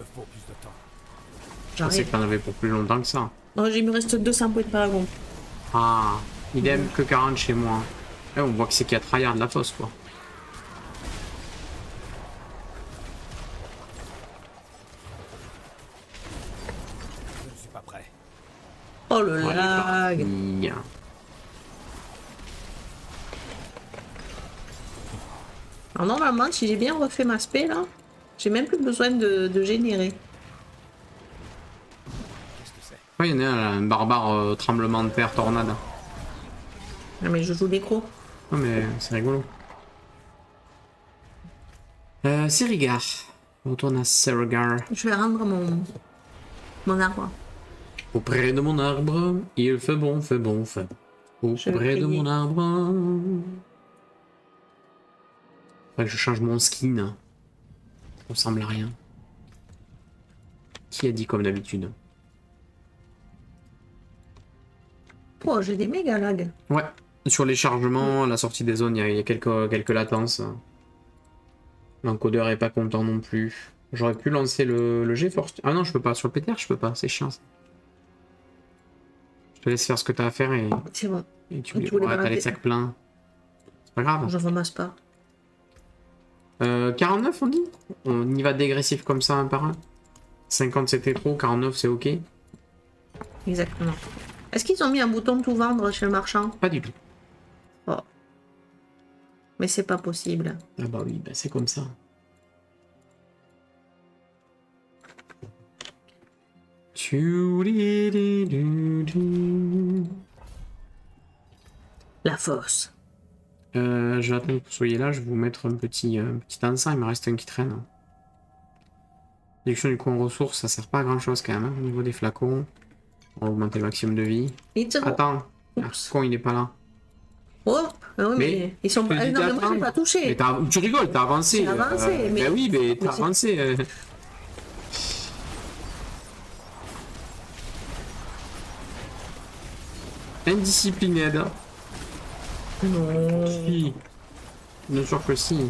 Je pensais J'arrive. que t'en avais pour plus longtemps que ça. Oh, il me reste deux cents points de paragon. Ah, idem que quarante chez moi. Eh, on voit que c'est qu'il y a tryhard de la fosse, quoi. Oh le Ouais, lag. parti. Alors normalement, si j'ai bien refait ma spé là, j'ai même plus besoin de, de générer. Ouais, il y en a un barbare euh, tremblement de terre, tornade. Ah, mais je joue l'écro. Non mais c'est rigolo. Euh, Serigar. On retourne à Serigar. Je vais rendre mon, mon arbre. Auprès de mon arbre, il fait bon, fait bon, fait. Je vais Auprès de prier. mon arbre. Faudrait que je change mon skin. Ça ressemble à rien. Qui a dit comme d'habitude? Oh, j'ai des méga lags. Ouais. Sur les chargements, à la sortie des zones, il y a, il y a quelques, quelques latences. L'encodeur est pas content non plus. J'aurais pu lancer le, le GeForce. Ah non, je peux pas. Sur le P T R, je peux pas. C'est chiant. Ça. Je te laisse faire ce que t'as à faire et, C'est bon, et tu, Tu voulais ouais, t'as m'arrêter. les sacs pleins. C'est pas grave. je ramasse pas. Euh, quarante-neuf, on dit? On y va dégressif comme ça, un par un. cinquante, c'était trop. quarante-neuf, c'est ok. Exactement. Est-ce qu'ils ont mis un bouton tout vendre chez le marchand? Pas du tout. Oh. Mais c'est pas possible. Ah bah oui, bah c'est comme ça. La fosse. Euh, je vais attendre que vous soyez là, je vais vous mettre un petit, euh, un petit dansant, il me reste un qui traîne. Réduction du coût en ressources, ça sert pas à grand chose quand même, hein, au niveau des flacons. On va augmenter le maximum de vie. It's a- Attends, ah, Oups. con il est pas là. Oh, ah oui, mais, Mais, ils sont je te pas. dis Non, mais moi, d'attendre. j'ai pas touché. Mais t'as- tu rigoles, t'as avancé. J'ai avancé, mais- Bah oui, mais t'as Mais c'est- avancé. euh. Indiscipliné, hein. Non. Si. Bien sûr que si.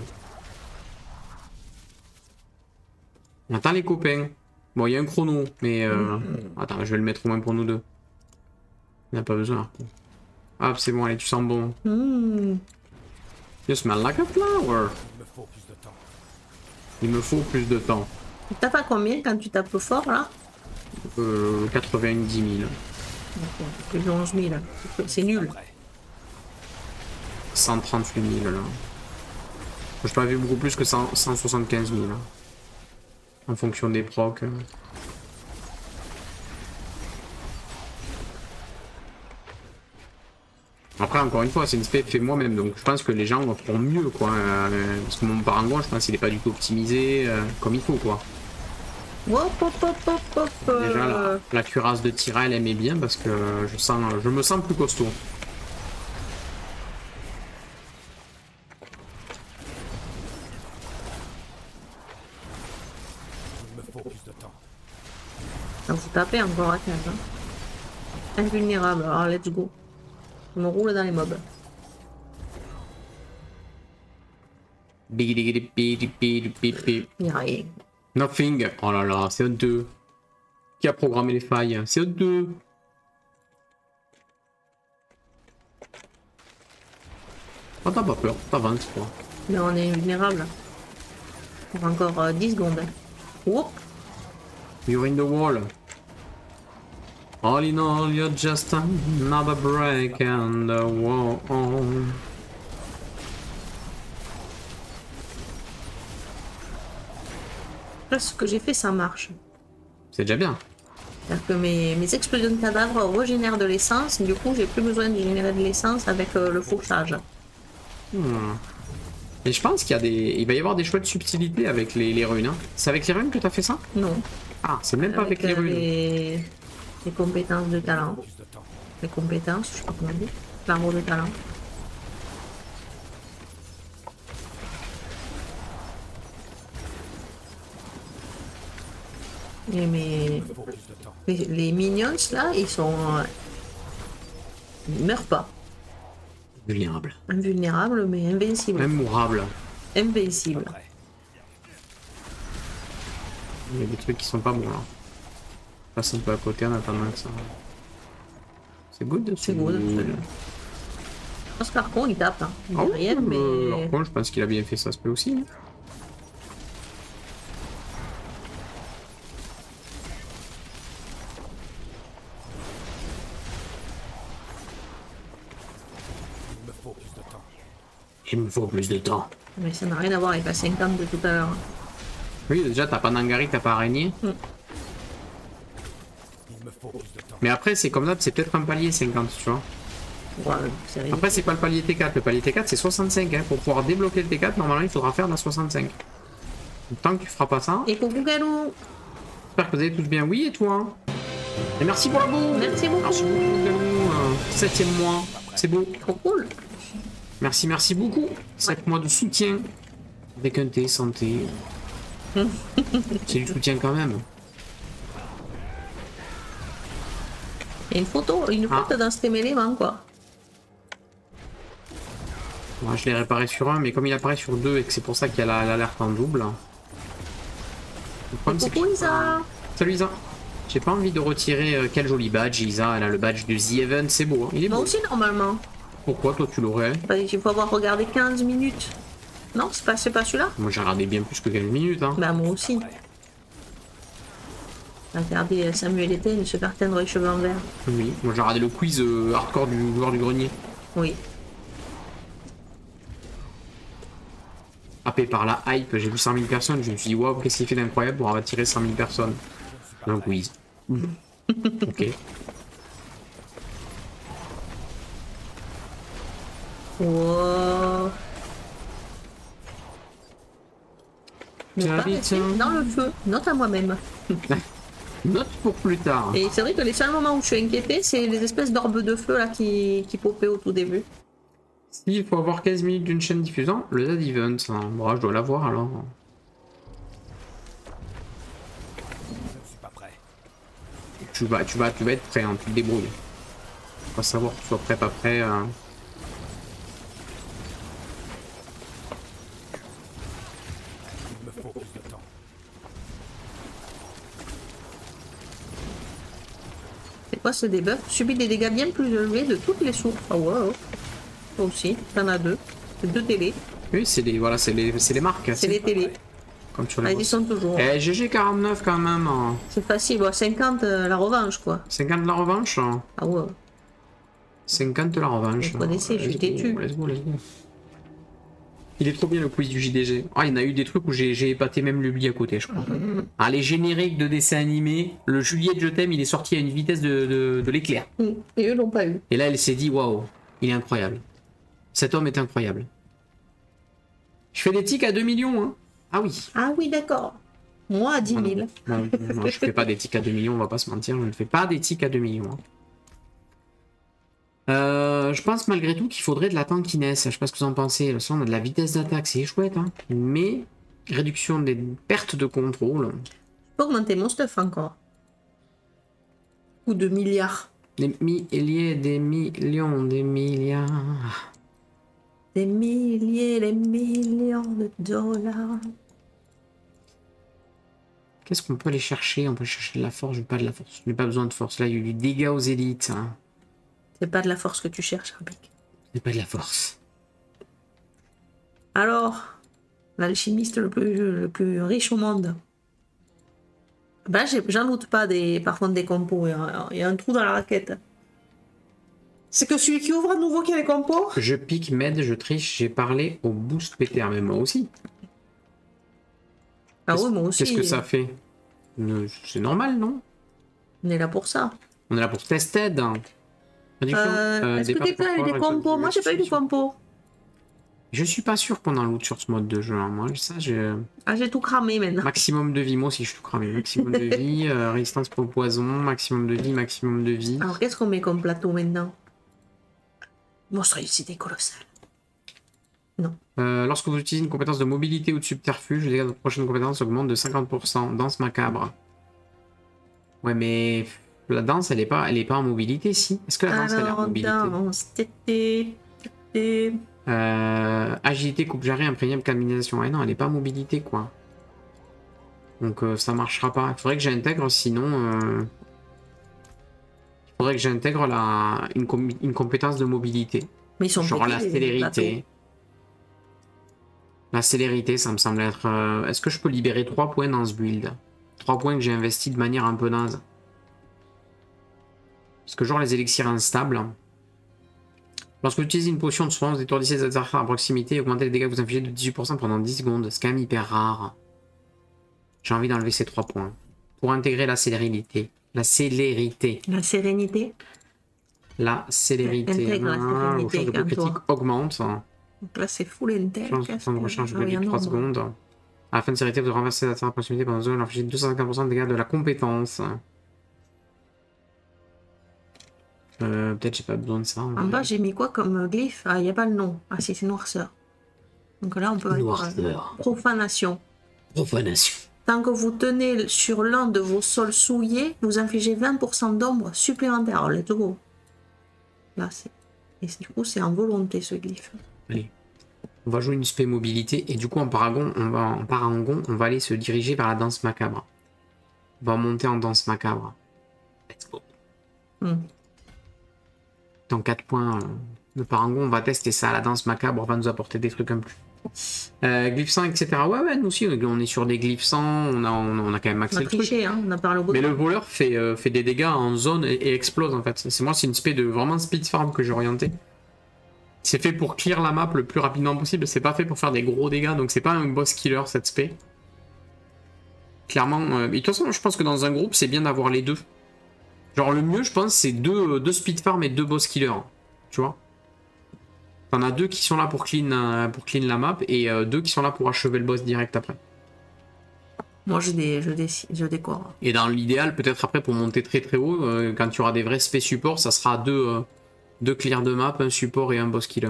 On attend les copains. Bon, il y a un chrono, mais... Euh... Attends, je vais le mettre au moins pour nous deux. Il n'y a pas besoin. Hop, c'est bon, allez, tu sens bon. Hmm. You smell like a flower. Il me faut plus de temps. T'as pas combien quand tu tapes fort là? Euh, quatre-vingt-dix mille. Plus de onze mille. C'est nul. cent trente-huit mille là. Je pas vu beaucoup plus que cent, cent soixante-quinze mille. Hein. En fonction des procs. Après, encore une fois, c'est une spé fait moi-même, donc je pense que les gens feront mieux, quoi. Euh, parce que mon parangon, je pense qu'il n'est pas du tout optimisé euh, comme il faut, quoi. Hop, hop, hop, hop, hop, Déjà, la, euh, la cuirasse de Tyra, elle aimait bien parce que je, sens, je me sens plus costaud. Ça vous tapez encore à quinze. Hein. Invulnérable, alors let's go. On me roule dans les mobs. Il n'y a rien. Nothing. Oh là là, c'est honteux. Qui a programmé les failles? C'est honteux. Oh, t'as pas peur, t'avances quoi. Mais on est invulnérable. Pour encore euh, dix secondes. Whoop. You're in the wall. All in all, you're just another break in the wall. Là, ce que j'ai fait, ça marche. C'est déjà bien. C'est-à-dire que mes, mes explosions de cadavres régénèrent de l'essence. Du coup, j'ai plus besoin de générer de l'essence avec euh, le fauchage. Hmm. Et je pense qu'il y a des, il va y avoir des chouettes subtilités avec les, les runes. Hein. C'est avec les runes que t'as fait ça? Non. Ah, c'est même pas avec, avec les euh, runes. Les... les compétences de talent. Les compétences, je sais pas comment on dit. L'arbre de talent. Et mes... les, les minions là, ils sont... euh, Ils meurent pas. Vulnérable. Invulnérables, mais invincibles. Même mourable. Invincibles. Il y a des trucs qui sont pas bons là. Passe un peu à côté en attendant que ça. C'est good. C'est good. Parce que Arcon, il tape. Hein. Il dit Oh, rien, mais... euh, Arcon, je pense qu'il a bien fait ça, se peut aussi. Hein. Il me faut plus de temps. Mais ça n'a rien à voir avec la cinquante de tout à l'heure. Oui, déjà, t'as pas Nangari, t'as pas araignée. Mm. Mais après, c'est comme ça, c'est peut-être un palier cinquante, tu vois. Ouais, c'est ridicule. Après, c'est pas le palier T quatre. Le palier T quatre, c'est soixante-cinq. Hein. Pour pouvoir débloquer le T quatre, normalement, il faudra faire de la soixante-cinq. Donc, tant que tu feras pas ça. Et coucou Galou. J'espère que vous allez tous bien. Oui, et toi? Et merci pour la boue. Merci beaucoup. Merci beaucoup, Galou. Euh, septième mois. C'est beau. Trop cool. Merci, merci beaucoup. sept mois de soutien. Avec un thé, santé. C'est du soutien quand même. Et une photo, une Ah. photo dans cet élément quoi. Moi, je l'ai réparé sur un, mais comme il apparaît sur deux et que c'est pour ça qu'il y a la- l'alerte en double. Le problème, c'est que Coucou j'ai Isa. pas- Salut Isa. J'ai pas envie de retirer euh, quel joli badge, Isa. Elle a le badge de The Event, c'est beau. Hein. Il est Moi beau. aussi normalement. Pourquoi toi tu l'aurais? Bah, il faut avoir regardé quinze minutes. Non, c'est pas, c'est pas celui-là. Moi j'ai regardé bien plus que quinze minutes. Hein. Bah moi aussi. Regardez Samuel Etienne se faire teindre les cheveux en vert. Oui, moi j'ai regardé le quiz euh, hardcore du joueur du grenier. Oui. Happé par la hype, j'ai vu cent mille personnes, je me suis dit waouh, qu'est-ce qu'il fait d'incroyable pour avoir attiré cent mille personnes d'un quiz. Ok. Wow. Ne Tiens, pas vite, rester hein. dans le feu. Note à moi-même. Note pour plus tard. Et c'est vrai que les seuls moments où je suis inquiétée, c'est les espèces d'orbes de feu là qui, qui popaient au tout début. S'il faut avoir quinze minutes d'une chaîne diffusant, le Z Event, hein. Bon, je dois l'avoir alors. Tu vas, tu vas, tu vas être prêt, hein, tu te débrouilles. On va savoir que tu sois prêt, pas prêt. Hein. C'est quoi ce debuff? Subit des dégâts bien plus élevés de toutes les sources. Ah ouais, ouais. Toi aussi, t'en as deux. C'est deux télés. Oui, c'est les, voilà, c'est les, c'est les marques. C'est les télés. Comme sur les Ah, ils y boss. sont toujours. Eh, G G quarante-neuf quand même. Hein. C'est facile, ouais, cinquante euh, la revanche quoi. cinquante de la revanche. Hein. Ah ouais. cinquante la revanche. Vous connaissez, je suis Let's têtu. go, let's go, let's go. Il est trop bien le quiz du J D G. Ah, il y en a eu des trucs où j'ai j'ai épaté même Lubli à côté, je crois. Ah, les génériques de dessins animés, le Juliette Je t'aime, il est sorti à une vitesse de, de, de l'éclair. Mm. Et eux l'ont pas eu. Et là, elle s'est dit, waouh, il est incroyable. Cet homme est incroyable. Je fais des tics à deux millions, hein. Ah oui. Ah oui, d'accord. Moi à dix mille. Non, non, je fais pas des tics à deux millions, on va pas se mentir, je ne fais pas des tics à deux millions. hein. Euh, je pense malgré tout qu'il faudrait de la tankiness. Je sais pas ce que vous en pensez. Là, on a de la vitesse d'attaque, c'est chouette, hein. Mais réduction des pertes de contrôle. Je peux augmenter mon stuff encore. Ou de milliards. Des milliers, des millions, des milliards. Des milliers, des millions de dollars. Qu'est-ce qu'on peut aller chercher? On peut chercher de la force. Je n'ai pas de la force. Je n'ai pas besoin de force. Là, il y a eu du dégât aux élites. Hein. C'est pas de la force que tu cherches, Rabik. C'est pas de la force. Alors, l'alchimiste le plus, le plus riche au monde. Ben, j'ai- j'en doute pas des, par contre des compos. Il y, a, il y a un trou dans la raquette. C'est que celui qui ouvre à nouveau qui a les compos. Je pique, m'aide, je triche. J'ai parlé au boost P T R, mais moi aussi. Ah Qu'est-ce- oui, moi aussi. Qu'est-ce que ça fait? Ne- C'est normal, non? On est là pour ça. On est là pour tested. hein. Réduction, Euh, euh, Est-ce que départ t'as pas eu pour des pouvoir, compos? Moi, j'ai pas eu de compos. Je suis pas sûr qu'on en loot sur ce mode de jeu. hein. Moi, ça, j'ai Ah, j'ai tout cramé maintenant. maximum de vie. Moi aussi, je suis tout cramé. Maximum de vie, euh, résistance pour le poison, maximum de vie, maximum de vie. Alors, qu'est-ce qu'on met comme plateau maintenant? Monstruosité colossale. Euh, lorsque vous utilisez une compétence de mobilité ou de subterfuge, le dégât de votre prochaine compétence augmente de cinquante pour cent. Danse macabre. Ouais, mais la danse, elle est pas, elle est pas en mobilité, si. Est-ce que la danse, elle est en Alors, mobilité? danse, tété, tété. Euh, agilité, coupe jarret, imprégnable, canalisation. Ah non, elle est pas en mobilité, quoi. Donc euh, ça marchera pas. Il faudrait que j'intègre, sinon... euh, Il faudrait que j'intègre la... une, com- une compétence de mobilité. Mais ils sont Genre la pétés, les plateaux. célérité. La célérité, ça me semble être... euh, Est-ce que je peux libérer trois points dans ce build? trois points que j'ai investis de manière un peu naze. Parce que genre les élixirs instables... Lorsque vous utilisez une potion de soin, vous étourdissez les adversaires à proximité et augmentez les dégâts que vous infligez de dix-huit pour cent pendant dix secondes. C'est quand même hyper rare. J'ai envie d'enlever ces trois points. Pour intégrer la célérité. La célérité. La sérénité. La célérité. Intègre la Ah, vos sérénité, chances de coup calme-toi. critique augmentent. Donc là, c'est full intel. Chance de temps de recharge de trois secondes. À la fin de célérité, vous renversez l'adversaire à proximité pendant une zone, infligez deux cent cinquante pour cent de dégâts de la compétence. Euh, Peut-être j'ai pas besoin de ça. en En vrai. bas, j'ai mis quoi comme glyphe? Ah, il n'y a pas le nom. Ah, si, c'est noirceur. Donc là, on peut mettre euh, Noirceur. profanation. Profanation. Tant que vous tenez sur l'un de vos sols souillés, vous infligez vingt pour cent d'ombre supplémentaire. Alors, let's go. Là, c'est... Et du coup, c'est en volonté, ce glyphe. Allez. On va jouer une spé mobilité et du coup en paragon, on va en parangon, on va aller se diriger vers la danse macabre. On va monter en danse macabre. Let's go. Hmm. Dans quatre points euh, de parangon, on va tester ça. La danse macabre va nous apporter des trucs un peu. Euh, glyph cent, et cetera. Ouais, ouais, nous aussi, on est sur des glyphes cent, on a, on a, on a quand même On maxé a le truc. triché, hein. On a parlé au bout Mais de- le voleur fait, euh, fait des dégâts en zone et, et explose en fait. C'est moi, c'est une spé de vraiment speed farm que j'ai orienté. C'est fait pour clear la map le plus rapidement possible. C'est pas fait pour faire des gros dégâts, donc c'est pas un boss killer cette spé. Clairement, euh, et de toute façon, je pense que dans un groupe, c'est bien d'avoir les deux. Genre le mieux, je pense, c'est deux, deux speed farm et deux boss killers. Tu vois? T'en as deux qui sont là pour clean, euh, pour clean la map et euh, deux qui sont là pour achever le boss direct après. Moi, je, dé... je, décide... je décore. Et dans l'idéal, peut-être après pour monter très très haut, euh, quand tu auras des vrais spé support, ça sera deux, euh, deux clears de map, un support et un boss killer.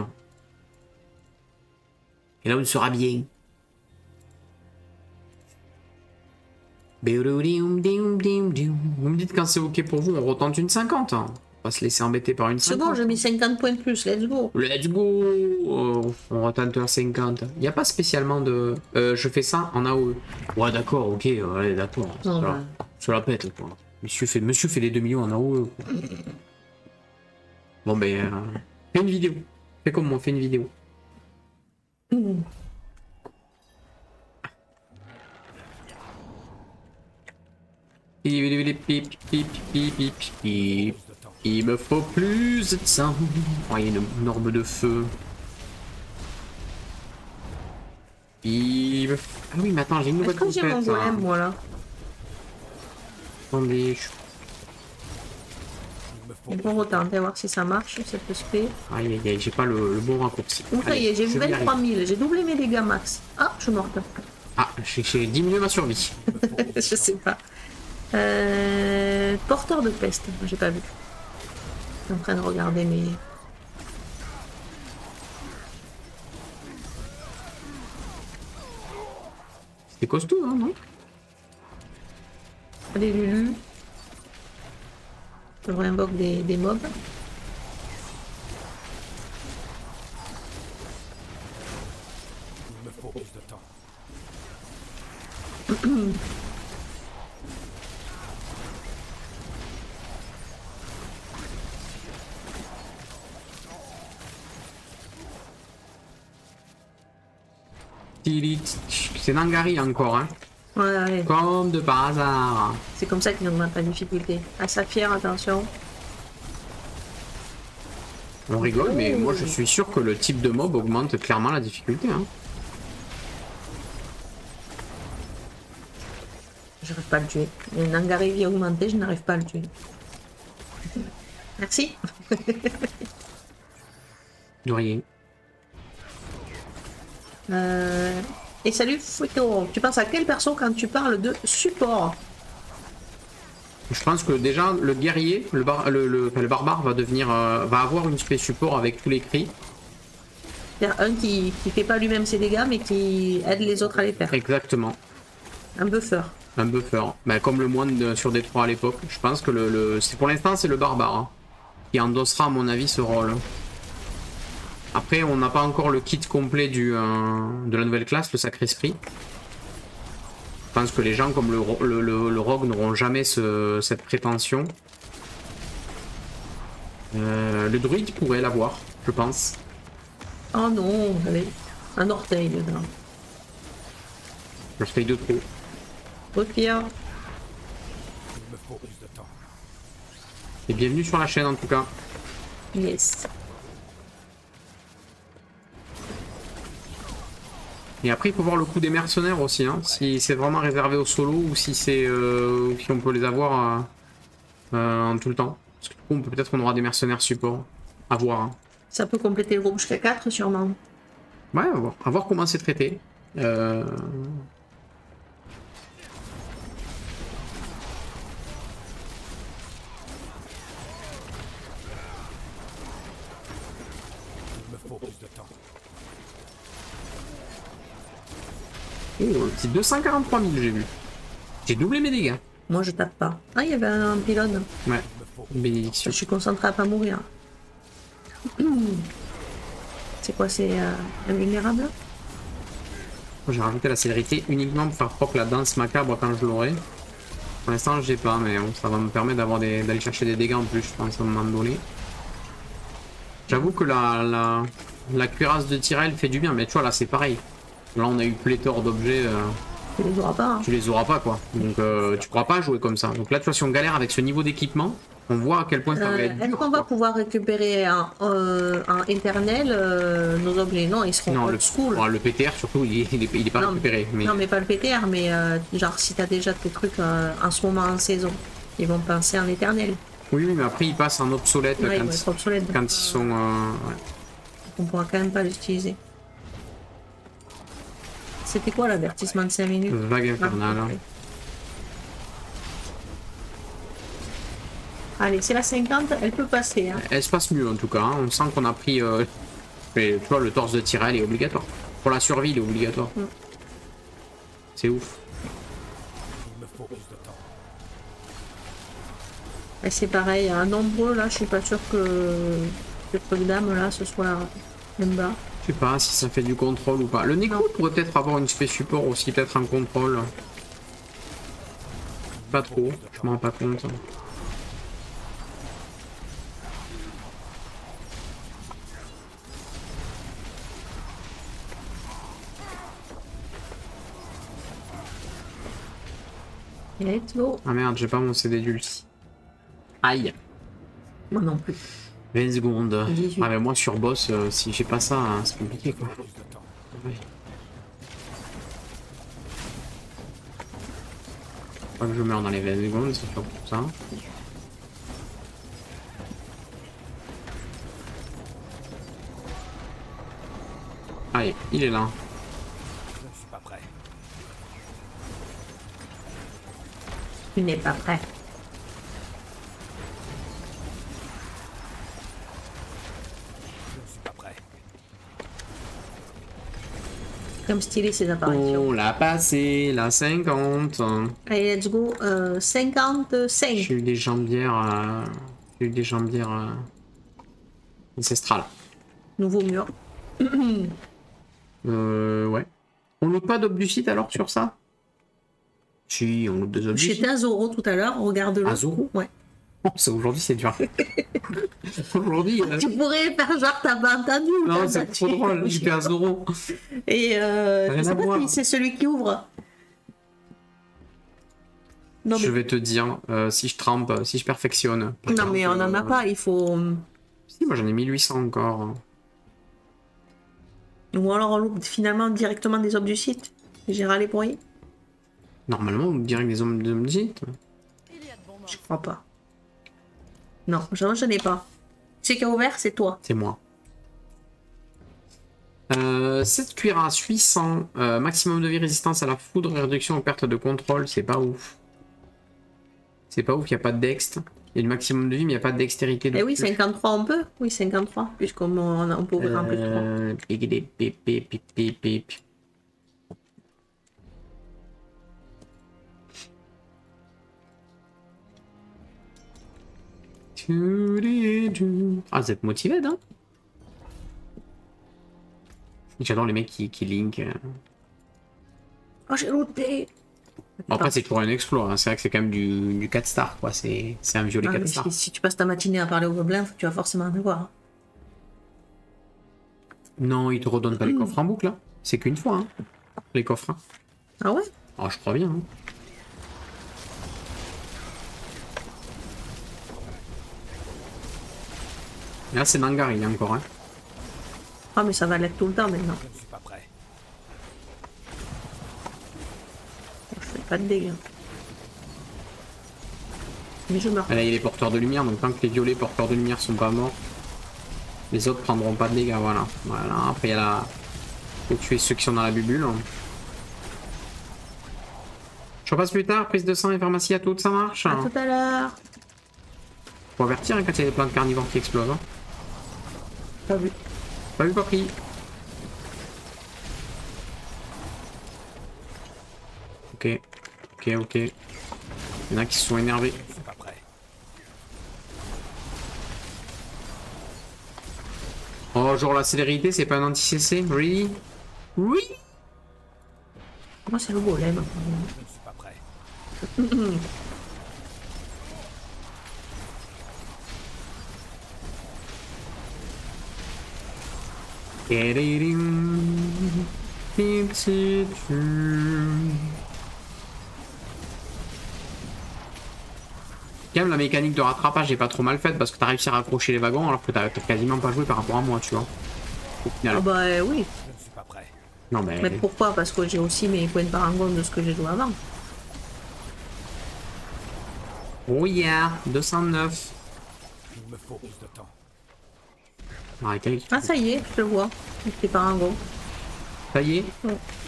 Et là, on sera bien. Vous me dites quand c'est ok pour vous, on retente une cinquante. On va se laisser embêter par une C'est cinquante. bon, j'ai mis cinquante points de plus, let's go. Let's go. Oh, on retente un cinquante. Il n'y a pas spécialement de... Euh, je fais ça en A O E. Ouais d'accord, ok, ouais, d'accord. Non, Voilà. bah, Je la pète quoi. Monsieur fait, monsieur fait les deux millions en A O E. Quoi. Bon ben, euh, fais une vidéo. Fais comme moi, fais une vidéo. hmm. Pip, pip, pip, pip, pip, pip, pip. Il me faut plus de sang. Oh, il y a une orbe de feu. Il me... Ah oui, mais attends, j'ai une nouvelle Est-ce que j'ai mon compète, golem, hein. moi, là? Attendez, je... On peut retenter, voir si ça marche, ça peut se faire. Aïe aïe aïe, j'ai pas le, le bon raccourci. Ouh, ça y est, j'ai je vais y vingt-trois arriver. mille, j'ai doublé mes dégâts max. Ah, je suis morte. Ah, j'ai- j'ai diminué ma survie. Je sais pas. Euh... Porteur de peste, j'ai pas vu. Je suis en train de regarder mes... C'était costaud, hein, non? Allez, Lulu. Je réinvoque des, des mobs. Il me faut plus de temps. C'est Nangari encore, hein. Ouais, ouais. Comme de par hasard. C'est comme ça qu'il augmente la difficulté. À Saphir, attention. On rigole, mais moi je suis sûr que le type de mob augmente clairement la difficulté, hein. J'arrive pas à le tuer. Il y a un Nangari qui est augmenté, je n'arrive pas à le tuer. Merci. De rien. Euh... Et salut Fouetto. Tu penses à quel perso quand tu parles de support? Je pense que déjà le guerrier, le, bar, le, le, enfin, le barbare va devenir, euh, va avoir une spé support avec tous les cris. C'est-à-dire un qui, qui fait pas lui-même ses dégâts mais qui aide les autres à les faire. Exactement. Un buffer. Un buffer. Ben, comme le moine de, sur D trois à l'époque. Je pense que le, le c'est pour l'instant c'est le barbare hein, qui endossera à mon avis ce rôle. Après on n'a pas encore le kit complet du, euh, de la nouvelle classe, le sacré esprit. Je pense que les gens comme le, le, le, le rogue n'auront jamais ce, cette prétention. Euh, le druide pourrait l'avoir, je pense. Oh non, allez. Un orteil dedans. Le de trop. Au pire. Il me faut plus de temps. Et bienvenue sur la chaîne en tout cas. Yes. Et après, il faut voir le coup des mercenaires aussi, hein, si c'est vraiment réservé au solo ou si c'est euh, si on peut les avoir euh, euh, en tout le temps. Parce que du coup, on peut peut-être qu'on aura des mercenaires support. À voir. Hein. Ça peut compléter le groupe jusqu'à quatre sûrement. Ouais, à voir, à voir comment c'est traité. Euh... Il me faut plus de temps. Oh, c'est deux cent quarante-trois mille j'ai vu. J'ai doublé mes dégâts. Moi je tape pas. Ah, il y avait un pylône. Ouais, Je bénédiction. suis concentré à pas mourir. C'est quoi, c'est euh, invulnérable? J'ai rajouté la célérité uniquement pour faire propre la danse macabre quand je l'aurai. Pour l'instant, j'ai pas, mais bon, ça va me permettre d'avoir des... d'aller chercher des dégâts en plus, je pense, à un moment donné. J'avoue que la, la, la cuirasse de Tyrell fait du bien, mais tu vois, là, c'est pareil. Là, on a eu pléthore d'objets, euh, Tu les auras pas. Hein. tu les auras pas, quoi. Donc, euh, tu pourras pas jouer comme ça. Donc là, tu vois, si on galère avec ce niveau d'équipement, on voit à quel point ça va Euh, être Est-ce dur. qu'on va quoi. pouvoir récupérer en, euh, en éternel euh, nos objets? Non, ils seront Non, le, old school. bon, le P T R, surtout, il est, il est, il est pas Non, récupéré. Mais... Non, mais pas le P T R, mais euh, genre si t'as déjà tes trucs euh, en ce moment en saison, ils vont penser en éternel. Oui, oui, mais après, ils passent en obsolète Ouais, ils quand, vont être obsolètes. quand ils sont... euh, ouais. On pourra quand même pas l'utiliser. C'était quoi l'avertissement de cinq minutes? Vague infernale. Ah, ok. Allez, c'est la cinquante, elle peut passer. Hein. Elle se passe mieux en tout cas, hein. On sent qu'on a pris... Euh... Mais, tu vois, le torse de Tyrell est obligatoire. Pour la survie, il est obligatoire. Mm. C'est ouf. Il me faut plus de temps. Et c'est pareil, à nombreux, là, je suis pas sûr que ce truc d'âme, là, ce soit même bas. Je sais pas si ça fait du contrôle ou pas. Le Neko Non. pourrait peut-être avoir une spé support aussi, peut-être en contrôle. Pas trop, je m'en rends pas compte. Let's go. Ah merde, j'ai pas mon C D Dulce. Aïe. Moi non plus. vingt secondes. dix-huit. Ah mais moi sur boss, euh, si j'ai pas ça, hein, c'est compliqué quoi. Plus de temps. Ouais. Pas que je meurs dans les vingt secondes, c'est surtout ça. Allez, il est là. Je ne suis pas prêt. Tu n'es pas prêt. Je ne suis pas prêt. Comme stylé ces apparitions. On l'a passé, la cinquante. Allez, let's go. Euh, cinquante-cinq. J'ai eu des jambières. Euh... J'ai eu des jambières euh... ancestrales. Nouveau mur. Euh, ouais. On loot pas d'aube du site alors sur ça? Si, on loot des objets. J'étais à Zoro tout à l'heure, regarde-le. À Zoro? Ouais. Oh, c'est aujourd'hui, c'est dur. Aujourd'hui. euh, Tu pourrais faire genre t'as pas entendu. ou Non, t'as c'est pas trop tué. drôle. J'étais à Zoro. Et euh, Rien je à sais pas voir. si c'est celui qui ouvre. Non Je mais, vais te dire, euh, si je trempe, si je perfectionne. non, mais on en a Euh, pas, il faut. Si, moi j'en ai mille huit cents encore. Ou alors on loupe finalement directement des hommes du site. J'ai râlé pour rien. Normalement, on dirait que des hommes de site. Je crois pas. Non, j'en j'en ai pas. C'est qui a ouvert, c'est toi. C'est moi. Euh, sept cuirasses, huit cents, euh, maximum de vie, résistance à la foudre, réduction aux pertes de contrôle, c'est pas ouf. C'est pas ouf, il n'y a pas de dext. Il y a du maximum de vie, mais il n'y a pas de dextérité. Eh oui, plus. cinquante-trois on peut. Oui, cinquante-trois. Puisqu'on on, on peut ouvrir en plus de trois. Euh, pip, pip, pip, pip, pip, pip. Ah, vous êtes motivé, hein? J'adore les mecs qui, qui link. euh. Oh, j'ai looté. Bon, après, c'est toujours un exploit. Hein. C'est vrai que c'est quand même du, du quatre stars, quoi. C'est c'est un violet Ah, mais quatre stars. si, si tu passes ta matinée à parler aux gobelins, tu vas forcément en avoir. Non, ils te redonnent pas les coffres en boucle, là. C'est qu'une fois, hein. Les coffres. Hein. Ah ouais? Oh, je crois bien. Hein. Là, c'est Nangari encore. Hein. Ah, mais ça va l'être tout le temps maintenant. Je ne suis pas prêt. Je fais pas de dégâts. Mais je meurs. Et là, il y a les porteurs de lumière, donc tant que les violets porteurs de lumière sont pas morts, les autres prendront pas de dégâts. Voilà. Voilà. Après, il y a la. Faut tuer ceux qui sont dans la bubule. Je repasse plus tard, prise de sang et pharmacie à toutes, ça marche. À tout à l'heure. Faut avertir hein, quand il y a des plantes carnivores qui explosent. Hein. Pas vu. Pas vu, pas pris. Ok, ok, ok. Il y en a qui se sont énervés. Je ne suis pas prêt. Oh, genre la célérité, c'est pas un anti-C C? Really? Oui. Moi, c'est le golem. Je ne suis pas prêt. Quand même, la mécanique de rattrapage est pas trop mal faite parce que t'as réussi à raccrocher les wagons alors que t'as t'as quasiment pas joué par rapport à moi, tu vois. Au final. Ah bah euh, oui. Je ne suis pas prêt. Non, mais. Mais pourquoi? Parce que j'ai aussi mes points de parangon de ce que j'ai joué avant. Oh yeah, deux cent neuf. Il me faut plus de temps. Arrêtez. Ah, ça y est, je le vois. Avec tes parangons. Ça y est.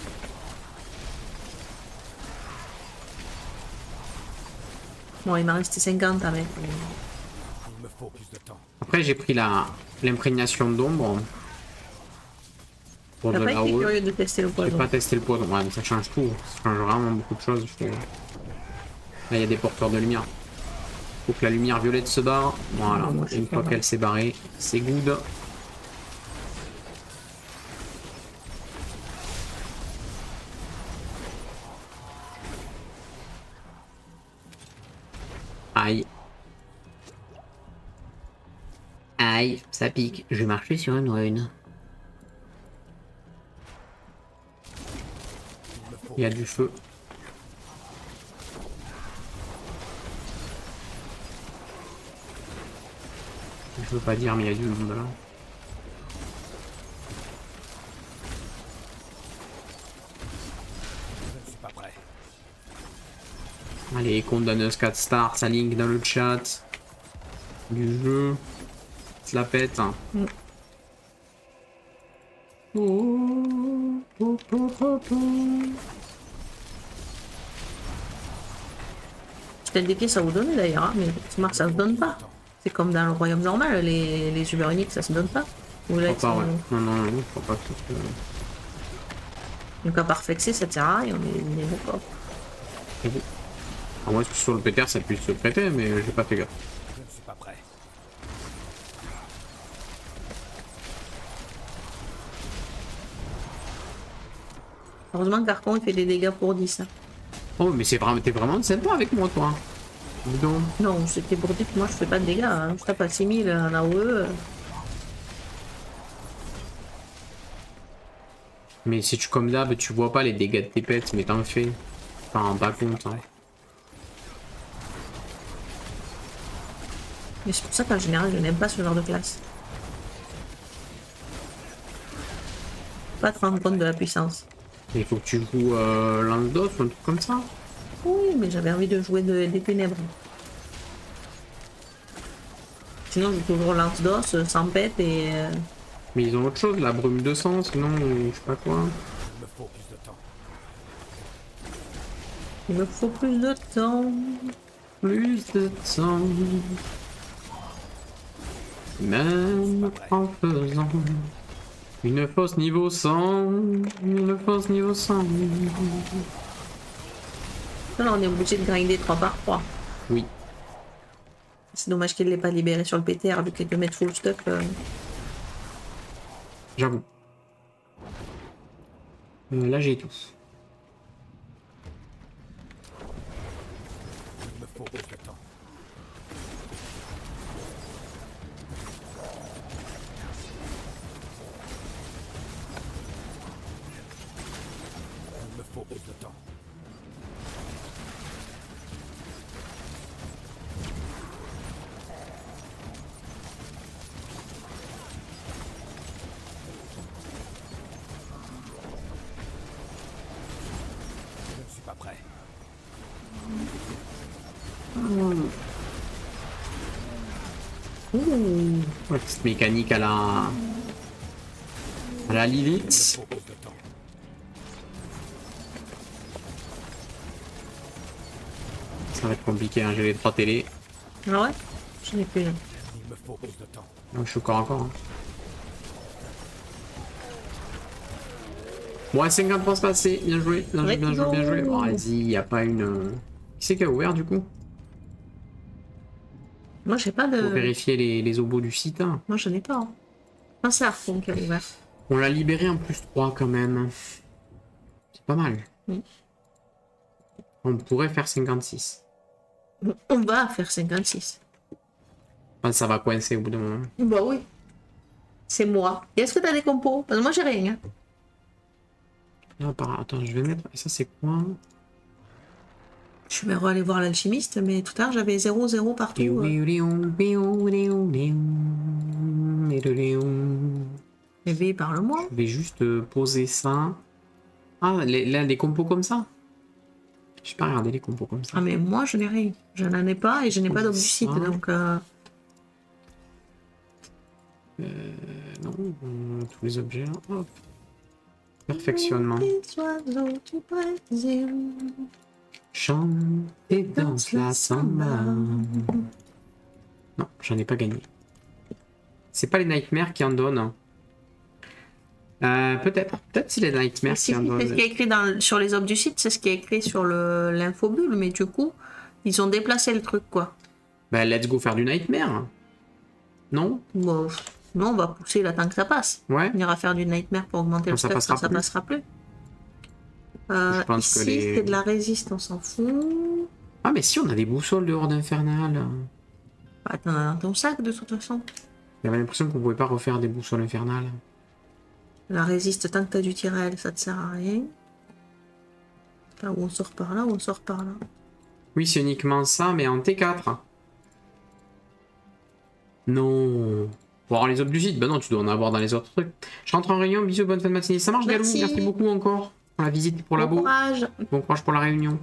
Bon, il m'a resté cinquante avec. Il me faut plus de temps. Après, j'ai pris la l'imprégnation d'ombre. Pour T'as de pas la été haut. curieux de tester le J'ai poison. pas testé le poison. Ouais, mais ça change tout. Ça change vraiment beaucoup de choses. Je trouve. Là, il y a des porteurs de lumière. Faut que la lumière violette se barre. Voilà. Non, moi, je suis Une fois pas qu'elle s'est barrée, c'est good. Aïe. Aïe, ça pique. Je vais marcher sur une rune. Il y a du feu. Je veux pas dire, mais il y a du monde là. Je ne suis pas prêt. Allez, Condamneuse quatre stars, ça link dans le chat du jeu. Se la pète. Hein. Mm. Oh, oh, oh, oh, oh. Peut-être des pièces à vous donner d'ailleurs, hein, mais Smart ça se donne pas. C'est comme dans le royaume normal, les, les Uber uniques ça se donne pas. Vous Je l'êtes, crois pas, ouais. euh, Non, non, non, je crois pas que ce soit- Donc à part flexer, ça sert à rien, on est, on est d'accord. À moins que sur le P T R ça puisse se prêter, mais j'ai pas fait gaffe. Je ne suis pas prêt. Heureusement qu'Arcon il fait des dégâts pour dix. Hein. Oh, mais c'est vraiment, t'es vraiment sympa avec moi, toi. Dis donc. Non, c'était pour dire que moi je fais pas de dégâts. Hein. Je tape à six mille en A O E. Mais si tu comme d'hab, tu vois pas les dégâts de tes pets, mais t'en fais. T'en rends pas compte. Hein. Mais c'est pour ça qu'en général je n'aime pas ce genre de classe. Pas te rendre compte de la puissance. Il faut que tu joues euh, Lance-Dos ou un truc comme ça. Oui, mais j'avais envie de jouer de- des ténèbres. Sinon, je joue toujours lance d'os, sans pète et. euh, Mais ils ont autre chose, la brume de sang, sinon, je sais pas quoi. Il me faut plus de temps. Il me faut plus de temps. Plus de temps. Même en faisant une fausse niveau cent. Une fausse niveau cent. Là, on est obligé de grinder trois par trois. Oui. C'est dommage qu'il ne l'ait pas libéré sur le P T R, vu qu'il te mettre full stuff. euh. J'avoue. Euh, là, j'ai tout. Il me faut plus de temps. Il me faut plus de temps. Je ne suis pas prêt. Ouh. Ouais, petite mécanique à la... à la Il me Lilith. faut plus de temps. Ça va être compliqué, hein, j'ai les trois télés. Ah ouais? J'en ai plus. là. Il me faut plus de temps. Ouais, je suis encore encore. Hein. Bon, cinquante points passés, bien joué, bien joué, bien joué, bien joué. Bon, vas-y, y a pas une... euh, Qui c'est qui a ouvert du coup? Moi, j'ai pas Pour de. vérifier les, les obos du site. Hein. Moi, je n'ai pas. Hein. Ah, c'est Arcon qui a ouvert. On l'a libéré en plus trois quand même. C'est pas mal. Oui. On pourrait faire cinquante-six. On va faire cinquante-six. Enfin, ça va coincer au bout d'un moment. Bah oui. C'est moi. Et est-ce que t'as des compos? Parce que moi, j'ai rien. Hein. Là, par... Attends, je vais mettre... Ça, c'est quoi? Je vais aller voir l'alchimiste, mais tout à l'heure, j'avais zéro zéro partout. euh. Éveillé par le moi. Je vais juste euh, poser ça. Ah, les, là, des compos comme ça? Je pas regardé les compos comme ça. Ah, mais moi, je n'ai rien. Je n'en ai pas et je n'ai pas d'obducite, Ah. donc... euh, Euh, non, euh, tous les objets là. Hop. Perfectionnement. Les oiseaux du Brésil. Chante et danse la samba. Non, j'en ai pas gagné. C'est pas les Nightmares qui en donnent. hein. Euh, peut-être. Peut-être c'est les Nightmares Si, qui en si, c'est ce donnent. qui est écrit dans, sur les obducites, c'est ce qui est écrit sur le- l'infobulle, mais du coup, ils ont déplacé le truc, quoi. Bah, let's go faire du Nightmare. Non? Bon, non, on va pousser là tant que ça passe. Ouais. On ira faire du nightmare pour augmenter Quand le ça stuff passera quand ça plus. passera plus. Euh, Je pense que ici, les- c'est de la résiste, on s'en fout. Ah, mais si, on a des boussoles de Horde Infernale. Bah, t'en as dans ton sac de toute façon. J'avais l'impression qu'on pouvait pas refaire des boussoles infernales. La résiste, tant que t'as du tirel, ça te sert à rien. Là où on sort par là, où on sort par là. Oui, c'est uniquement ça, mais en T quatre. Non. Pour avoir les autres du site, bah non, tu dois en avoir dans les autres trucs. Je rentre en réunion, bisous, bonne fin de matinée. Ça marche, Galou, Merci. merci beaucoup encore pour la visite, pour la Bon beau. courage. Bon courage pour la réunion.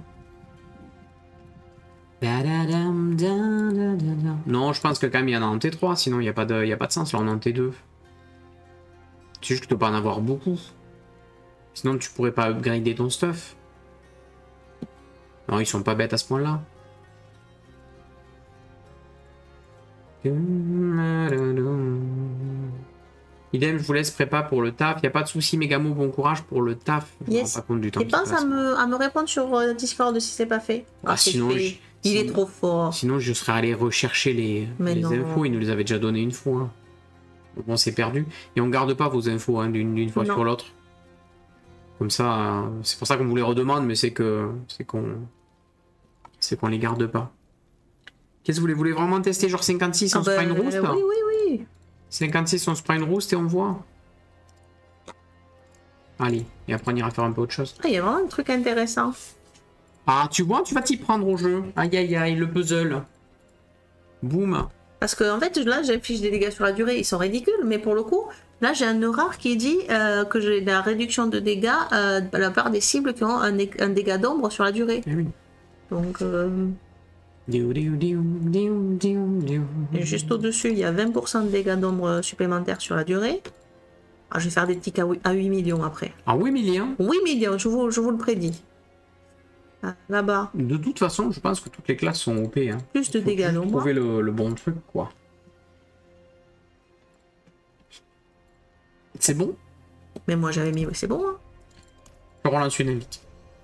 Non, je pense que quand même il y en a en T trois, sinon il n'y a, pas de- il y a pas de sens, là on est en T deux. C'est juste que tu peux pas en avoir beaucoup. Sinon tu pourrais pas upgrader ton stuff. Non, ils sont pas bêtes à ce point-là. Idem, je vous laisse prépa pour le taf. Y a pas de souci, Mégamo, bon courage pour le taf. Je me Yes. rends pas compte du temps Et qui pense à passe. me, à me répondre sur euh, Discord si c'est pas fait. Ah, c'est sinon, fait. je- Il est sinon- trop fort. Sinon, je serais allé rechercher les, Mais les non. infos. Il nous les avait déjà donné une fois. Donc bon, c'est perdu. Et on garde pas vos infos hein, d'une d'une fois Non. sur l'autre. Comme ça, euh, c'est pour ça qu'on vous les redemande, mais c'est que c'est qu'on c'est qu'on les garde pas. Qu'est-ce que vous voulez Vous voulez vraiment tester genre cinquante-six en Ah bah, spine roost oui, oui, oui. cinquante-six en spine roost et on voit. Allez, et après on ira faire un peu autre chose. Ah, il y a vraiment un truc intéressant. Ah, tu vois, tu vas t'y prendre au jeu. Aïe aïe aïe, le puzzle. Boum. Parce que en fait, là, j'affiche des dégâts sur la durée, ils sont ridicules, mais pour le coup, là, j'ai un rare qui dit euh, que j'ai la réduction de dégâts euh, de la part des cibles qui ont un, dé- un dégât d'ombre sur la durée. Eh oui. Donc, euh, Diou, diou, diou, diou, diou, diou. et juste au-dessus, il y a vingt pour cent de dégâts d'ombre supplémentaires sur la durée. Ah, je vais faire des tics à huit à huit millions après. Ah oui, Emilien. huit millions, je vous, je vous le prédis. Ah, là-bas, De toute façon, je pense que toutes les classes sont O P. Hein. plus de Faut dégâts juste d'ombre. trouver le, le bon truc, quoi. C'est bon. Mais moi, j'avais mis, c'est bon, hein. Je relance une invite.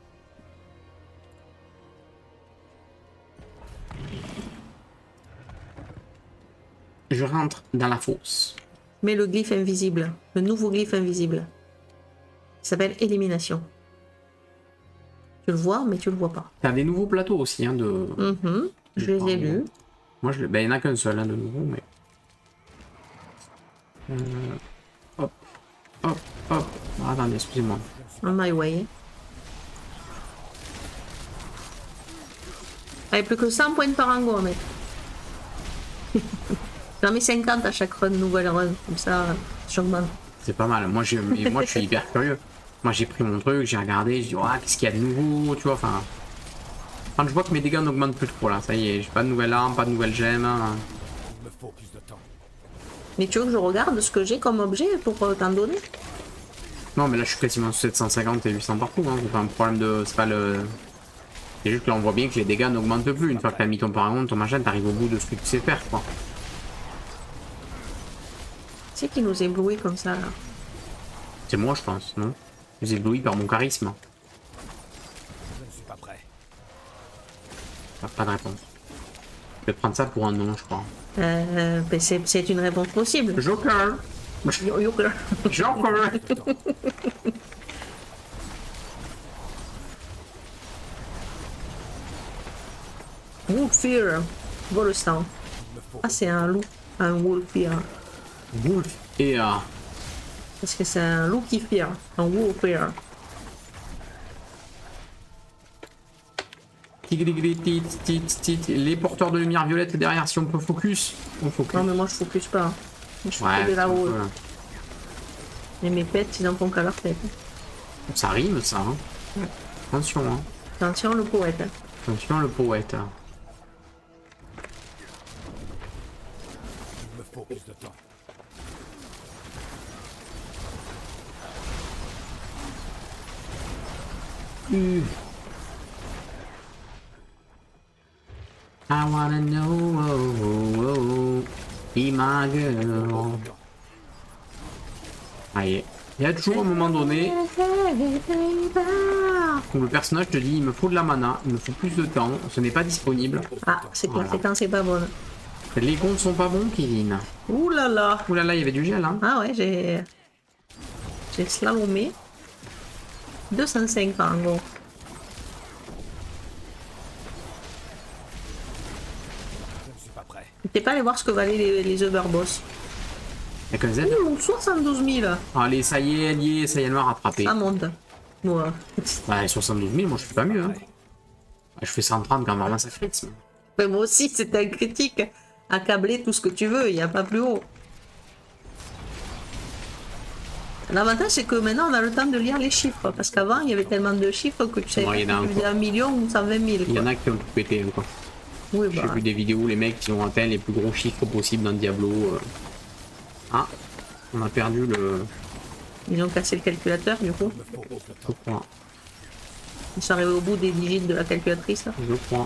Je rentre dans la fosse. Mais le glyphe invisible, le nouveau glyphe invisible, il s'appelle élimination. Tu le vois, mais tu le vois pas. T'as des nouveaux plateaux aussi, hein, de... Mhm, je de les ai parler. lus. Moi, je... ben, il n'y en a qu'un seul, hein, de nouveau, mais... Euh, Hop, hop, hop. Ah, attendez, excusez-moi. On my way. Avec plus que cent points par ango, mec. J'en mets cinquante à chaque run, nouvelle run. Comme ça, j'augmente. C'est pas mal. Moi, je, mais moi, je suis hyper curieux. Moi, j'ai pris mon truc, j'ai regardé, je dis, ah, qu'est-ce qu'il y a de nouveau, tu vois, enfin... Quand je vois que mes dégâts n'augmentent plus trop, là, ça y est, j'ai pas de nouvelle arme, pas de nouvelle gemme. hein. Il me faut plus de temps. Mais tu veux que je regarde ce que j'ai comme objet pour euh, t'en donner? Non, mais là, je suis quasiment sur sept cent cinquante et huit cents partout, hein. C'est pas un problème de... C'est pas le... C'est juste que là, on voit bien que les dégâts n'augmentent plus. Une fois que t'as mis ton paragon, ton machin, t'arrives au bout de ce que tu sais faire, quoi. C'est qui nous éblouit comme ça, là? C'est moi, je pense, non? Je suis ébloui par mon charisme. Je ne suis pas prêt. Pas, pas de réponse. Je vais prendre ça pour un non, je crois. Euh, ben c'est c'est une réponse possible. Joker! Yo- yo- Joker! Wolfear. Vois le sang. Il me faut Ah, c'est un loup. Un Wolfear. Wolf et... euh, Parce que c'est un loup qui fear. Un Wolfear. tigri, tit, tit, tit. Les porteurs de lumière violette derrière, si on peut focus. On focus. Non, mais moi, je focus pas. Moi, je focus Ouais, de là-haut. voilà. Et mes pets, ils en font qu'à leur tête. Ça rime, ça. Hein. Attention, hein. Attention, le poète. Attention, le poète. il me faut plus de temps. Uh. I wanna know, oh, oh, oh, be my girl. Allez, il y a toujours un moment donné où le personnage te dit il me faut de la mana, il me faut plus de temps, ce n'est pas disponible. Ah, c'est Voilà. conséquent, c'est pas bon. Les comptes sont pas bons, Kevin. Ouh là là. Ouh là là, il y avait du gel, hein. Ah ouais, j'ai. J'ai slalomé. deux cent cinq en gros. Je ne suis pas prêt. T'es pas allé voir ce que valaient les, les Overboss. Y'a qu'un Z. Ouh, soixante-douze mille. Allez, ça y est, lié, ça y est, elle m'a rattrapé. Ça monte. Ouais. Ouais, soixante-douze mille, moi je fais pas mieux, hein. Je fais cent trente quand même, ça fait. Mais moi aussi, c'était un critique. accabler tout ce que tu veux, il n'y a pas plus haut. L'avantage, c'est que maintenant, on a le temps de lire les chiffres. Parce qu'avant, il y avait tellement de chiffres que tu savais Bon, pas il y en a si tu un, faisais un million ou cent vingt mille. Il y en quoi. a qui ont tout pété encore. Oui, J'ai bah. vu des vidéos où les mecs qui ont atteint les plus gros chiffres possibles dans Diablo. euh. Ah, on a perdu le. Ils ont cassé le calculateur, du coup. Il me faut plus de Je temps. crois. Ils sont arrivés au bout des digits de la calculatrice. là. Je crois.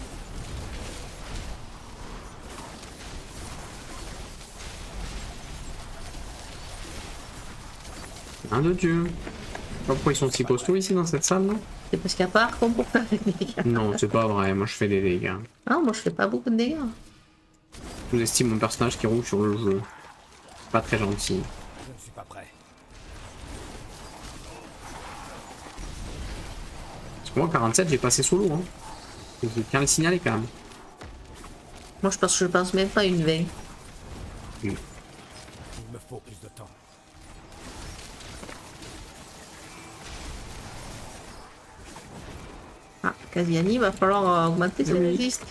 Un de Dieu. Je sais pas pourquoi ils sont si costauds ici dans cette salle là. C'est parce qu'il n'y a pas Arcon pour faire des dégâts. Non, c'est pas vrai, moi je fais des dégâts. Ah, moi, je fais pas beaucoup de dégâts. Je vous estime mon personnage qui roule sur le jeu. Pas très gentil. Je ne suis pas prêt. Parce que moi quarante-sept j'ai passé solo hein. Je tiens à le signaler quand même. Moi, je pense, je pense même pas à une vingt. Il me faut plus de temps. Ah, Casiani, il va falloir euh, augmenter ses résistes.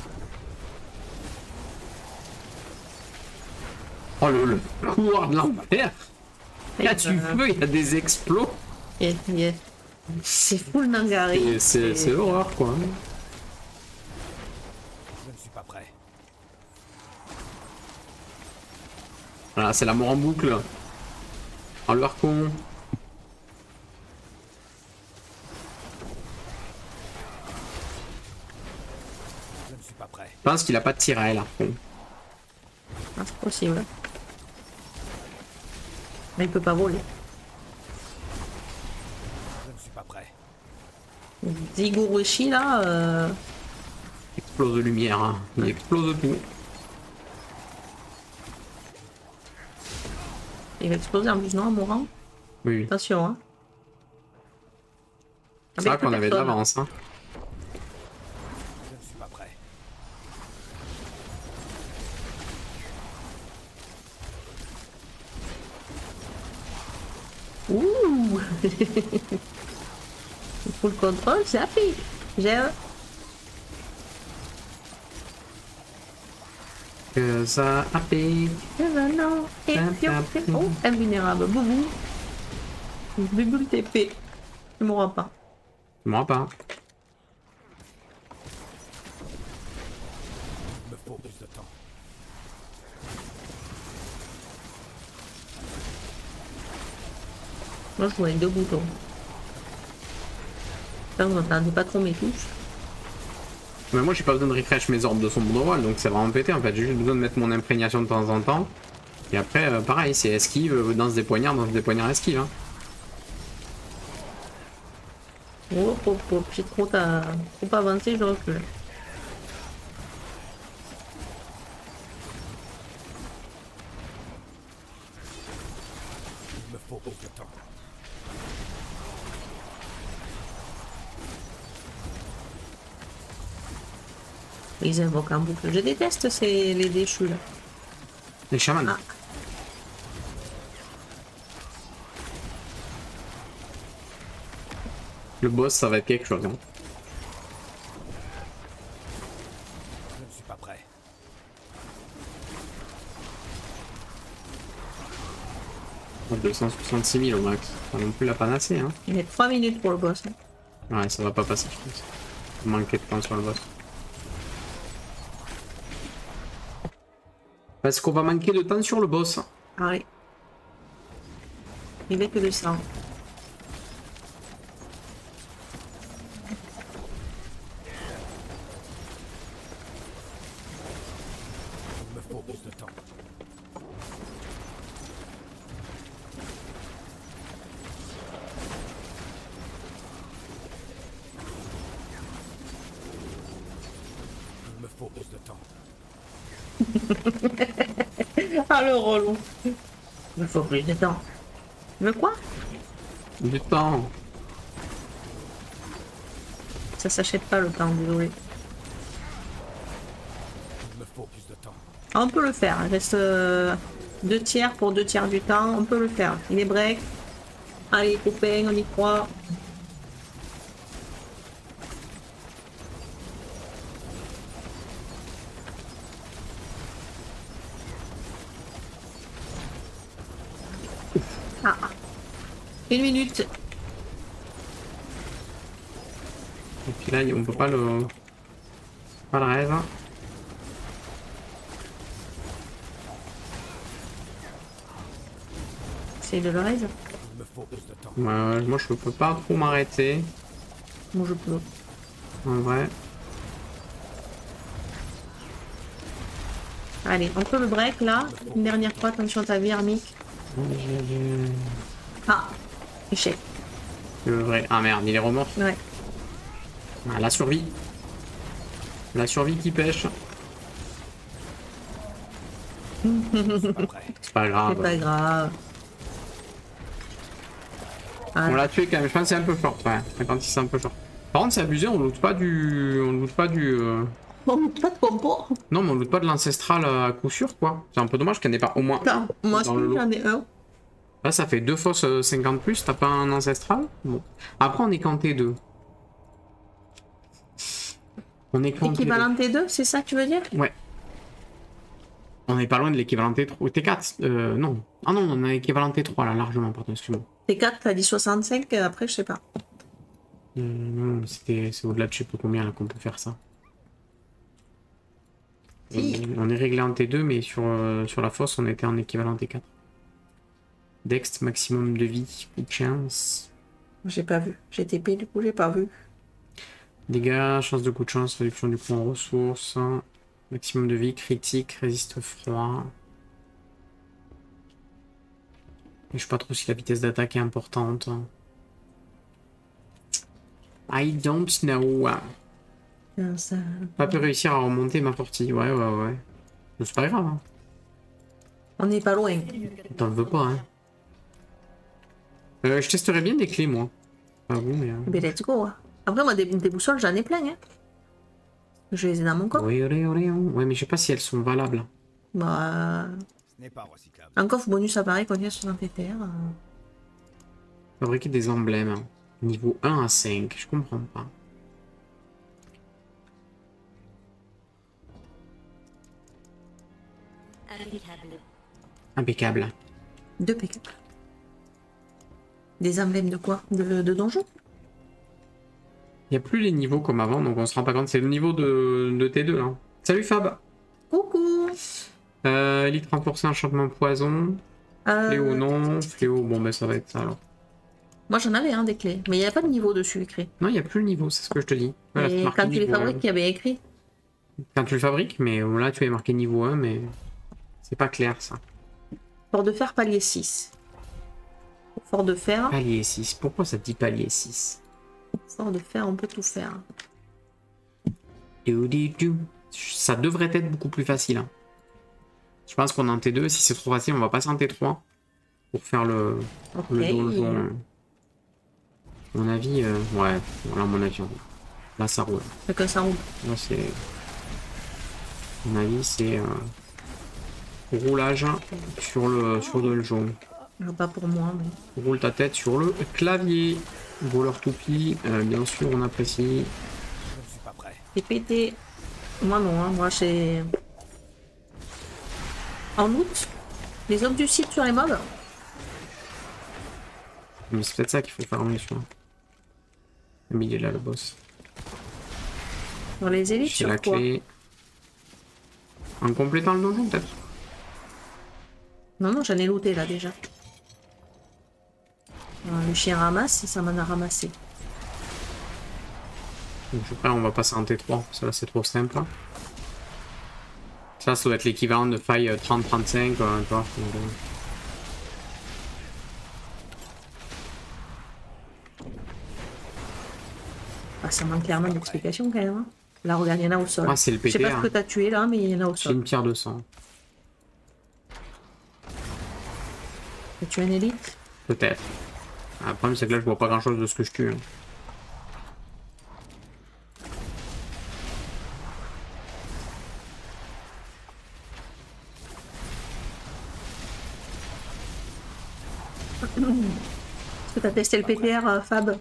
Oh le, le couloir de l'enfer. Là tu veux, il y a des explos. Yeah, yeah. C'est full Nangari. Et c'est c'est horreur quoi. Je ne suis pas prêt. Voilà, c'est la mort en boucle. Oh le con. Je ne suis pas prêt. Je pense qu'il a pas de tir à elle, Arcon. Ah, c'est possible. Mais il peut pas voler. Je ne suis pas prêt. Zigurushi, là, euh, Explose de lumière, hein. Il explose tout. il va exploser en plus, non, en mourant. Oui, oui. Attention, hein. C'est vrai Avec qu'on avait de personne. l'avance. Hein. Je ne suis pas prêt. Ouh. Full contrôle, c'est rapide. J'ai Que ça a piqué. Oh, invulnérable. Boubou. Boubou le T P. Tu mourras pas. Moi pas. Il me faut plus de temps. Moi, je joue avec deux boutons. Là, vous n'entendez pas trop mes touches. Mais moi j'ai pas besoin de refresh mes orbes de sombre de voile, donc c'est vraiment pété en fait. J'ai juste besoin de mettre mon imprégnation de temps en temps. Et après, euh, pareil, c'est esquive, euh, danse des poignards, danse des poignards, esquive. Hein. Oh, oh, oh, j'ai trop, ta- trop avancé, je recule. Il me faut plus de temps. Ils invoquent en boucle. Je déteste ces, les déchus là. Les chamans. Ah. Le boss, ça va être quelque chose. Hein. Je ne suis pas prêt. deux cent soixante-six mille au max. Pas non plus la panacée. Hein. Il y a trois minutes pour le boss. hein. Ouais, ça va pas passer, je pense. Manquer de temps sur le boss. Parce qu'on va manquer de temps sur le boss. Allez. Il est que de sang. Il me faut plus de temps. Il me faut plus de temps. Ah le relou. Il faut plus de temps. Mais quoi? Du temps. Ça s'achète pas le temps, désolé. Il me faut plus de temps. Ah, on peut le faire. Il reste euh, deux tiers pour deux tiers du temps. On peut le faire. Il est break. Allez, copains, on y croit. Ah. Une minute. Et puis là, on peut pas le... Pas le rêve. C'est de le rêve. Il me faut plus de temps. Ouais, moi, je peux pas trop m'arrêter. Moi je peux. En vrai. Allez, on peut le break là. Une dernière fois, attention à ta vie, Armic. Ah, échec. Le vrai. Ah merde, il est remords. Ouais. Ah, la survie. La survie qui pêche. C'est pas grave. C'est pas grave. Ah, On l'a tué quand même. Je pense que c'est un peu fort. Ouais, cinquante-six, c'est un peu fort. Par contre, c'est abusé. On loot pas du. On loot pas du. Euh... bon, pas de compo. Non, mais on loot pas de l'ancestral à coup sûr, quoi. C'est un peu dommage qu'il n'y en ait pas au moins un. Non, moi aussi dans le lot. j'en ai un. Là, ça fait deux fausses euh, cinquante plus. T'as pas un ancestral? Bon. Après, on est qu'en T deux. On est qu'en T deux. Équivalent T deux, c'est ça que tu veux dire? Ouais. On n'est pas loin de l'équivalent T trois. T quatre. Euh, non. Ah non, on a l'équivalent T trois là, largement, pardon, excuse-moi. T quatre, t'as dit soixante-cinq, après je sais pas. Euh, non, c'était, c'est au-delà de je sais pas combien là qu'on peut faire ça. Si. On, on est réglé en T deux, mais sur, euh, sur la fosse, on était en équivalent T quatre. Dex, maximum de vie, coup de chance. J'ai pas vu. J'ai T P, du coup j'ai pas vu. Dégâts, chance de coup de chance, réduction du coup en ressources. Maximum de vie, critique, résiste froid. Et je sais pas trop si la vitesse d'attaque est importante. I don't know. Euh, ça... Pas pu réussir à remonter ma partie. Ouais, ouais, ouais. Mais c'est pas grave. Hein. On n'est pas loin. T'en veux pas, hein. Euh, je testerai bien des clés, moi. Pas vous, mais... Euh... Mais let's go. Après, moi, des, des boussoles, j'en ai plein. Hein. Je les ai dans mon coffre. Oui, oui, oui, oui. Ouais, mais je sais pas si elles sont valables. Bah... Ce n'est pas recyclable. Un coffre bonus appareil contient soixante P T R. Euh... Fabriquer des emblèmes. Niveau un à cinq, je comprends pas. Impeccable. Impeccable. Deux P K. Des emblèmes de quoi? De, de donjon? Il n'y a plus les niveaux comme avant, donc on se rend pas compte. C'est le niveau de, de T deux, là. Salut Fab. Coucou. Euh, élite renforcée, enchantement poison. Euh... Fléau non. Fléau, bon ben ça va être ça alors. Moi j'en avais un des clés, mais il n'y a pas de niveau dessus écrit. Non, il n'y a plus le niveau, c'est ce que je te dis. Voilà, c'est Et marqué quand tu les niveau fabriques, un. il y avait écrit. Quand tu le fabriques, mais là tu es marqué niveau un, mais c'est pas clair ça. Fort de fer palier six. Fort de fer. Palier six, pourquoi ça te dit palier six? Fort de fer, on peut tout faire. Du, du, du. Ça devrait être beaucoup plus facile. Hein. Je pense qu'on est en T deux, si c'est trop facile, on va passer en T trois pour faire le, Ok. le donjon. À mon avis, euh, ouais, voilà mon avis. Là ça roule. Fait que ça roule. Là c'est. À mon avis, c'est euh, roulage sur le sur le jaune. Non, pas pour moi, mais. Roule ta tête sur le clavier. Voleur toupie, euh, bien sûr, on apprécie. Je ne suis pas prêt. C'est pété. Moi non, hein. Moi c'est. En août, les hommes du site sur les mobs. Mais c'est peut-être ça qu'il faut faire en mission. Mais il est là le boss. Sur les élites, J'ai sur la quoi? clé. En complétant le donjon peut-être. Non, non, j'en ai looté là déjà. Euh, Le chien ramasse, ça m'en a ramassé. Donc après on va passer en T trois, ça là c'est trop simple. Hein. Ça, ça doit être l'équivalent de faille trente trente-cinq, euh, tu vois. Donc, euh, Ah, ça manque clairement d'explication quand même. Hein. Là, regarde, il y en a au sol. Ah, c'est le Je sais P T. pas ce Hein. que t'as tué là, mais il y en a au J'ai sol. une pierre de sang. T'as tué un élite? Peut-être. Ah, le problème c'est que là je vois pas grand chose de ce que je tue. Hein. Est-ce que t'as testé le P T R, euh, Fab?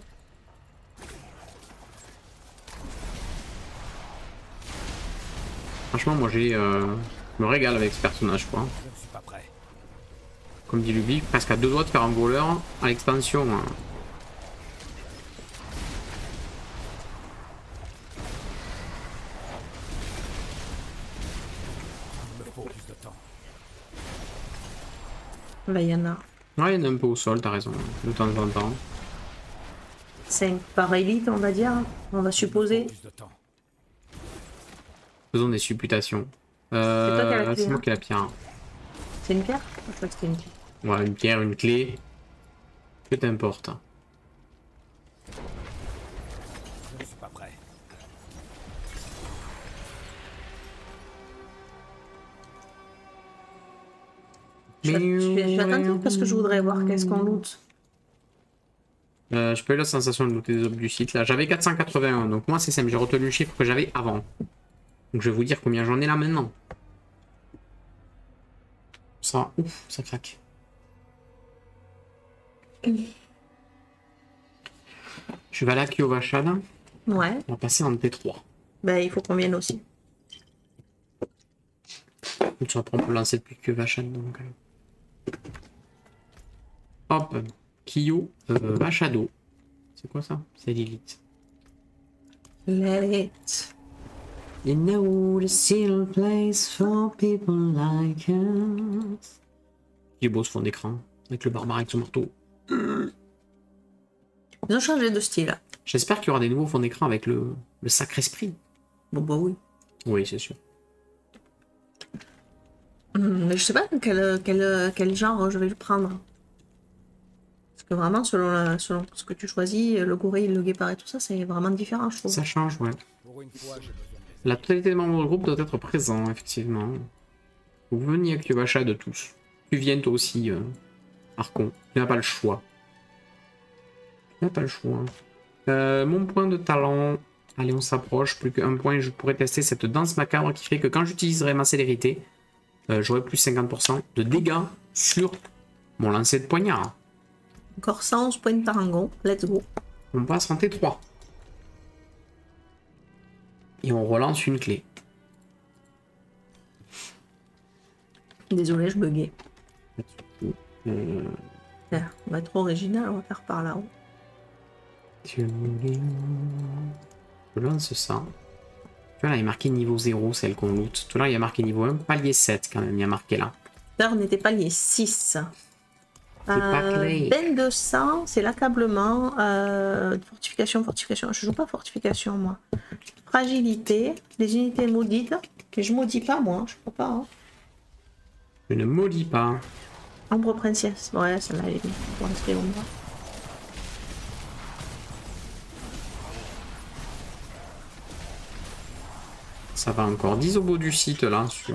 Franchement moi j'ai... Euh... Je me régale avec ce personnage quoi. Je ne suis pas prêt. Comme dit Luby, presque à deux doigts de faire un voleur à l'expansion. Hein. Il me faut plus de temps. Là, il y en a Ouais, il y en a un peu au sol, t'as raison. De temps en temps. cinq par élite, on va dire. On va supposer. Plus de temps. Faisons des supputations. toi qui as la Euh, clé, c'est moi hein. qui ai la pierre. C'est une pierre? Je crois que c'était une pierre. Ouais, une pierre, une clé. Que t'importe. Je ne suis pas prêt. Je suis, je suis- je suis attentive parce que je voudrais voir qu'est-ce qu'on loot. Euh, j'ai pas eu la sensation de looter des objets du site là. J'avais quatre cent quatre-vingt-un, donc moi c'est simple, j'ai retenu le chiffre que j'avais avant. Donc je vais vous dire combien j'en ai là maintenant. Ça, ouf, ça craque. Je vais aller à Kyovashad. Ouais. On va passer en T trois. Ben, il faut qu'on vienne aussi. Tu vas prendre le lancer depuis Kyovashad donc. Hop, Kyo, euh, Vashado. C'est quoi ça? C'est Lilith. Let it. You know the still place for people like us. Il est beau ce fond d'écran, avec le barbare avec son marteau. Ils ont changé de style. J'espère qu'il y aura des nouveaux fonds d'écran avec le, le sacré esprit. Bon, bah oui. Oui, c'est sûr. Hum, Mais je sais pas quel, quel, quel genre je vais le prendre. Parce que vraiment, selon, la- selon ce que tu choisis, le gorille, le guépard et tout ça, c'est vraiment différent, je trouve. Ça change, ouais. Pour une fois, j'ai besoin de La totalité des membres du groupe doit être présent, effectivement. Vous venez à Kyovashad de tous. Tu viens toi aussi, euh, Archon. Tu n'as pas le choix. Tu n'as pas le choix. Euh, mon point de talent. Allez, on s'approche. Plus qu'un point, je pourrais tester cette danse macabre qui fait que quand j'utiliserai ma célérité, euh, j'aurai plus cinquante pour cent de dégâts sur mon lancer de poignard. Encore cent onze points de parangon. Let's go. On passe en T trois. Et on relance une clé. Désolé, je buguais. Euh, Tiens, on va être original, on va faire par là-haut. Je lance ça. Tu vois là, il est marqué niveau zéro, celle qu'on loot. Tout là, il y a marqué niveau un, palier sept quand même, il y a marqué là. Là, on n'était pas lié six. pas clé. Ben de sang, c'est l'accablement. Euh, fortification, fortification. Je joue pas fortification, moi. Fragilité, les unités maudites. Que je maudis pas, moi. Je crois pas. Hein. Je ne maudis pas. Ombre princesse. Ouais, celle-là, elle est bien. Pour rester ombre. Ça va encore dix au bout du site là, sur,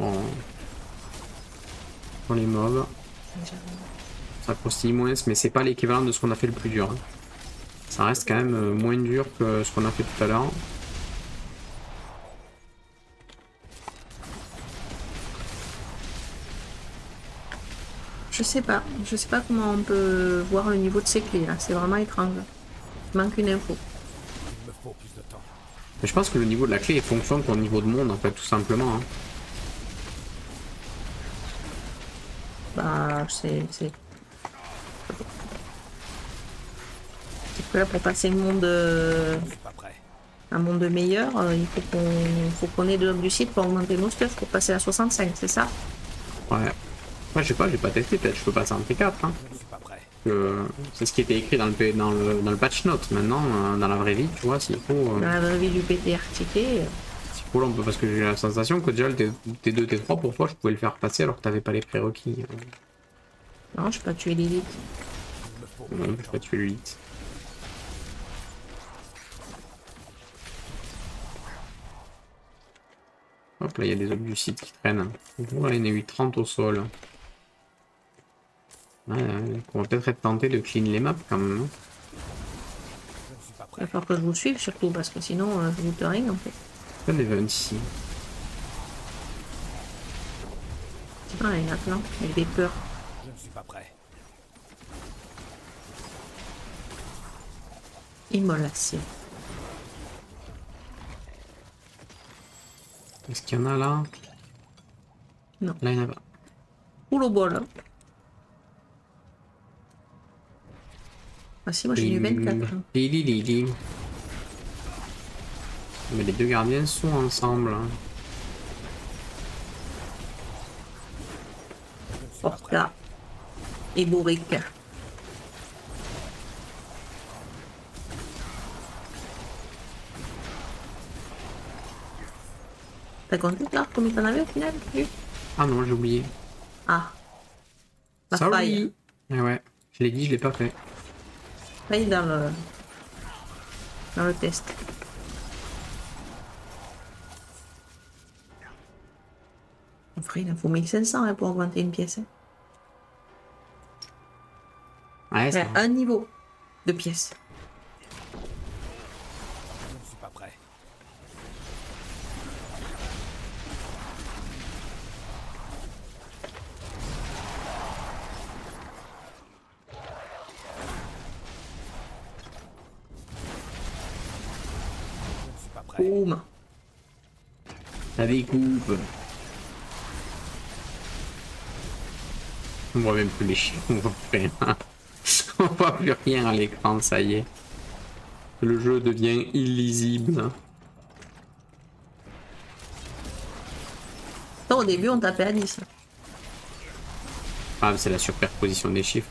sur les mobs. Ça croustille moins, mais c'est pas l'équivalent de ce qu'on a fait le plus dur. Hein. Ça reste quand même euh, moins dur que ce qu'on a fait tout à l'heure. Je sais pas. Je sais pas comment on peut voir le niveau de ces clés là. C'est vraiment étrange. Il manque une info. Il me faut plus de temps. Mais je pense que le niveau de la clé fonctionne pour le niveau de monde en fait, tout simplement. Hein. Bah, c'est. C'est c'est que là, pour passer le monde. euh, Je suis pas prêt. un monde meilleur, euh, il faut qu'on faut qu'on ait de l'homme du site pour augmenter nos stuff, pour passer à soixante-cinq, c'est ça? Ouais. Moi je sais pas, j'ai pas testé, peut-être je peux passer en T quatre. Hein. Je ne suis pas prêt. Euh, c'est ce qui était écrit dans le, P- dans le, dans le patch note. Maintenant, euh, dans la vraie vie, tu vois, s'il faut, euh, Dans la vraie vie du P T R T K, euh, s'il faut là, on peut, parce que j'ai la sensation que déjà le T- T2, T trois pour toi, je pouvais le faire passer alors que t'avais pas les prérequis. Euh, non, je peux pas tuer l'élite. Il me faut euh, plus je de vais temps. pas tuer l'élite. Hop là, il y a des objets du site qui traînent. Voilà, il y en a eu trente au sol. Ouais, ouais, on va peut-être être tenté de clean les maps quand même. Hein. Je ne suis pas Il prêt. va falloir que je vous suive surtout, parce que sinon, euh, je vous te rien en fait. Il y a des events ici. Ah, il y en a plein, avec des peurs. Je ne suis pas prêt. Immolation. Est-ce qu'il y en a là? Non. Là, il y en a pas. Ou le bol. Ah si, moi j'ai du vingt-quatre. Li, li, li, li. Mais les deux gardiens sont ensemble. hein. Porta et Boric. T'as compté là combien t'en avais au final? Lui Ah non, j'ai oublié. Ah. La Sorry. faille. Eh ouais, je l'ai dit, je l'ai pas fait. Faille dans le... dans le test. Après, il en faut mille cinq cents hein, pour augmenter une pièce. Hein. Ouais, Ouais, ça va. un niveau de pièces. Je ne suis pas prêt. Je ne suis pas prêt. Boum. Ça découpe. On voit même plus les chiffres, on voit plus rien. On voit plus rien à l'écran, ça y est. Le jeu devient illisible. Non, au début, on tapait à dix. Ah, c'est la superposition des chiffres.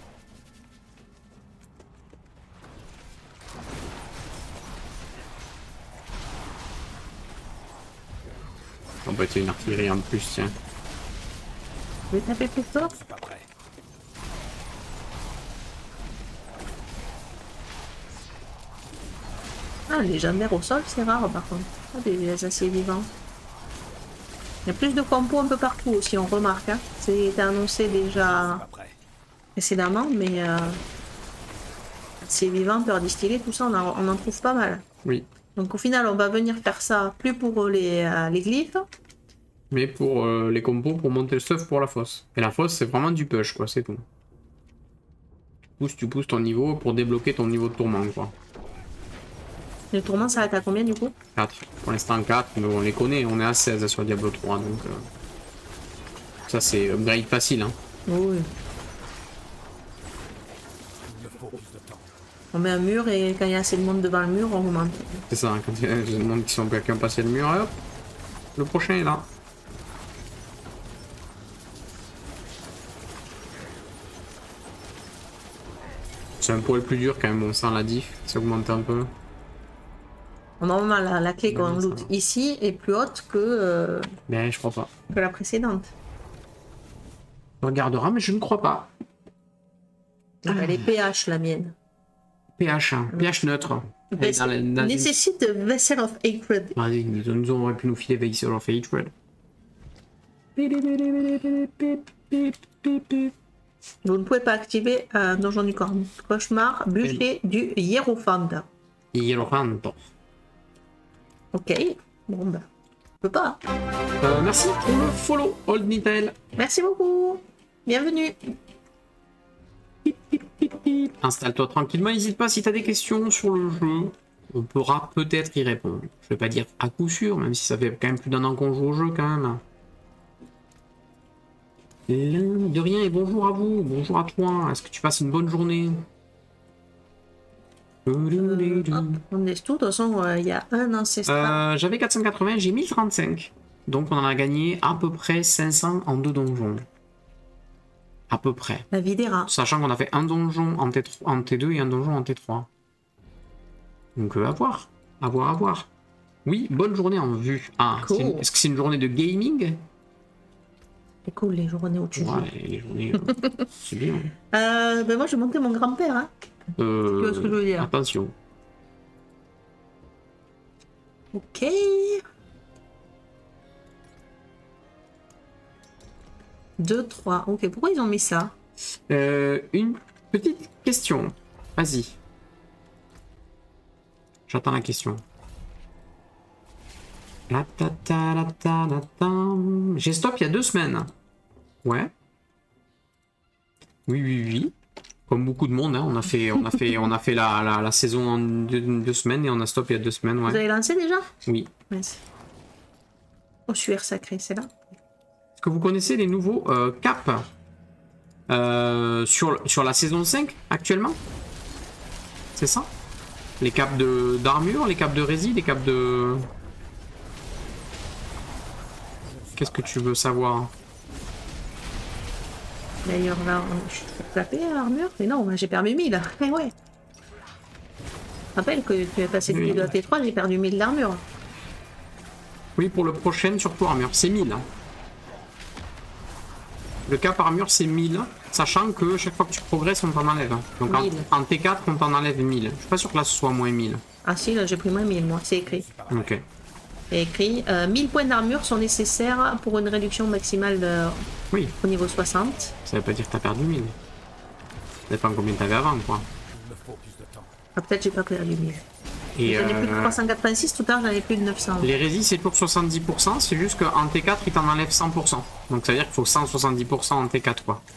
On peut être une artillerie en plus, tiens. Je vais taper plus fort. Je ne suis pas prêt. Ah, les légendaires au sol, c'est rare par contre. Ah, des aciers vivants. Il y a plus de compos un peu partout aussi, on remarque. Hein. C'était annoncé Je ne déjà suis pas prêt. précédemment, mais euh, aciers vivants, peur distillée, tout ça, on en, on en trouve pas mal. Oui. Donc au final, on va venir faire ça plus pour les, euh, les glyphes. Mais pour euh, les compos, pour monter le stuff pour la fosse. Et la fosse, c'est vraiment du push, quoi, c'est tout. Tu pousses, tu pousses ton niveau pour débloquer ton niveau de tourment, quoi. Le tourment s'arrête à combien du coup? quatre. Pour l'instant quatre, mais on les connaît, on est à seize sur Diablo trois, donc... euh, ça, c'est upgrade facile, hein. Oui. Il me faut plus de temps. On met un mur et quand il y a assez de monde devant le mur, on augmente. C'est ça, quand il y a des monde qui sont qui ont passé le mur, hop, le prochain est là. C'est un poil plus dur quand même, on sent la diff, ça augmente un peu. Normalement, la, la clé qu'on Ouais, ça loot va. ici est plus haute que, euh, Mais je crois pas. que la précédente. On regardera, mais je ne crois pas. Donc, elle est P H la mienne. pH, hein, pH neutre. Elle est dans la- dans une- Nécessite Vessel of Hatred. Vas-y, ils nous auraient pu nous filer Vessel of Hatred. Vous ne pouvez pas activer un donjon du corps. Cauchemar, bûcher du hiérophante. Hierophant. Ok. Bon ben. Je peux pas. Euh, merci pour le follow, Old Nipel. Merci beaucoup. Bienvenue. Installe-toi tranquillement, n'hésite pas si tu as des questions sur le jeu. On pourra peut-être y répondre. Je vais pas dire à coup sûr, même si ça fait quand même plus d'un an qu'on joue au jeu quand même. De rien et bonjour à vous, bonjour à toi. Est-ce que tu passes une bonne journée? Euh, hop, on laisse tout. De toute façon, euh, il y a un ancestral. Euh, J'avais quatre cent quatre-vingts, j'ai mille trente-cinq. Donc on en a gagné à peu près cinq cents en deux donjons. À peu près. La vie des rats. Sachant qu'on a fait un donjon en, T trois, en T deux et un donjon en T trois. Donc euh, à voir. À voir, à voir. Oui, bonne journée en vue. Ah, Cool. c'est une- est-ce que c'est une journée de gaming? C'est cool les journées où tu joues. Ouais, les journées, euh, c'est bien. Euh, ben moi, je vais monter mon grand-père. Hein. Euh, Tu vois ce que je veux dire? Attention. Ok. deux, trois. Ok, pourquoi ils ont mis ça? Euh, une petite question. Vas-y. J'attends la question. La ta ta la ta la ta. J'ai stop il y a deux semaines. Ouais. Oui, oui, oui. Comme beaucoup de monde, hein, on a fait, on a fait, on a fait la, la, la saison en deux, deux semaines et on a stop il y a deux semaines. Vous Ouais. avez lancé déjà? Oui. Merci. Ossuaire sacré, c'est là. Est-ce que vous connaissez les nouveaux euh, caps euh, sur, sur la saison cinq actuellement? C'est ça? Les capes de d'armure, les capes de rési, les capes de... Qu'est-ce que tu veux savoir? D'ailleurs, là, je suis tapé à l'armure. Mais non, j'ai perdu mille. Eh ouais. Rappelle que tu as passé Oui. de T trois, j'ai perdu mille d'armure. Oui, pour le prochain, surtout armure, c'est mille. hein. Le cap armure, c'est mille, sachant que chaque fois que tu progresses, on t'en enlève. Donc en, mille. en T quatre, on t'en enlève mille. Je suis pas sûr que là, ce soit moins mille. Ah si, là j'ai pris moins mille, moi, c'est écrit. Ok. C'est écrit euh, mille points d'armure sont nécessaires pour une réduction maximale de- Oui, au niveau soixante. ça veut pas dire que t'as perdu mille. Ça dépend combien t'avais avant, quoi. Il me faut plus de temps. Ah, peut-être j'ai pas perdu mille. Et J'en ai plus de euh, trois cent quatre-vingt-six, tout à l'heure j'en ai plus de neuf cents. les résis, c'est toujours soixante-dix pour cent, c'est juste qu'en T quatre, il t'en enlève cent pour cent. Donc ça veut dire qu'il faut cent soixante-dix pour cent en T quatre, quoi.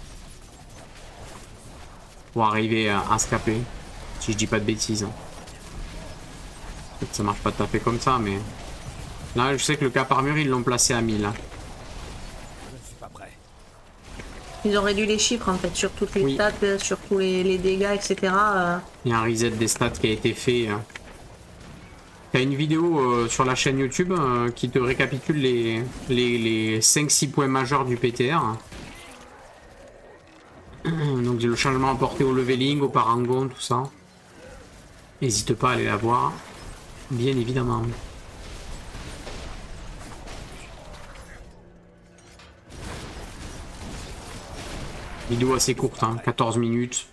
Pour arriver à, à se caper. Si je dis pas de bêtises. Peut-être que ça marche pas tout à fait comme ça, mais... Là, je sais que le cap armure, ils l'ont placé à mille. hein. Je ne suis pas prêt. Ils ont réduit les chiffres en fait, sur toutes les Oui. stats, sur tous les, les dégâts, et cetera. euh. Il y a un reset des stats qui a été fait. euh. T'as une vidéo euh, sur la chaîne YouTube euh, qui te récapitule les, les, les cinq six points majeurs du P T R. Donc le changement apporté au leveling, au parangon, tout ça. N'hésite pas à aller la voir. Bien évidemment. Vidéo assez courte, hein, quatorze minutes.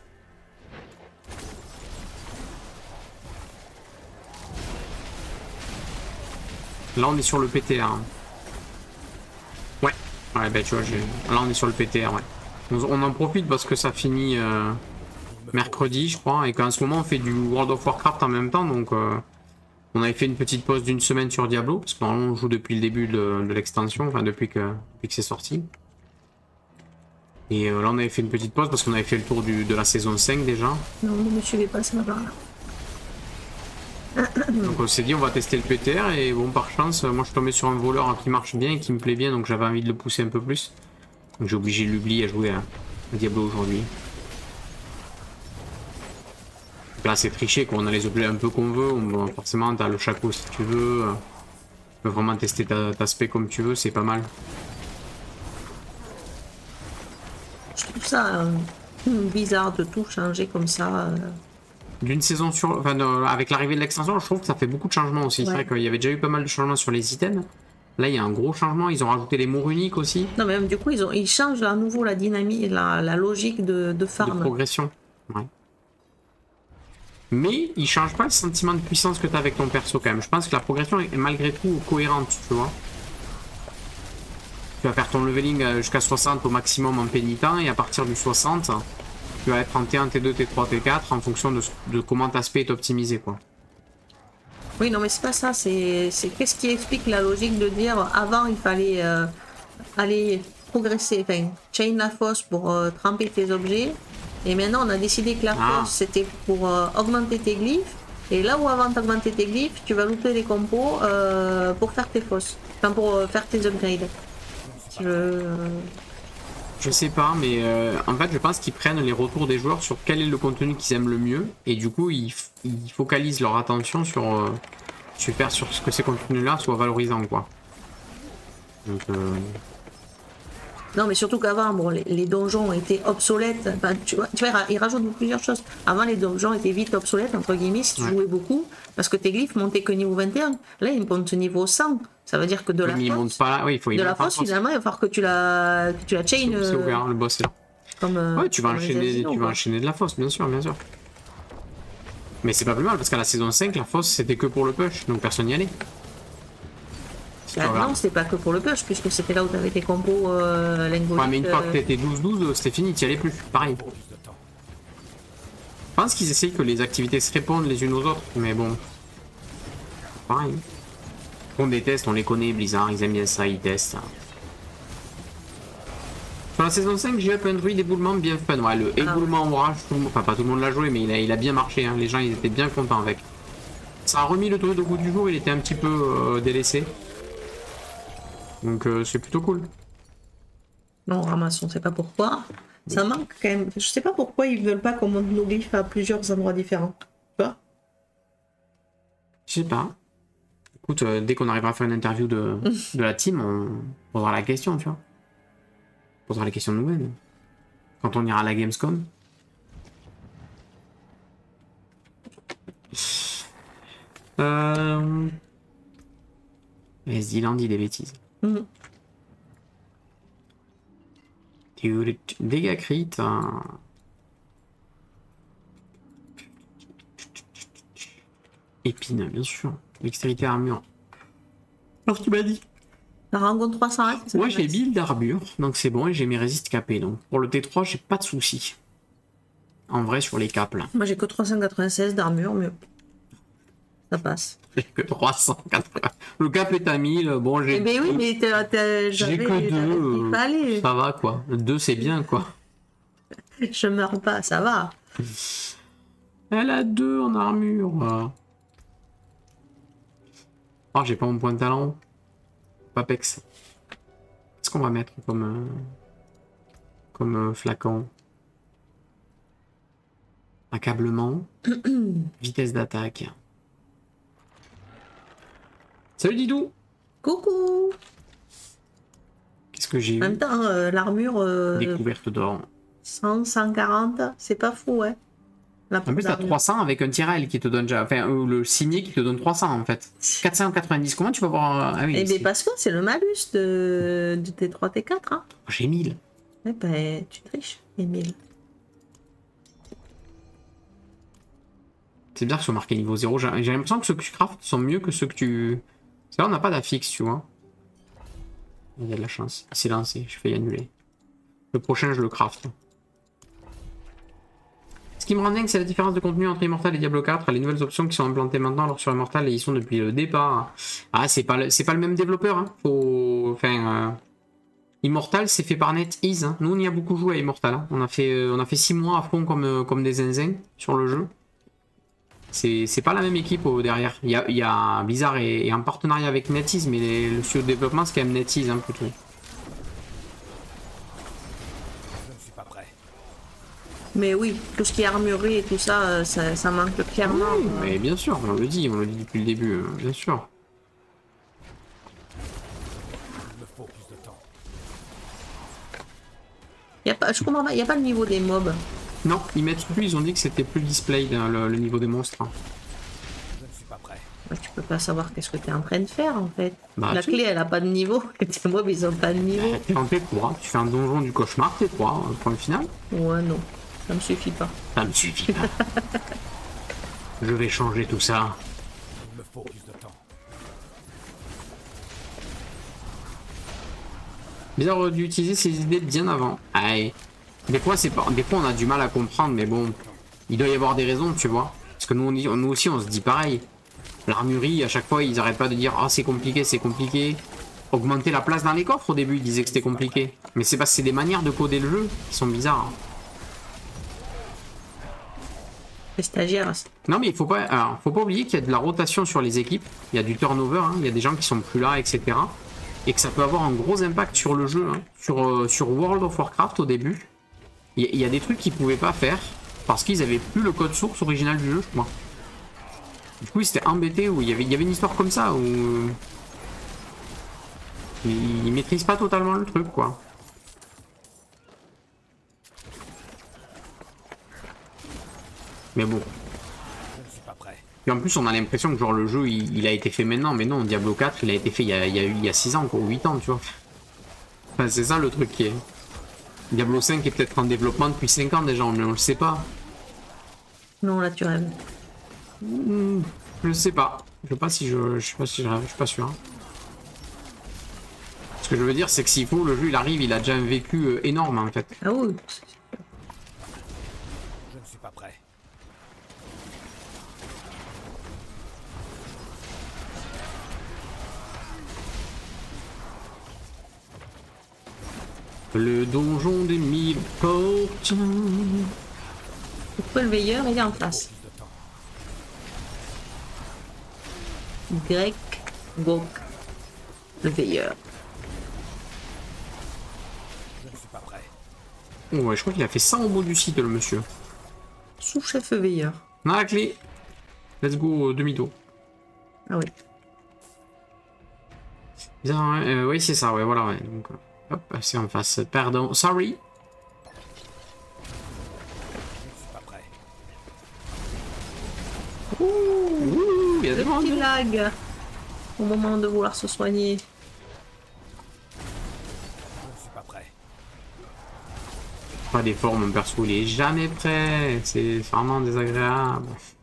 Là on est sur le P T R. Ouais, ouais bah tu vois, j'ai... là on est sur le P T R, ouais. On, on en profite parce que ça finit euh, mercredi je crois, et qu'en ce moment on fait du World of Warcraft en même temps, donc euh, on avait fait une petite pause d'une semaine sur Diablo, parce que normalement on joue depuis le début de, de l'extension, enfin depuis que, depuis que c'est sorti. Et euh, là on avait fait une petite pause parce qu'on avait fait le tour du, de la saison cinq déjà. Non, ne me suivez pas, ça va pas. Donc on s'est dit on va tester le P T R et bon par chance moi je suis tombé sur un voleur qui marche bien et qui me plaît bien, donc j'avais envie de le pousser un peu plus. Donc j'ai obligé de l'oublier à jouer à, à Diablo aujourd'hui. Donc là c'est triché quoi, on a les objets un peu qu'on veut, on, forcément t'as le chapeau si tu veux. euh, Tu peux vraiment tester ta, ta spé comme tu veux, c'est pas mal. Je trouve ça euh, bizarre de tout changer comme ça. euh. D'une saison sur... Enfin, de- avec l'arrivée de l'extension, je trouve que ça fait beaucoup de changements aussi. C'est Ouais. vrai qu'il y avait déjà eu pas mal de changements sur les items. Là, il y a un gros changement. Ils ont rajouté les mours uniques aussi, Non, mais même du coup, ils, ont, ils changent à nouveau la dynamique, la, la logique de, de de farm. progression. Ouais. Mais ils changent pas le sentiment de puissance que tu as avec ton perso quand même. Je pense que la progression est malgré tout cohérente, tu vois. Tu vas faire ton leveling euh, jusqu'à soixante au maximum en pénitent, et à partir du soixante, tu vas être en T un, T deux, T trois, T quatre en fonction de, ce- de comment ta spé est optimisée, quoi. Oui, non, mais c'est pas ça. C'est c'est- qu'est-ce qui explique la logique de dire avant il fallait euh, aller progresser, enfin, chain la fosse pour euh, tremper tes objets, et maintenant on a décidé que la Ah. fosse c'était pour euh, augmenter tes glyphes, et là où avant d'augmenter tes glyphes, tu vas louper les compos euh, pour faire tes fosses, enfin pour euh, faire tes upgrades. Je... Je sais pas, mais euh, en fait, je pense qu'ils prennent les retours des joueurs sur quel est le contenu qu'ils aiment le mieux, et du coup, ils, f- ils focalisent leur attention sur, euh, sur faire sur ce que ces contenus-là soient valorisants, quoi. Donc, euh, Non, mais surtout qu'avant, bon, les, les donjons étaient obsolètes. Enfin, tu vois, tu vois, ils rajoutent plusieurs choses. Avant, les donjons étaient vite obsolètes, entre guillemets, si tu Ouais. jouais beaucoup, parce que tes glyphes montaient que niveau vingt et un. Là, ils montent niveau cent. Ça veut dire que de la mais ils fosse, montent pas là, oui, il faut y de la monter en fosse, force. finalement, il va falloir que tu la, que tu la chain. C'est euh, ouvert, le boss est là. comme, euh, Ouais, tu vas, comme les enchaîner, Asino, tu vas quoi. enchaîner de la fosse, bien sûr, bien sûr. Mais c'est pas plus mal, parce qu'à la saison cinq, la fosse, c'était que pour le push, donc personne n'y allait. Si tu Bah, regardes. non, c'était pas que pour le push, puisque c'était là où tu avais tes compos euh, lingotiques. Ouais, mais une fois que euh, t'étais douze douze, c'était fini, t'y allais plus. Pareil. Plus de temps. Je pense qu'ils essayent que les activités se répondent les unes aux autres, mais bon. Pareil. On déteste, on les connaît, Blizzard, ils aiment bien ça, ils testent. Sur la saison cinq, j'ai eu un druide éboulement bien fun. Ouais, le Ah éboulement orage, tout le monde- enfin pas tout le monde l'a joué, mais il a, il a bien marché, hein. Les gens ils étaient bien contents avec. Ça a remis le druide au goût du jour, il était un petit peu euh, délaissé. Donc euh, c'est plutôt cool. Non, on ramasse, on sait pas pourquoi. Ça manque quand même. Je sais pas pourquoi ils veulent pas qu'on monte nos glyphes à plusieurs endroits différents. Tu vois? Je sais pas. Écoute, euh, dès qu'on arrivera à faire une interview de, de la team, on posera la question, tu vois. On posera la question nous-mêmes. Quand on ira à la Gamescom. Euh... Vas-y, il en dit des bêtises. Mhm. Dégâts crit. Hein. Épine, bien sûr. Dextérité armure. Alors tu m'as dit. La rencontre trois cent un, Ouais, j'ai build d'armure, donc c'est bon, et j'ai mes résistes capés. Donc pour le T trois, j'ai pas de soucis. En vrai, sur les caps là. Moi j'ai que trois cent quatre-vingt-seize d'armure, mais ça passe. J'ai que trois cent quatre-vingts. Le cap est à mille, bon, j'ai. Eh ben oui, mais t'as- t'as- J'ai j'avais que j'avais ce qu'il deux. fallait. euh, Ça va quoi. Deux, c'est bien quoi. Je meurs pas, ça va. Elle a deux en armure. Oh, j'ai pas mon point de talent. Papex. Qu'est-ce qu'on va mettre comme, euh, comme euh, flacon? Accablement. Vitesse d'attaque. Salut Didou. Coucou. Qu'est-ce que j'ai En même eu? temps, euh, l'armure euh, Découverte d'or. cent, cent quarante, c'est pas fou, ouais. La En plus, t'as l'armure. trois cents avec un Tyrell qui te donne déjà. Enfin, euh, le cimier qui te donne trois cents en fait. quatre cent quatre-vingt-dix. Comment tu vas voir? Ah oui, Eh bien, c'est- parce que c'est le malus de, de T trois, T quatre. Hein. j'ai mille. Eh ben, tu triches, Emile. C'est bizarre qu'ils sont marqués niveau zéro. J'ai j'ai l'impression que ceux que tu craftes sont mieux que ceux que tu. Parce que là, on n'a pas d'affixe, tu vois. Il y a de la chance. Il s'est lancé. Je fais y annuler. Le prochain, je le craft. Ce qui me rend dingue, c'est la différence de contenu entre Immortal et Diablo quatre. Les nouvelles options qui sont implantées maintenant, alors sur Immortal, et ils sont depuis le départ. Ah, c'est pas, le- c'est pas le même développeur. Hein. Faut. Enfin. Euh... Immortal, c'est fait par NetEase. Hein. Nous, on y a beaucoup joué à Immortal. Hein. On a fait, euh, on a fait six mois à fond comme, euh, comme des zinzins sur le jeu. C'est c'est pas la même équipe au derrière. Il y a, il y a Blizzard est, est en partenariat avec NetEase, mais les- le studio de développement, c'est quand même NetEase hein, plutôt. Je ne suis pas prêt. Mais oui, tout ce qui est armurerie et tout ça, euh, ça, ça manque clairement. Oui, mais bien sûr, on le dit, on le dit depuis le début, euh, bien sûr. Il me faut plus de temps. Y a pas, je comprends pas, il n'y a pas le niveau des mobs. Non, ils mettent plus, ils ont dit que c'était plus display hein, le, le niveau des monstres. Hein. Je ne suis pas prêt. Bah, tu peux pas savoir qu'est-ce que tu es en train de faire en fait. Bah, La tu- clé, elle a pas de niveau. Et tes mobs, ils ont pas de niveau. T'es en T trois, tu fais un donjon du cauchemar, T trois, euh, point final. Ouais, non, ça me suffit pas. Ça me suffit pas. Je vais changer tout ça. Il me faut plus de temps. Bizarre d'utiliser ces idées bien avant. Aïe. Des fois, c'est pas. Des fois, on a du mal à comprendre, mais bon, il doit y avoir des raisons, tu vois. Parce que nous, on, dit- nous aussi, on se dit pareil. L'armurerie, à chaque fois, ils arrêtent pas de dire ah c'est compliqué, c'est compliqué. Augmenter la place dans les coffres au début, ils disaient que c'était compliqué. Mais c'est parce que c'est des manières de coder le jeu qui sont bizarres. Les stagiaires, c'est- Non mais il faut pas, alors, faut pas oublier qu'il y a de la rotation sur les équipes, il y a du turnover, hein, il y a des gens qui sont plus là, et cetera. Et que ça peut avoir un gros impact sur le jeu, hein, sur, euh, sur World of Warcraft au début. Il y, il y a des trucs qu'ils pouvaient pas faire parce qu'ils avaient plus le code source original du jeu, je crois. Du coup ils s'étaient embêtés, où il y avait, il y avait une histoire comme ça, où euh, ils, ils maîtrisent pas totalement le truc, quoi. Mais bon. Je ne suis pas prêt. Et en plus, on a l'impression que genre le jeu il, il a été fait maintenant, mais non, Diablo quatre il a été fait il y a, il y a, il y a six ans, quoi, ou huit ans, tu vois. Enfin, c'est ça le truc qui est. Diablo cinq est peut-être en développement depuis cinq ans déjà, mais on le sait pas. non, là tu rêves. Hmm, je sais pas. Je sais pas si je. Je sais pas si je, je suis pas sûr. Hein. Ce que je veux dire, c'est que s'il faut, le jeu il arrive, il a déjà un vécu euh, énorme en fait. Ah oui, Je ne suis pas prêt. Le donjon des mille portes. pourquoi le veilleur il est en face? Plus de temps. Grec, Gok, le veilleur. Je ne suis pas prêt. Ouais, je crois qu'il a fait cent au bout du site, le monsieur. Sous-chef veilleur. On a la clé. Let's go, euh, demi-tour. Ah oui. Bien, euh, oui, c'est ça, ouais, voilà. Ouais. Donc, euh, hop, c'est en face. Pardon, sorry. Je suis pas prêt. Ouh, il y a Le des gens. petit lag au moment de vouloir se soigner. Je ne suis pas prêt. Pas d'effort, mon perso, il est jamais prêt. C'est vraiment désagréable.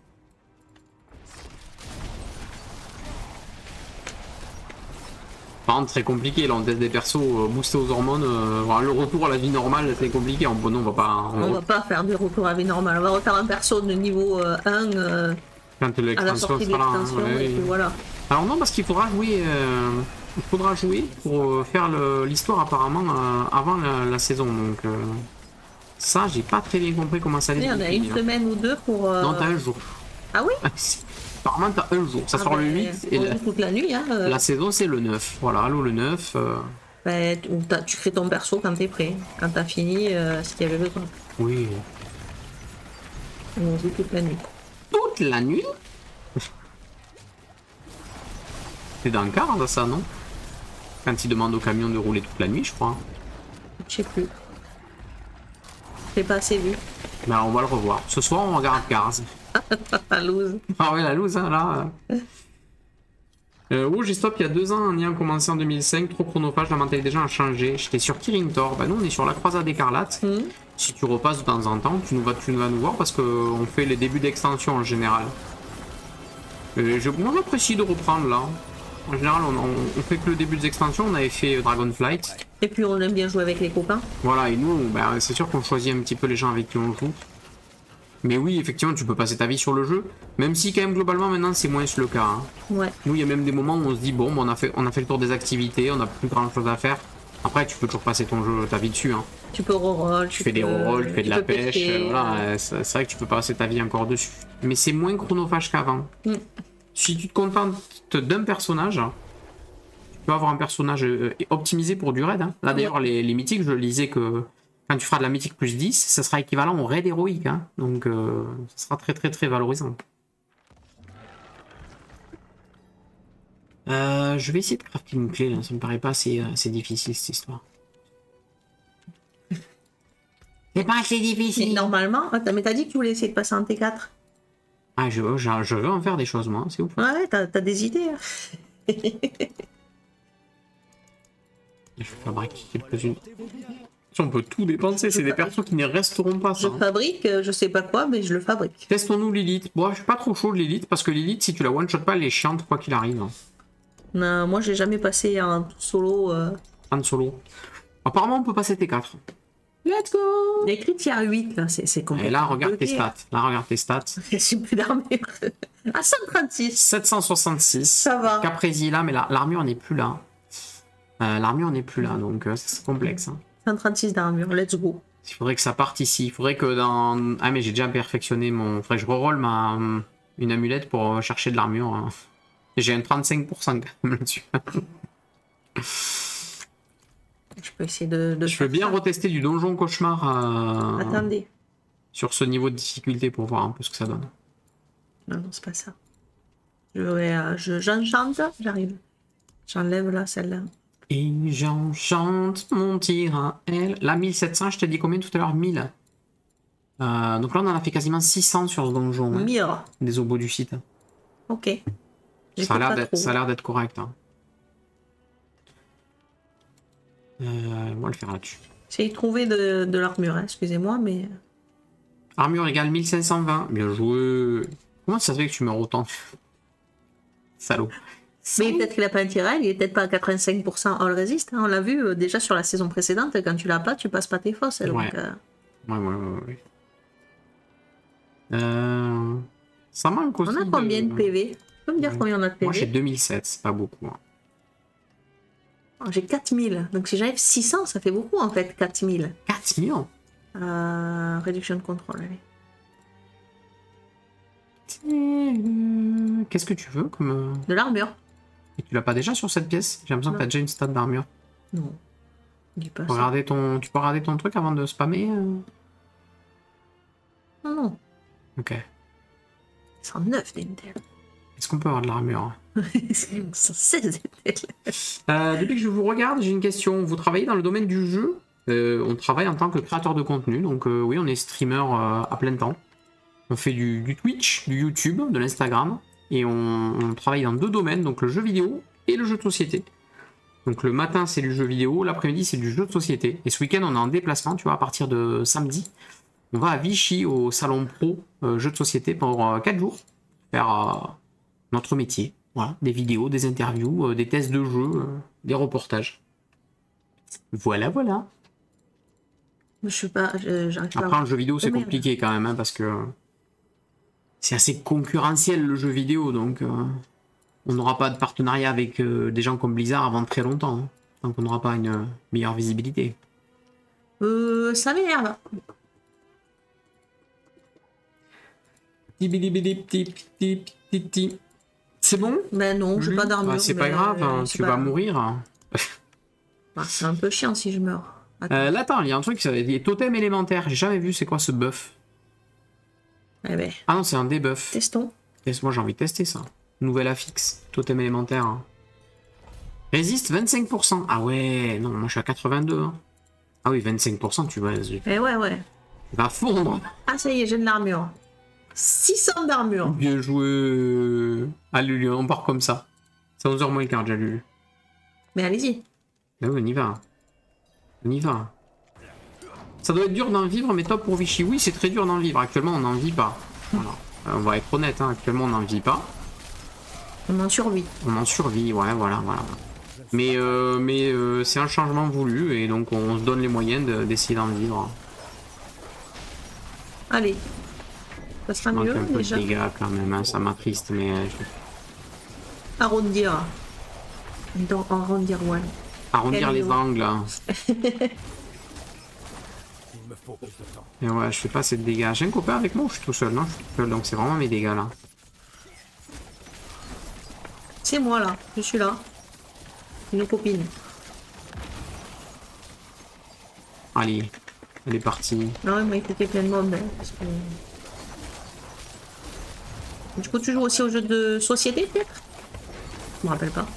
Par contre, très compliqué, là, on teste des persos euh, boostés aux hormones. euh, voilà, le retour à la vie normale, c'est compliqué. En bon, on va pas. On va pas faire des retours à vie normale. On va refaire un perso de niveau euh, un euh, Quand à la l'extension sortie de sera là. hein, l'extension. ouais, Et puis ouais. voilà. Alors non, parce qu'il faudra jouer, euh, il faudra jouer pour euh, faire le- l'histoire apparemment euh, avant la, la saison. Donc euh, ça, j'ai pas très bien compris comment ça allait. Il y en a se une décliner, semaine ou deux pour. hein. euh, Non, t'as un jour. Ah oui. Apparemment, t'as un jour. Ça Ah sort le ben, huit et on la, joue toute la nuit. Hein, euh, la saison c'est le neuf. Voilà, allô le neuf. euh, ben, ou t'as- tu crées ton perso quand t'es prêt. Quand t'as fini, euh, ce qu'il y avait besoin. Oui. On joue toute la nuit. Toute la nuit. C'est dans le cadre ça, non? Quand il demande au camion de rouler toute la nuit, je crois. Je sais plus. J'ai pas assez vu. Ben, on va le revoir. Ce soir, on regarde Cars. La loose. Ah ouais, la loose, hein, là. Euh, oh, j'ai stop il y a deux ans, en ayant commencé en deux mille cinq, trop chronophage, la mentalité des gens a changé. J'étais sur Kirin Tor, bah nous on est sur la croisade écarlate. Mhm. Si tu repasses de temps en temps, tu nous vas, tu vas nous voir parce qu'on fait les débuts d'extension en général. Euh, je, moi j'apprécie de reprendre là. En général, on, on, on fait que le début des extensions, on avait fait euh, Dragonflight. Et puis on aime bien jouer avec les copains. Voilà, et nous, bah, c'est sûr qu'on choisit un petit peu les gens avec qui on joue. Mais oui, effectivement, tu peux passer ta vie sur le jeu, même si quand même globalement maintenant c'est moins le cas. hein. Ouais. Nous, il y a même des moments où on se dit, bon, on a fait, on a fait le tour des activités, on n'a plus grand chose à faire. Après, tu peux toujours passer ton jeu, ta vie dessus. Hein. Tu peux reroll. Tu fais des rerolls, tu fais de la peux pêche, pêcher, euh, voilà, euh, c'est c'est vrai que tu peux passer ta vie encore dessus. Mais c'est moins chronophage qu'avant. Mm. Si tu te contentes d'un personnage, tu peux avoir un personnage euh, optimisé pour du raid. Hein. Là d'ailleurs, les, les mythiques, je lisais que quand tu feras de la mythique plus dix, ça sera équivalent au raid héroïque. Hein. Donc euh, ça sera très très très valorisant. Euh, je vais essayer de crafter une clé, là. Ça me paraît pas assez, assez difficile cette histoire. C'est pas assez Mais difficile. normalement, attends, mais t'as dit que tu voulais essayer de passer en T quatre. Ah, je, je, je veux en faire des choses, moi, c'est ouf. Ouais, t'as t'as des idées. hein. Je fabrique quelques-unes. On peut tout dépenser, c'est des persos qui ne resteront pas, Je ça. hein. fabrique, euh, je sais pas quoi, mais je le fabrique. Testons-nous Lilith. Bon, je suis pas trop chaud de Lilith, parce que Lilith, si tu la one-shot pas, elle est chiante quoi qu'il arrive. hein. Non, moi, j'ai jamais passé en solo. Euh... Han Solo. Apparemment, on peut passer T quatre. Let's go. Les crits, il y a huit, là, c'est c'est compliqué. Et là, regarde tes Ok. stats. Là, regarde tes stats. J'ai plus d'armure. À cent trente-six. sept cent soixante-six. Ça va. Capresi là, mais la- l'armure n'est plus là. Euh, l'armure n'est plus là, donc euh, c'est complexe. hein. cent trente-six d'armure, let's go. Il faudrait que ça parte ici. Il faudrait que dans... Ah mais j'ai déjà perfectionné mon... Il faudrait que je reroll ma... une amulette pour chercher de l'armure. hein. J'ai un trente-cinq pour cent quand même là-dessus. Je peux essayer de. de Je veux faire bien ça. retester du donjon cauchemar euh, Attendez. sur ce niveau de difficulté pour voir un peu ce que ça donne. Non, non, c'est pas ça. Je vais. euh, je- J'enchante, j'arrive. J'enlève là, celle-là. Et j'enchante mon tir à elle. Là, mille sept cents, je t'ai dit combien tout à l'heure? mille. Euh, donc là, on en a fait quasiment six cents sur ce donjon. hein, Mire. des obos du site. Ok. Ça a l'air pas d'être- trop. ça a l'air d'être correct. hein. Euh, on va le faire là-dessus. J'ai trouvé de, de l'armure, hein, excusez-moi, mais. Armure égale mille cinq cent vingt. Bien joué. Comment ça se fait que tu meurs autant? Salaud. Mais peut-être qu'il a pas un tirel, il est peut-être pas à quatre-vingt-cinq pour cent all resist. hein, On l'a vu euh, déjà sur la saison précédente, quand tu l'as pas, tu passes pas tes fosses. Donc, Ouais. euh, Ouais, ouais, ouais. ouais. Euh, Ça manque aussi. on a combien de P V? Tu peux me dire Ouais. combien on a de P V? Moi j'ai deux mille sept, c'est pas beaucoup. hein. Oh, j'ai quatre mille. Donc si j'arrive six cents, ça fait beaucoup en fait, quatre mille. quatre millions. Euh, réduction de contrôle, allez. Qu'est-ce que tu veux comme. euh, De l'armure? Et tu l'as pas déjà sur cette pièce? J'ai l'impression que Non. t'as déjà une stat d'armure. Non. Dis pas Tu peux ça. regarder ton, tu peux regarder ton truc avant de spammer euh Non, non. Ok. cent neuf d'Intel. Est-ce qu'on peut avoir de l'armure? C'est cent seize d'Intel. Euh, depuis que je vous regarde, j'ai une question. Vous travaillez dans le domaine du jeu? Euh, on travaille en tant que créateur de contenu, donc euh, oui, on est streamer euh, à plein temps. On fait du, du Twitch, du YouTube, de l'Instagram, et on, on travaille dans deux domaines, donc le jeu vidéo et le jeu de société. Donc le matin c'est du jeu vidéo, l'après-midi c'est du jeu de société. Et ce week-end on est en déplacement, tu vois, à partir de samedi. On va à Vichy au salon pro euh, jeu de société pendant euh, quatre jours, faire euh, notre métier. Voilà, des vidéos, des interviews, euh, des tests de jeux, euh, des reportages. Voilà, voilà. Je sais pas, je- j'arrive pas. Après, un jeu vidéo, c'est Oh, merde. compliqué quand même, hein, parce que c'est assez concurrentiel le jeu vidéo, donc euh, on n'aura pas de partenariat avec euh, des gens comme Blizzard avant très longtemps, hein, donc on n'aura pas une euh, meilleure visibilité. Euh, ça m'énerve. C'est bon? Ben non, j'ai Lui pas d'armure. Bah, c'est mais, pas grave, euh, hein, c'est tu pas vas grave. mourir. Bah, c'est un peu chiant si je meurs. Attends. Euh, là, attends, il y a un truc, c'est des totems élémentaires. J'ai jamais vu, c'est quoi ce buff? Eh ben, Ah non, c'est un debuff. testons. Test- Moi, j'ai envie de tester ça. Nouvelle affixe, totem élémentaire. hein. Résiste vingt-cinq pour cent. Ah ouais, non, moi je suis à quatre-vingt-deux. hein. Ah oui, vingt-cinq pour cent, tu vas, tu Eh ouais, ouais. vas fondre. Ah, ça y est, j'ai de l'armure. six cents d'armure. Bien joué. Ah, Lulu, on part comme ça. C'est onze heures moins le quart déjà, Lulu. Mais allez-y. Ah oui, on y va. On y va. Ça doit être dur d'en vivre, mais top pour Vichy. Oui, c'est très dur d'en vivre. Actuellement, on n'en vit pas. Voilà. Euh, On va être honnête, hein. Actuellement, on n'en vit pas. On en survit. On en survit, ouais, voilà, voilà. Mais, euh, mais euh, c'est un changement voulu, et donc on se donne les moyens de- d'essayer d'en vivre. Allez. Ça sera Manque mieux un peu déjà. de dégâts quand même, hein, ça m'attriste, mais euh, je- Arrondir. Donc, arrondir, ouais. arrondir les Hello. angles. hein. Il me faut plus de temps. Et ouais, je fais pas assez de dégâts. J'ai un copain avec moi ou je suis tout seul? Non, je suis tout seul, donc c'est vraiment mes dégâts là. C'est moi là. Je suis là. Une copine. Allez, elle est partie. Non, il m'a écouté plein de monde. hein, parce que... Du coup, tu joues aussi aux jeux de société, peut-être? Je me rappelle pas.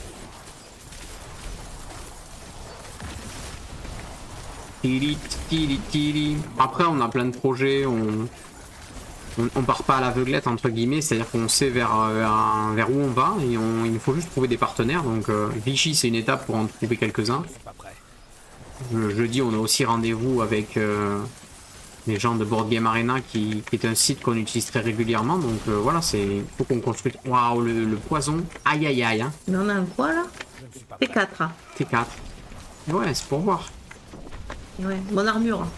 Tiri, tiri, tiri. Après, on a plein de projets, on, on, on part pas à l'aveuglette, entre guillemets, c'est-à-dire qu'on sait vers, vers, vers où on va, et on, il nous faut juste trouver des partenaires. Donc, euh, Vichy, c'est une étape pour en trouver quelques-uns. C'est pas prêt. Je- Jeudi, on a aussi rendez-vous avec euh, les gens de Board Game Arena, qui, qui est un site qu'on utilise très régulièrement. Donc euh, voilà, c'est faut qu'on construise. Waouh, le, le poison. Aïe aïe aïe. Hein. Mais on a un quoi là? Je ne suis pas T prêt. quatre. hein. T quatre. Et ouais, c'est pour voir. Ouais, mon armure.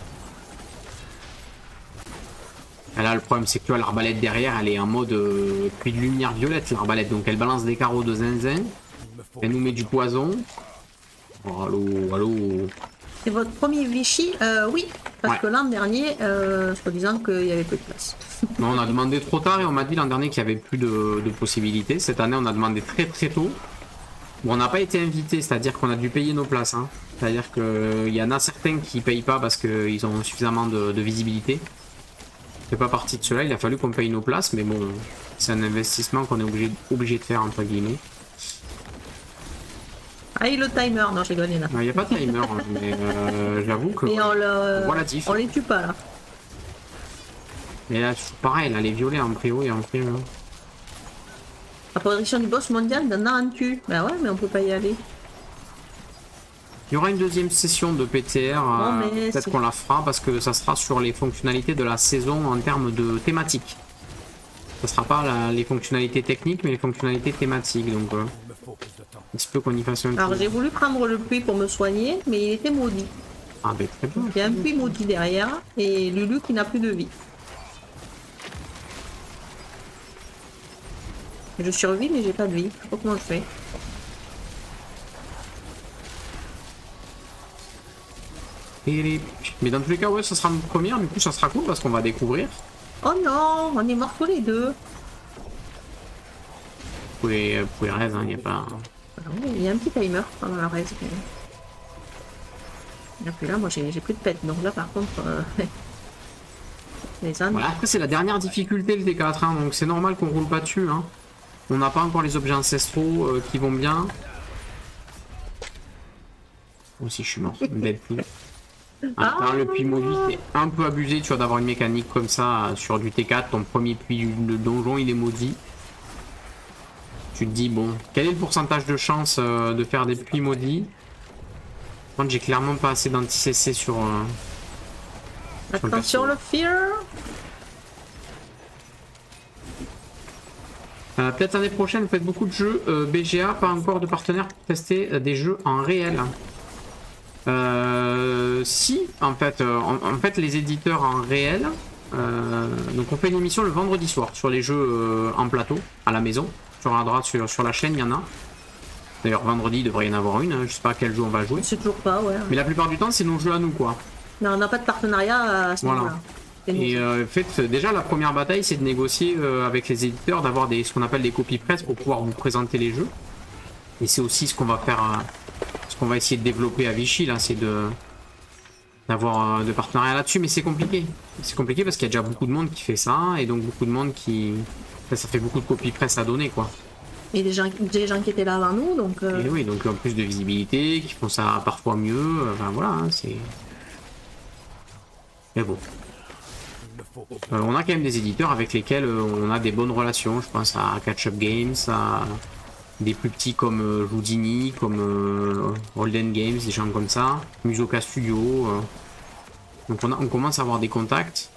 Et là, le problème, c'est que tu vois, l'arbalète derrière, elle est en mode euh, puits de lumière violette, l'arbalète. Donc elle balance des carreaux de zinzin. Il me faut Elle nous met du poison. Oh, allô, allô. C'est votre premier Vichy? euh, Oui, parce Ouais. que l'an dernier, euh, soi-disant qu'il y avait peu de place. Non, on a demandé trop tard et on m'a dit l'an dernier qu'il n'y avait plus de, de possibilités. Cette année, on a demandé très très tôt. Bon, on n'a pas été invité, c'est-à-dire qu'on a dû payer nos places. Hein. C'est-à-dire qu'il y en a certains qui ne payent pas parce qu'ils ont suffisamment de, de visibilité. Je fais pas partie de cela, il a fallu qu'on paye nos places, mais bon, c'est un investissement qu'on est obligé, obligé de faire, entre guillemets. Ah, et le timer, non, j'ai gagné là. Il n'y a pas de timer, hein, mais euh, j'avoue que... Et on, le... Voilà, diff. on les tue pas là. Mais là, c'est pareil, là, les violets en prio et en prio. hein. La progression du boss mondial d'un an en tue. Bah ouais, mais on peut pas y aller. Il y aura une deuxième session de P T R, euh, mais peut-être c'est- qu'on la fera parce que ça sera sur les fonctionnalités de la saison en termes de thématique. Ça sera pas la- les fonctionnalités techniques mais les fonctionnalités thématiques, donc euh, Il me faut plus de temps. il se peut qu'on y fasse un Alors tour. j'ai voulu prendre le puits pour me soigner, mais il était maudit. Ah ben très bien. Il y a un puits maudit derrière et Lulu qui n'a plus de vie. Je survis mais j'ai pas de vie. Je sais pas comment je fais. Mais dans tous les cas, ouais, ça sera une première, du coup ça sera cool parce qu'on va découvrir. Oh non, on est morts tous les deux. Vous pouvez, vous pouvez rêver, il n'y a pas... Ah oui, il y a un petit timer pendant la raise. mais- Et puis là, moi, j'ai j'ai plus de pets. Donc là, par contre, euh, les ânes. Voilà, après c'est la dernière difficulté le T quatre, hein, donc c'est normal qu'on roule pas dessus. Hein. On n'a pas encore les objets ancestraux euh, qui vont bien. Aussi je suis mort, une belle pluie. Ah. Attends, le puits maudit c'est un peu abusé, tu vois, d'avoir une mécanique comme ça euh, sur du T quatre, ton premier puits de donjon il est maudit. Tu te dis bon, quel est le pourcentage de chance euh, de faire des puits maudits? Moi j'ai clairement pas assez d'anti-C C sur... Euh, sur Attention le le fear. Euh, Peut-être l'année prochaine, vous faites beaucoup de jeux euh, B G A, pas encore de partenaires pour tester euh, des jeux en réel. Euh, si, en fait, euh, en, en fait, les éditeurs en réel. Euh, donc, on fait une émission le vendredi soir sur les jeux euh, en plateau, à la maison. Tu regarderas sur, sur la chaîne, il y en a. D'ailleurs, vendredi, il devrait y en avoir une. Hein, je sais pas à quel jeu on va jouer. C'est toujours pas, ouais. Mais la plupart du temps, c'est nos jeux à nous, quoi. Non, on n'a pas de partenariat à ce Voilà. niveau-là. Et euh, en fait, déjà, la première bataille, c'est de négocier euh, avec les éditeurs, d'avoir des ce qu'on appelle des copies presse pour pouvoir vous présenter les jeux. Et c'est aussi ce qu'on va faire, euh, ce qu'on va essayer de développer à Vichy, là, c'est de d'avoir euh, de partenariats là-dessus, mais c'est compliqué. C'est compliqué parce qu'il y a déjà beaucoup de monde qui fait ça, et donc beaucoup de monde qui... Enfin, ça fait beaucoup de copies presse à donner, quoi. Et des gens, des gens qui étaient là avant nous, donc... Euh... Et oui, donc en plus de visibilité, qui font ça parfois mieux, euh, enfin voilà, hein, c'est... Mais bon. Euh, on a quand même des éditeurs avec lesquels euh, on a des bonnes relations. Je pense à Catch Up Games, à des plus petits comme euh, Houdini, comme euh, Holden Games, des gens comme ça, Musoka Studio. Euh. Donc on, a, on commence à avoir des contacts.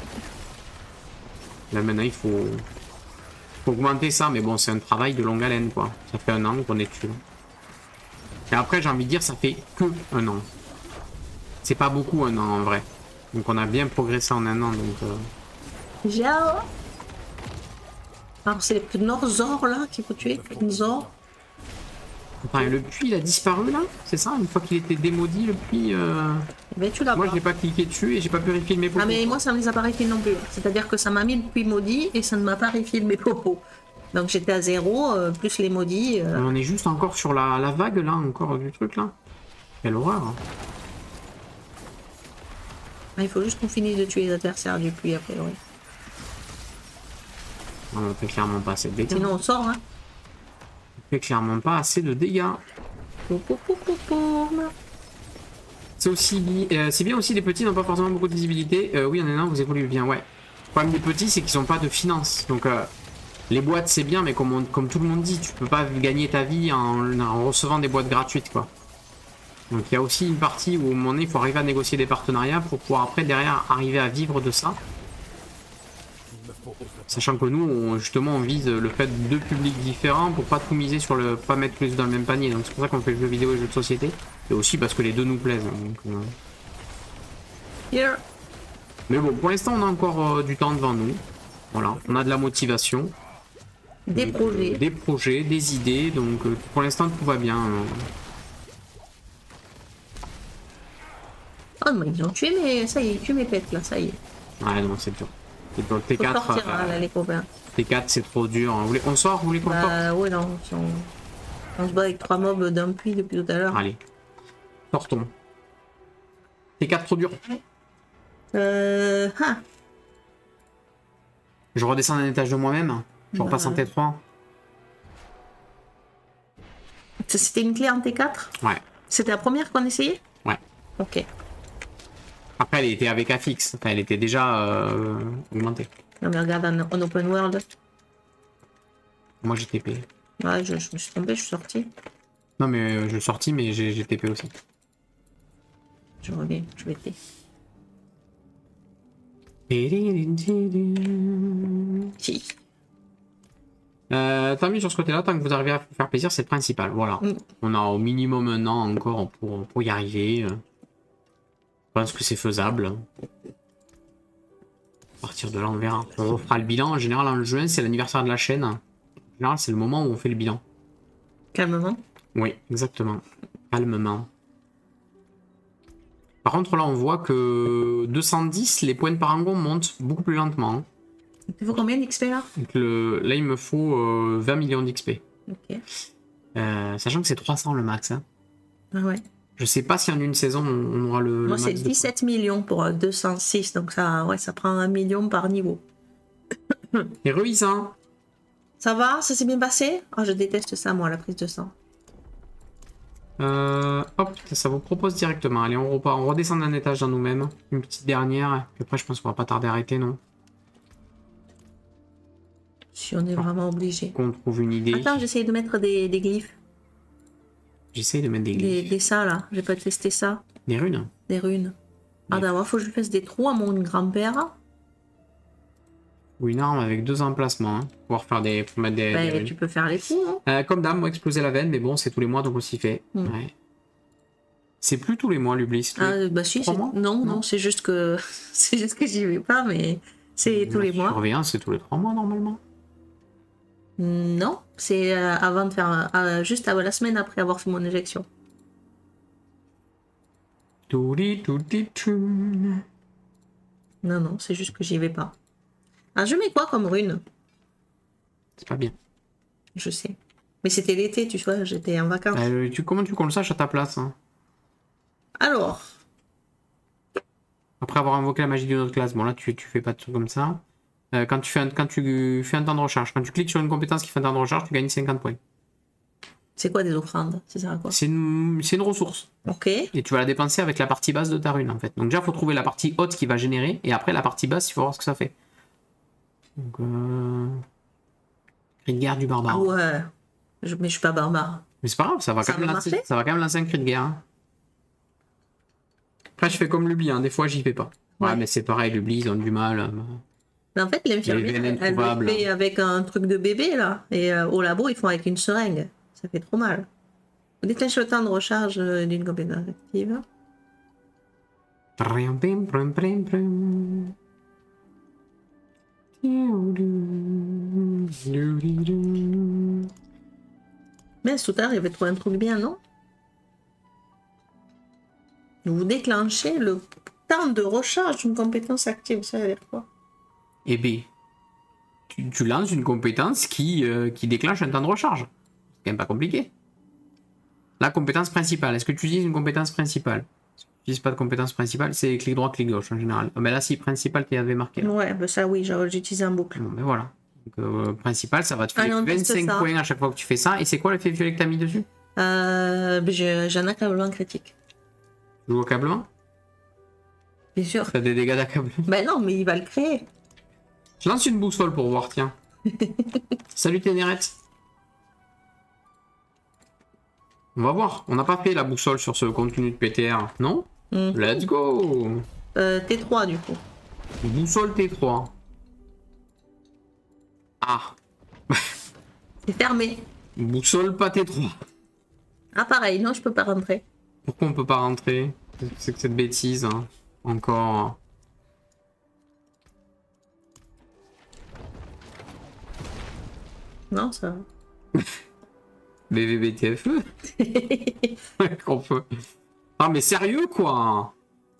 Là maintenant il faut, faut augmenter ça, mais bon c'est un travail de longue haleine quoi. Ça fait un an qu'on est dessus. Et après j'ai envie de dire ça fait que un an. C'est pas beaucoup un an en vrai. Donc on a bien progressé en un an donc... Euh... Jao. Alors c'est les Norzor là qu'il faut tuer, Nzor. Enfin, le puits il a disparu là, c'est ça? Une fois qu'il était démaudit le puits... Euh... Mais tu l'as Moi pas. je n'ai pas cliqué dessus et j'ai pas pu refilmer mes popos. Ah mais moi ça me les a pas refilés non plus. C'est-à-dire que ça m'a mis le puits maudit et ça ne m'a pas refilé mes popos. Donc j'étais à zéro, euh, plus les maudits. Euh... On est juste encore sur la, la vague là, encore du truc là. Quelle horreur. Hein. Ah, il faut juste qu'on finisse de tuer les adversaires du puits après, oui. On fait clairement pas assez de dégâts. Sinon on sort, hein. On fait clairement pas assez de dégâts. C'est aussi euh, c'est bien aussi, les petits n'ont pas forcément beaucoup de visibilité. Euh, oui, en un an, vous évoluez bien, ouais. Le problème des petits, c'est qu'ils n'ont pas de finances. Donc, euh, les boîtes, c'est bien, mais comme, on, comme tout le monde dit, tu peux pas gagner ta vie en, en recevant des boîtes gratuites, quoi. Donc, il y a aussi une partie où, au moment donné, il faut arriver à négocier des partenariats pour pouvoir, après, derrière, arriver à vivre de ça. Sachant que nous, on, justement, on vise le fait de deux publics différents pour pas tout miser sur le... pas mettre tous les œufs dans le même panier. Donc, c'est pour ça qu'on fait jeux vidéo et jeux de société. Et aussi parce que les deux nous plaisent. Donc, euh... Here. Mais bon, pour l'instant, on a encore euh, du temps devant nous. Voilà, on a de la motivation. Des donc, projets. Euh, des projets, des idées. Donc, euh, pour l'instant, tout va bien. Euh... Oh, mais ils ont tué mes... Ça y est, tué mes pets, là, ça y est. Ouais, non, c'est dur. C'est dur. T Faut quatre, sortir, euh, là, les copains. T quatre, c'est trop dur. Vous voulez... On sort, vous voulez qu'on sorte? Bah, ouais, non. si On... on se bat avec trois mobs d'un puits depuis tout à l'heure. Allez, sortons. T quatre, trop dur. Euh... Ah. Je redescends un étage de moi-même. Je repasse en T trois. C'était une clé en T quatre? Ouais. C'était la première qu'on essayait? Ouais. Ok. Après, elle était avec affix. Enfin, elle était déjà euh, augmentée. Non mais regarde, en, en open world. Moi, j'ai T P. Ouais, je, je me suis trompé, je suis sorti. Non, mais euh, je suis sorti, mais j'ai T P aussi. Je reviens, je vais T. Si. Euh, tant mieux sur ce côté-là, tant que vous arrivez à vous faire plaisir, c'est le principal. Voilà. Mm. On a au minimum un an encore pour, pour y arriver. Je pense que c'est faisable. À partir de là, on verra. On refera le bilan. En général, en juin, c'est l'anniversaire de la chaîne. En général, c'est le moment où on fait le bilan. Calmement. Oui, exactement. Calmement. Par contre, là, on voit que deux cent dix, les points de parangon montent beaucoup plus lentement. Il te faut combien d'X P là? Donc le... Là, il me faut euh, vingt millions d'X P. Ok. Euh, sachant que c'est trois cents le max. Hein. Ah ouais. Je sais pas si en une saison on, on aura le. Moi, le c'est max de dix-sept millions pour euh, deux cent six, donc ça, ouais, ça prend un million par niveau. points. Héroïsant. Ça va? Ça s'est bien passé? Oh, je déteste ça, moi, la prise de sang. Euh, hop, ça vous propose directement. Allez, on repart, on redescend d'un étage dans nous-mêmes. Une petite dernière. Puis après, je pense qu'on va pas tarder à arrêter, non? Si on est vraiment obligé. Qu'on trouve une idée. Attends, j'essaye de mettre des, des glyphes. J'essaye de mettre des Des, glyphes. des ça, là. J'ai pas testé ça. Des runes. Des runes. Ah, Des- d'abord, faut que je fasse des trous à mon grand-père. Ou une arme avec deux emplacements. Hein. Pour pouvoir faire des. Pour mettre des, des Ben, runes. tu peux faire les trous, hein. Euh, comme d'hab, moi, exploser la veine, mais bon, c'est tous les mois, donc on s'y fait. Mm. Ouais. C'est plus tous les mois, l'oubli. c'est tous les- Ah, bah si, trois c'est- mois non, non, Non. c'est juste que c'est juste que j'y vais pas, mais c'est tous les La mois. surveillance, c'est tous les trois mois, normalement. Non, c'est euh, avant de faire, euh, juste avant la semaine après avoir fait mon injection. Toudi, toudi, tchou. Non, non, c'est juste que j'y vais pas. Ah, je mets quoi comme rune? C'est pas bien. Je sais. Mais c'était l'été, tu vois, j'étais en vacances. Euh, tu, comment tu veux qu'on le sache à ta place hein Alors, Après avoir invoqué la magie d'une autre classe, bon là tu, tu fais pas de trucs comme ça. Euh, quand, tu fais un, quand tu fais un temps de recharge, quand tu cliques sur une compétence qui fait un temps de recharge, tu gagnes cinquante points. c'est quoi des offrandes? C'est ça quoi? C'est une, c'est une ressource. Ok. Et tu vas la dépenser avec la partie basse de ta rune en fait. Donc déjà il faut trouver la partie haute qui va générer, et après la partie basse il faut voir ce que ça fait. Donc euh... cri de guerre du barbare. Ah ouais. Je- mais je suis pas barbare. Mais c'est pas grave, ça va, Ça quand même va lancer, marcher ça va quand même lancer un cri de guerre. hein. Après je fais comme l'oubli, hein. Des fois j'y vais pas. Ouais, Ouais. mais c'est pareil, l'oubli ils ont du mal. euh, Mais en fait, Il y a l'infirmière, les veines elle le introuvables. fait avec un truc de bébé là. Et euh, au labo, ils font avec une seringue. Ça fait trop mal. Vous déclenchez le temps de recharge euh, d'une compétence active. Prim, prim, prim, prim, prim. Mais tout à l'heure, il avait trouvé un truc bien, non? Vous déclenchez le temps de recharge d'une compétence active. Ça veut dire quoi? Eh bien, tu, tu lances une compétence qui, euh, qui déclenche un temps de recharge. C'est quand même pas compliqué. La compétence principale, est-ce que tu utilises une compétence principale? Si tu n'utilises pas de compétence principale, c'est clic droit, clic gauche en général. Ah, ben là, si principal, tu avais marqué. Là. Ouais, bah ça oui, j'ai j'utilise en boucle. Bon, ben voilà. Donc, euh, principal, ça va te Allez, faire on teste vingt-cinq ça. points à chaque fois que tu fais ça. Et c'est quoi l'effet violet que tu as mis dessus? Euh, bah, je- j'ai un accablement critique. Tu joues au câblement? Bien sûr. Tu as des dégâts d'accablement? Ben non, mais il va le créer. Je lance une boussole pour voir, tiens. Salut Ténéret. On va voir. On n'a pas fait la boussole sur ce contenu de P T R, non? Hmm. Let's go. Euh, T trois du coup. Boussole T trois. Ah. C'est fermé. Boussole pas T trois. Ah pareil, non, je peux pas rentrer. Pourquoi on peut pas rentrer? C'est que cette bêtise, hein. Encore. Non, ça. B V B T F E. Qu'on peut. Ah mais sérieux quoi.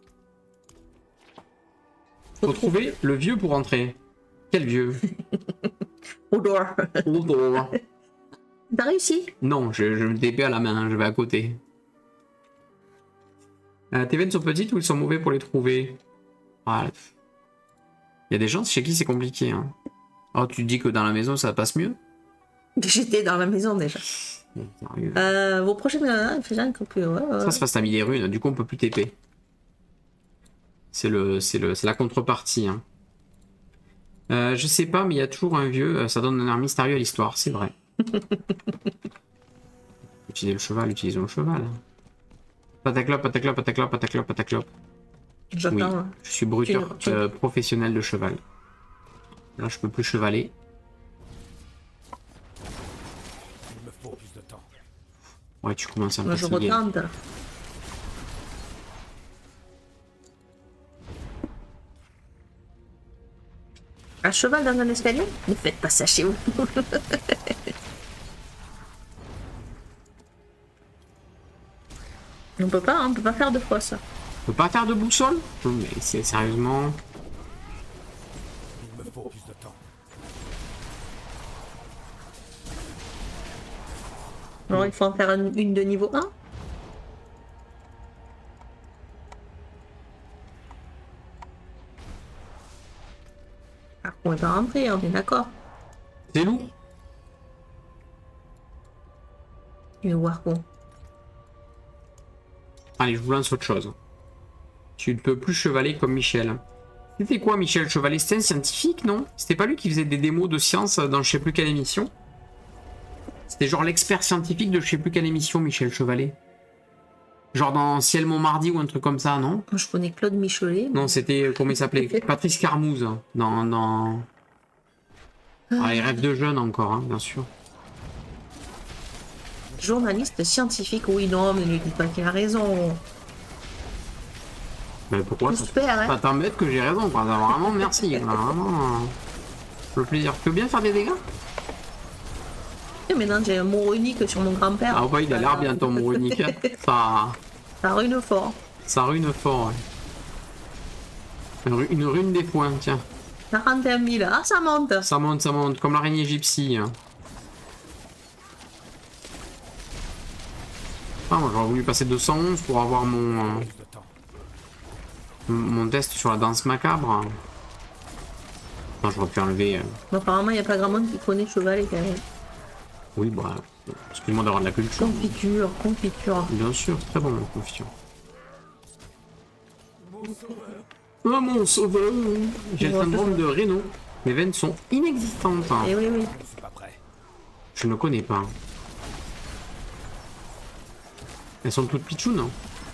Faut trouver le vieux pour rentrer. Quel vieux? Odor. Odor. T'as réussi? Non, je, je me T P à la main, hein, je vais à côté. Euh, tes veines sont petites ou ils sont mauvais pour les trouver? Ah, il y a des gens chez qui c'est compliqué. Hein. Oh, tu te dis que dans la maison ça passe mieux? J'étais dans la maison déjà. Sérieux. Euh, vos prochaines. Euh, fais un peu plus. Ouais, ouais. Ça, c'est parce que t'as mis des runes, du coup on peut plus T P. C'est le, c'est le, c'est la contrepartie. Hein. Euh, je sais pas, mais il y a toujours un vieux, euh, ça donne un air mystérieux à l'histoire, c'est vrai. Utiliser le cheval, utilisons le cheval. Pataclope, pataclope, pataclope, pataclope, pataclope. Oui, J'attends. je suis bruteur Tu- tu- euh, professionnel de cheval. Là, je peux plus chevaler. Il me faut plus de temps. Ouais, tu commences à me Moi, je fatiguer. retente. Un cheval dans un escalier? Ne faites pas ça chez vous. On peut pas, hein, on peut pas faire deux fois ça. On peut pas faire de boussole? Mais c'est sérieusement... Il me faut plus de temps. Alors il faut en faire une, une de niveau un. Ah, on est pas rentré, on est d'accord. C'est lourd. Il est Warcon. Allez, je vous lance autre chose. Tu ne peux plus chevaler comme Michel. C'était quoi Michel Chevalet? C'était un scientifique, non? C'était pas lui qui faisait des démos de science dans je sais plus quelle émission? C'était genre l'expert scientifique de je sais plus quelle émission, Michel Chevalet. Genre dans Ciel Montmardi ou un truc comme ça, non? Moi, je connais Claude Michelet. Non, c'était, comment il s'appelait? Patrice Carmouze, dans... dans... Ah, les rêves de jeunes encore, hein, bien sûr. Journaliste scientifique, oui, non, mais ne dis pas qu'il a raison. Mais pourquoi ça, J'espère, hein. ça t'embête que j'ai raison, quoi. Vraiment, merci. Vraiment, euh, le plaisir. Tu veux bien faire des dégâts? Et maintenant, j'ai un mot unique sur mon grand-père. Ah bah il a l'air bien ton mot unique. Ça, Ça rune fort. ça rune fort, ouais. Une ru- Une rune des points, tiens. quarante et un mille, ah, ça monte. Ça monte, ça monte, comme l'araignée gypsy. Hein. Ah, moi j'aurais voulu passer deux cent onze pour avoir mon, euh, Plus de temps. mon test sur la danse macabre. Non, j'aurais pu enlever. euh, Mais apparemment, il n'y a pas grand monde qui connaît Chevalet quand même. Oui, bah, excuse-moi d'avoir de la culture. Confiture, confiture. Bien sûr, c'est très bon, la confiture. Oh mon sauveur! J'ai le syndrome de Raynaud. Mes veines sont inexistantes. Et oui, oui. Je suis pas prêt. Je ne connais pas. Elles sont toutes pitchounes. Hein.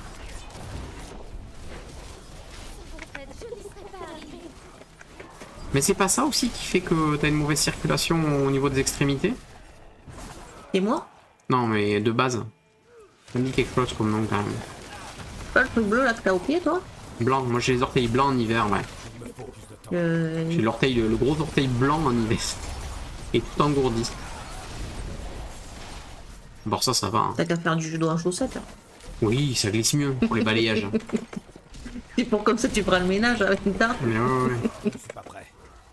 Mais c'est pas ça aussi qui fait que t'as une mauvaise circulation au niveau des extrémités? Et moi? Non, mais de base. Ça me dit quelque chose comme nom quand même. C'est pas le truc bleu là que t'as au pied, toi? Blanc, moi j'ai les orteils blancs en hiver, ouais. Il me faut plus de temps. Euh... J'ai l'orteil, le, le gros orteil blanc en hiver. Et tout engourdi. Bon, ça, ça va. Hein. T'as qu'à faire du judo en chaussettes. Oui, ça glisse mieux pour les balayages. C'est pour comme ça tu feras le ménage avec une tarte. Mais ouais, ouais, ouais. Je suis pas prêt.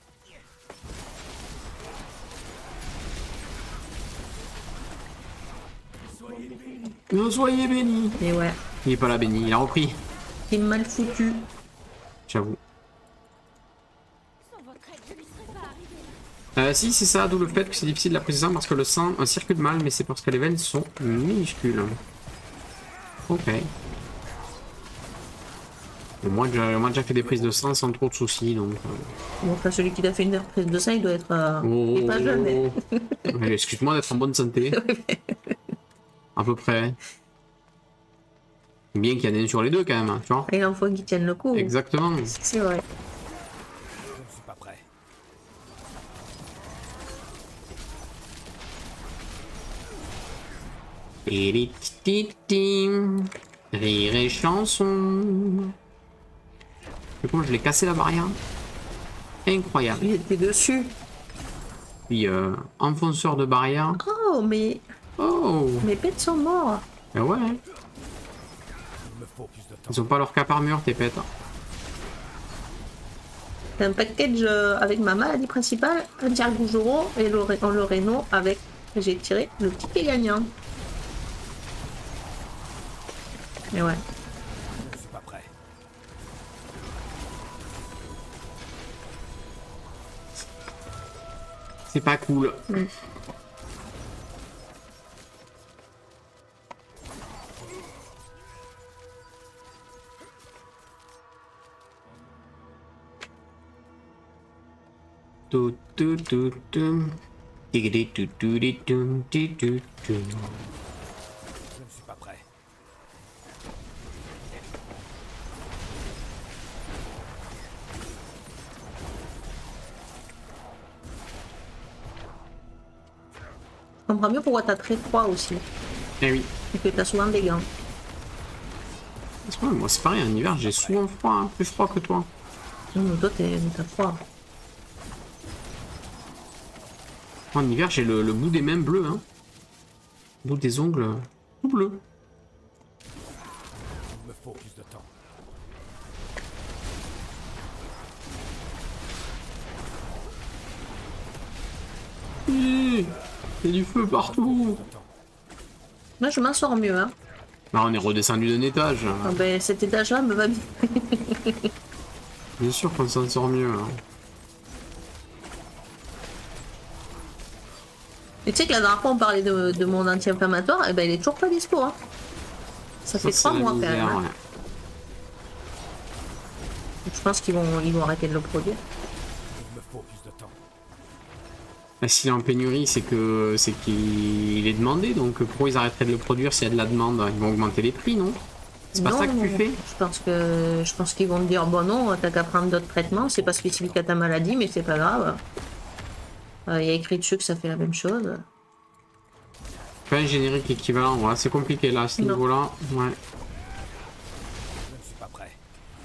Non, soyez bénis. Mais ouais, Il est pas là, béni, il a repris. c'est mal foutu. J'avoue. Euh, si, c'est ça, d'où le fait que c'est difficile d'apprécier ça parce que le sang euh, circule mal, mais c'est parce que les veines sont minuscules. Ok. Bon, moi, j'ai moi, déjà fait des prises de sang sans trop de soucis, donc... euh, Bon, enfin, celui qui t'a fait une prise de ça, il doit être... Euh... Oh, il est pas jeune. hein. Ouais, excuse-moi d'être en bonne santé. À peu près. Bien qu'il y en ait un sur les deux, quand même, hein, tu vois. Et il en faut qui tienne le coup. Exactement. C'est vrai. Je ne suis pas prêt. Rire et chanson. Du coup, je l'ai cassé la barrière. Incroyable. Il était dessus. Puis, euh, enfonceur de barrière. Oh, mais Oh. mes pets sont morts. Ben ouais. Il me faut plus de temps. Ils ont pas leur cap armure, tes pets. C'est un package euh, avec ma maladie principale, un tiers Goujoro et le, ré- le Réno avec... J'ai tiré le ticket gagnant. Mais ouais. Je ne suis pas prêt. C'est pas cool. Mm. Tu, tu, tu, tu. Tigidi, tu, tu, di, tu, ti, tu, tu. Je ne suis pas prêt. Je comprends mieux pourquoi t'as très froid aussi. Eh oui. Et que t'as souvent des gants. C'est pas- Moi, c'est pareil, en hiver, j'ai souvent froid, hein, plus froid que toi. Non, mais toi, t'es- t'as froid. En hiver, j'ai le, le bout des mains bleu, hein. Le bout des ongles tout bleu. Il me faut plus de temps. Hi, il y a du feu partout. Moi, je m'en sors mieux, hein. Bah, on est redescendu d'un étage. Ah ben, cet étage-là me va bien. Bien sûr qu'on s'en sort mieux. Hein. Et tu sais que la dernière fois on parlait de, de mon anti-inflammatoire, et ben il est toujours pas dispo. Hein. Ça, Ça, fait trois c'est la mois quand misère, même. Hein. ouais. Je pense qu'ils vont, ils vont arrêter de le produire. Il me faut plus de temps. Bah, s'il est en pénurie, c'est que c'est qu'il est demandé, donc pourquoi ils arrêteraient de le produire s'il y a de la demande? Ils vont augmenter les prix, non? C'est pas Non, ça que tu fais? Je pense que je pense qu'ils vont me dire bon non, t'as qu'à prendre d'autres traitements, c'est pas spécifique à ta maladie, mais c'est pas grave. Il euh, y a écrit dessus que ça fait la même chose. Pas un générique équivalent, ouais, c'est compliqué là à ce Non. niveau-là. Ouais. Je ne suis pas prêt.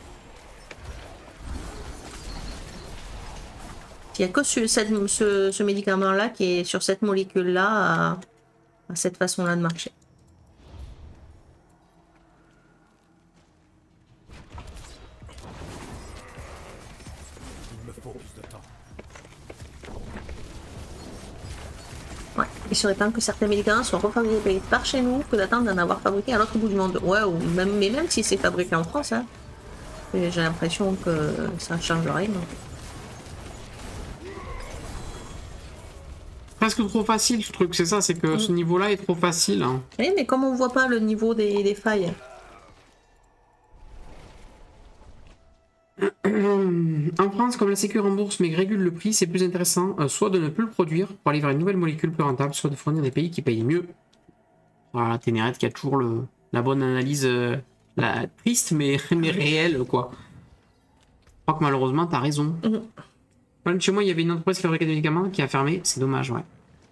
Il n'y a que ce, cette- ce, ce médicament-là qui est sur cette molécule-là à, à cette façon-là de marcher. Il me faut plus de temps. Ouais. Il serait temps que certains médicaments soient refabriqués par chez nous que d'attendre d'en avoir fabriqué à l'autre bout du monde. Ouais, ou même, mais même si c'est fabriqué en France, hein, j'ai l'impression que ça ne change rien. Presque trop facile ce truc, c'est ça, c'est que ce niveau-là est trop facile. Hein. Oui, mais comme on voit pas le niveau des, des failles. En France, comme la Sécu rembourse mais régule le prix, c'est plus intéressant euh, soit de ne plus le produire pour aller vers une nouvelle molécule plus rentable, soit de fournir des pays qui payent mieux. Voilà, Ténéret qui a toujours le, la bonne analyse, euh, la triste mais, mais réelle, quoi. Je crois que malheureusement, t'as raison. Mhm. Chez moi, il y avait une entreprise qui fabriquait des médicaments qui a fermé, c'est dommage, ouais.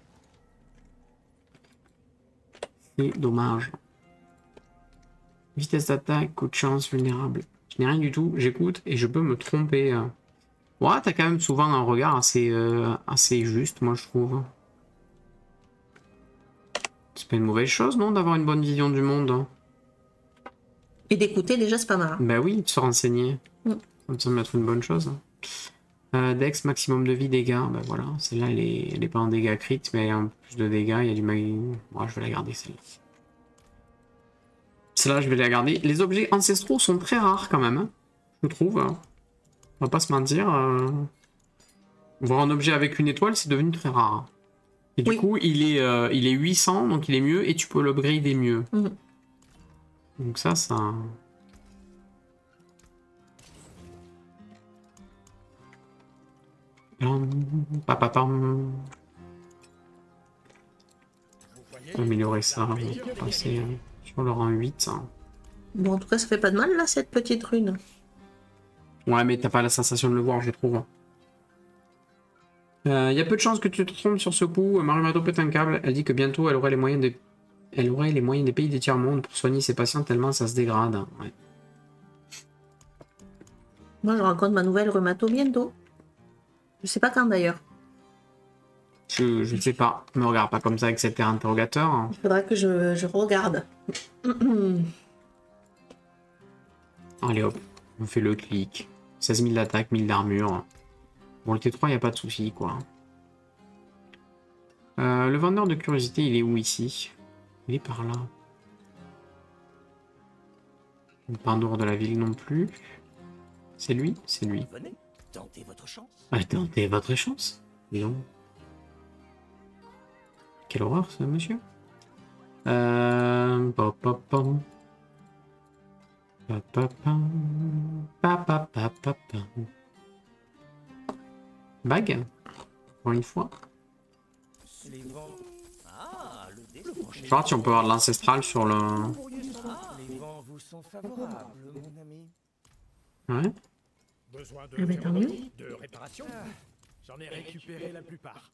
C'est dommage. Vitesse d'attaque, coup de chance, vulnérable. Je n'ai rien du tout, j'écoute et je peux me tromper. euh. Ouais, t'as quand même souvent un regard assez, euh, assez juste, moi je trouve. C'est pas une mauvaise chose, non, d'avoir une bonne vision du monde. Hein. Et d'écouter, déjà, c'est pas mal. Bah oui, de se renseigner. Mm. Ça me semble être une bonne chose. Euh, Dex, maximum de vie, dégâts. Bah voilà, celle-là, elle est, elle est pas en dégâts crit, mais en plus de dégâts, il y a du mag... Moi, je vais la garder, celle-là. Celle-là, je vais la garder. Les objets ancestraux sont très rares, quand même. Hein, je trouve. Hein. On va pas se mentir. Euh... Voir un objet avec une étoile, c'est devenu très rare. Et du Oui. coup, il est, euh, il est huit cents, donc il est mieux, et tu peux l'upgrader mieux. Mhm. Donc ça, ça... Papapam. Améliorer ça, passer sur le rang huit. Hein. Bon, en tout cas, ça fait pas de mal, là, cette petite rune. Ouais, mais t'as pas la sensation de le voir, je trouve. Il euh, y a peu de chances que tu te trompes sur ce coup. Marumato pète un câble. Elle dit que bientôt, elle aurait les moyens de... Elle aurait les moyens des pays des tiers-monde pour soigner ses patients tellement ça se dégrade. Ouais. Moi, je rencontre ma nouvelle rhumato bientôt. Je sais pas quand, d'ailleurs. Je, je sais pas. Me regarde pas comme ça avec cet air interrogateur. Hein. Il faudra que je, je regarde. Allez hop, on fait le clic. seize mille d'attaque, mille d'armure. Bon, le T trois, il n'y a pas de souci, quoi. Euh, le vendeur de curiosité, il est où ici? Il est par là. Pas en dehors de la ville non plus. C'est lui? C'est lui. Venez, tentez votre chance. Ah, tentez votre chance. Dis donc. Quelle horreur, ce monsieur. Euh... pop, pop, pop. Pa, pa, pa. Pa, pa, pa, pa, pa. Bague. Pour une fois. Les vents. Ah, le dé. Le prochain. Je vois si on peut avoir de l'ancestral sur le... Ah, les vents vous sont favorables, mon ami. Ouais. Besoin de, Ah bah, tant mieux. de réparation. J'en ai récupéré la plupart.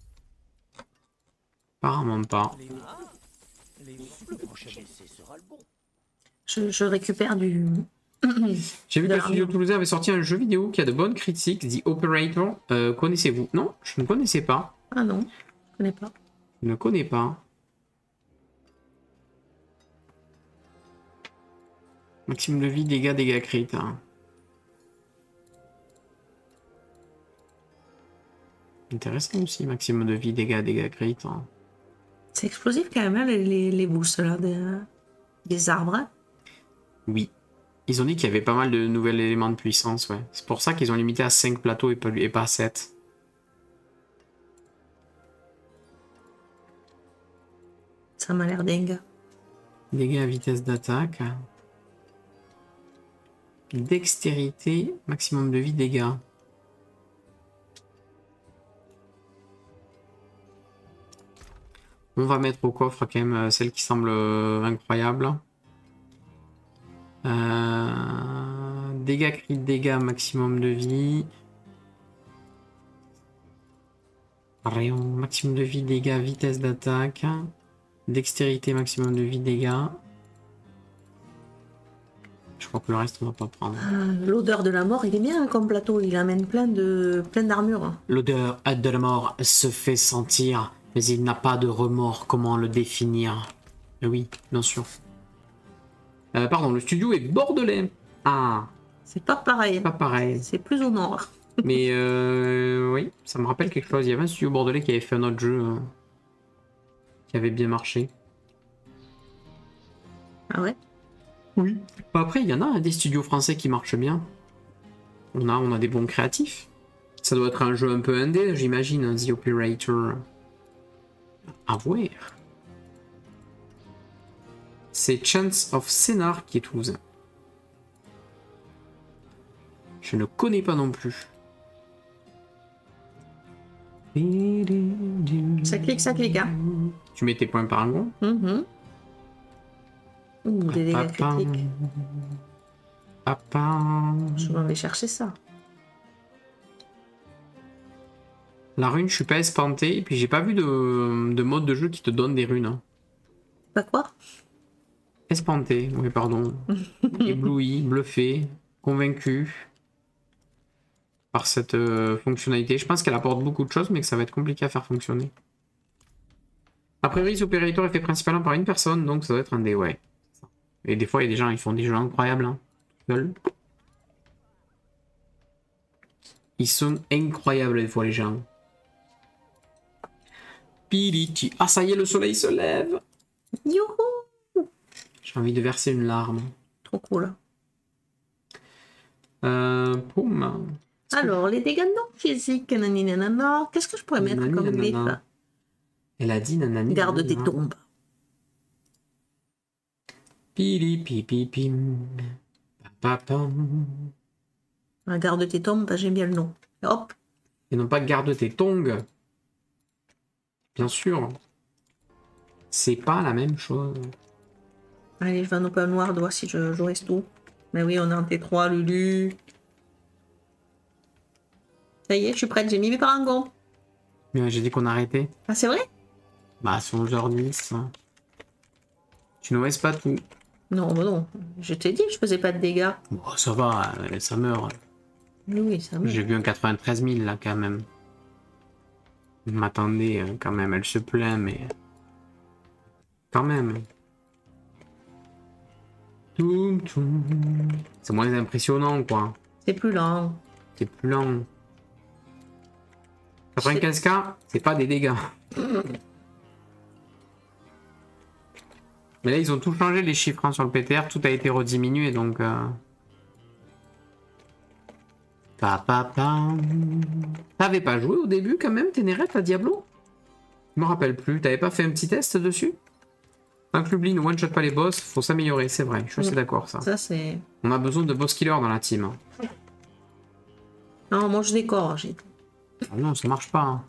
Apparemment pas. Les ah, les le prochain essai sera le bon. Je, je récupère du... J'ai vu De que le studio l'armure. toulousain avait sorti un jeu vidéo qui a de bonnes critiques, The Operator. Euh, connaissez-vous? Non, je ne connaissais pas. Ah non, je connais pas. Je ne connais pas. Maximum de vie, dégâts, dégâts crit. Hein. Intéressant aussi, maximum de vie, dégâts, dégâts crit. Hein. C'est explosif quand même, hein, les, les, les boosts là, des, des arbres. Hein. Oui. Ils ont dit qu'il y avait pas mal de nouveaux éléments de puissance, ouais. C'est pour ça qu'ils ont limité à cinq plateaux et pas, et pas à sept. Ça m'a l'air dingue. Dégâts à vitesse d'attaque. Dextérité, maximum de vie, dégâts. On va mettre au coffre quand même celle qui semble incroyable. Euh, dégâts crit, dégâts, maximum de vie. Rayon, maximum de vie, dégâts, vitesse d'attaque. Dextérité, maximum de vie, dégâts. Je crois que le reste on va pas prendre. Euh, L'odeur de la mort, il est bien comme plateau. Il amène plein de plein d'armures. L'odeur de la mort se fait sentir, mais il n'a pas de remords. Comment le définir? Oui, bien sûr. Euh, pardon, le studio est bordelais. Ah, C'est pas pareil. pas pareil. C'est plus au nord. Mais euh, oui, ça me rappelle quelque chose. Il y avait un studio bordelais qui avait fait un autre jeu euh, qui avait bien marché. Ah ouais? Oui. Après, il y en a des studios français qui marchent bien. On a, on a des bons créatifs. Ça doit être un jeu un peu indé, j'imagine, The Operator. À voir. C'est Chance of Scénar qui est Toulouse. Je ne connais pas non plus. Ça clique, ça clique, hein. Tu mets tes points par un Mhm. Ouh, des dégâts Papa. critiques. Papa. Je m'en vais chercher ça. La rune, je suis pas espanté, et puis j'ai pas vu de, de mode de jeu qui te donne des runes. hein. Pas quoi? Espanté, oui, pardon. Ébloui, bluffé, convaincu par cette euh, fonctionnalité. Je pense qu'elle apporte beaucoup de choses, mais que ça va être compliqué à faire fonctionner. A priori, ce opérateur est fait principalement par une personne, donc ça doit être un dé, ouais. Et des fois, il y a des gens, ils font des jeux incroyables, hein, seuls. Ils sont incroyables, des fois, les gens. Piliti. Ah, ça y est, le soleil se lève. Youhou! J'ai envie de verser une larme. Trop cool. Euh, poum. Alors, les dégâts non physiques, nanani nanana. Qu'est-ce que je pourrais mettre Nanani comme nanana. glyphe? Elle a dit nanani. Garde nanana. des tombes. Pili pipi pim. Papapam. Ah, garde tes tombes, bah, j'aime bien le nom. Hop. Et non pas garde tes tongs. Bien sûr. C'est pas la même chose. Allez, je vais en open noir, voir si je, je reste tout. Mais oui, on est en T trois, Lulu. Ça y est, je suis prête, j'ai mis mes parangons. Mais j'ai dit qu'on arrêtait. Ah, c'est vrai? Bah, c'est onze heures dix. Tu ne laisses pas tout. Non, bah non. Je t'ai dit que je faisais pas de dégâts. Bon, ça va, euh, ça meurt. Oui, oui, ça me... J'ai vu un quatre-vingt-treize mille là quand même. Je m'attendais euh, quand même, elle se plaint, mais. Quand même. Toum, toum. C'est moins impressionnant quoi. C'est plus lent. C'est plus lent. quatre-vingt-quinze K, c'est pas des dégâts. Mais là, ils ont tout changé les chiffres hein, sur le P T R, tout a été rediminué donc. Euh... Pa, pa, pa. T'avais pas joué au début quand même, Ténérette, à Diablo? Je me rappelle plus, t'avais pas fait un petit test dessus? Tant que l'oubli ne one-shot pas les boss, faut s'améliorer, c'est vrai, je suis assez Mm. d'accord ça. Ça, c'est... On a besoin de boss killers dans la team. Non, moi, je décore. J'ai... Ah non, ça marche pas. hein.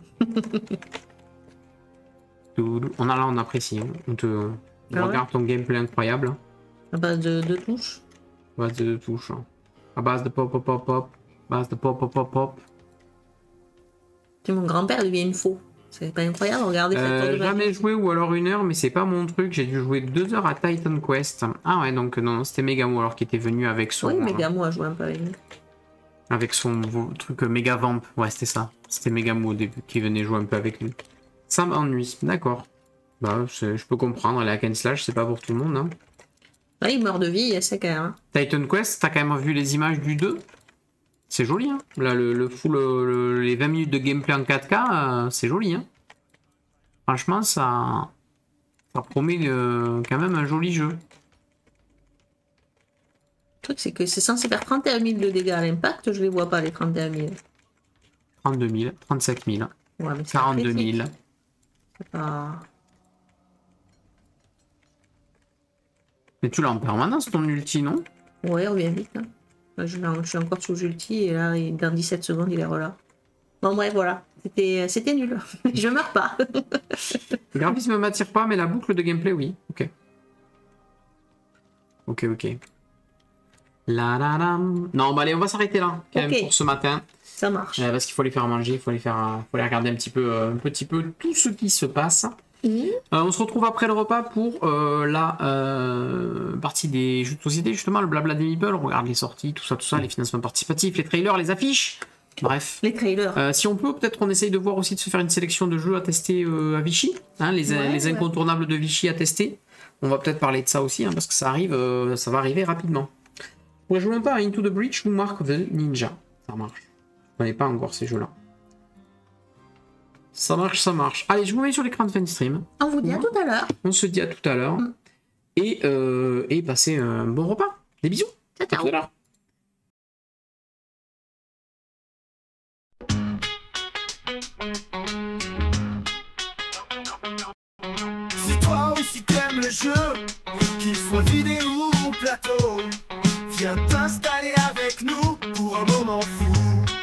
Toulou. On a là, on apprécie. hein. On te on Ah regarde ton gameplay incroyable. À base de, de touches. À base de touches. hein. À base de pop pop pop pop. À base de pop pop pop pop. Puis mon grand-père devient une faux. C'est pas incroyable, regardez. cette Euh, tour de jamais magie. joué ou alors une heure, mais c'est pas mon truc. J'ai dû jouer deux heures à Titan Quest. Ah ouais, donc non, c'était Megamo alors qui était venu avec son. Oui, mais Gamo a joué un peu avec nous. Avec son vo- truc euh, méga vamp. Ouais, c'était ça. C'était Megamo au début qui venait jouer un peu avec lui. Ça m'ennuie. D'accord. Bah, c'est- je peux comprendre. Les hack and slash, c'est pas pour tout le monde. Hein. Ouais, il meurt de vie, c'est quand même. hein. Titan Quest, t'as quand même vu les images du deux. C'est joli. Hein. Là, le, le full, le- les vingt minutes de gameplay en quatre K, euh, c'est joli. Hein. Franchement, ça, ça promet euh, quand même un joli jeu. Le truc, c'est que c'est censé faire trente et un mille de dégâts à l'impact, je les vois pas, les trente et un mille. trente-deux mille, trente-sept mille, Ouais, mais c'est quarante-deux critique. mille. C'est pas... Mais tu l'as en permanence ton ulti, non? Ouais, on vient vite. Hein. Là, je, je suis encore sous ulti et là, il- dans dix-sept secondes, il est relâ. Bon, bref, voilà. C'était c'était nul. Je meurs pas. Le graphisme ne m'attire pas, mais la boucle de gameplay, oui. Ok. Ok, ok. La la la. Non, bah allez, on va s'arrêter là, quand Ok. même, pour ce matin. Ça marche. Euh, parce qu'il faut les faire manger, il faut les faire, euh, faut les regarder un petit peu, euh, un petit peu tout ce qui se passe. Mmh. Euh, on se retrouve après le repas pour euh, la euh, partie des jeux de société, justement, le blabla des meeples. On regarde les sorties, tout ça, tout ça, les financements participatifs, les trailers, les affiches. Bref. Les trailers. Euh, si on peut, peut-être qu'on essaye de voir aussi de se faire une sélection de jeux à tester euh, à Vichy, hein, les, Ouais, les ouais. incontournables de Vichy à tester. On va peut-être parler de ça aussi, hein, parce que ça arrive, euh, ça va arriver rapidement. On pourrait jouer un peu à Into the Breach ou Mark the Ninja. Ça marche. Je connais pas encore ces jeux-là. Ça marche, ça marche. Allez, je vous mets sur l'écran de fin de stream. On vous dit à Ouais. tout à l'heure. On se dit à tout à l'heure. Mm. Et, euh, et passez un bon repas. Des bisous. Ciao, À ciao. tout à l'heure. Si toi aussi t'aimes le jeu, qu'il soit vidéo ou plateau, viens t'installer avec nous pour un moment fou.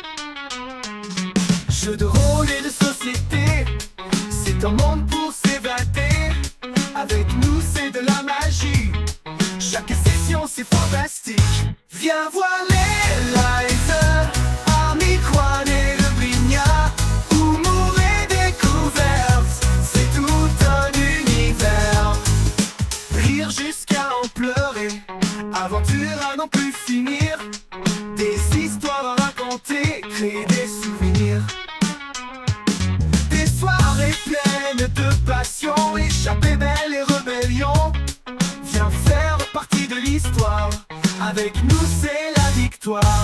Jeux de rôle et de société, c'est un monde pour s'évader. Avec nous c'est de la magie, chaque session c'est fantastique. Viens voir les lives, Army Quan et le Brigna, humour et découverte, c'est tout un univers. Rire jusqu'à en pleurer, aventure à n'en plus finir, des histoires à raconter, créer des souvenirs. Des soirées pleines de passion, échappée belle et rébellion. Viens faire partie de l'histoire, avec nous c'est la victoire.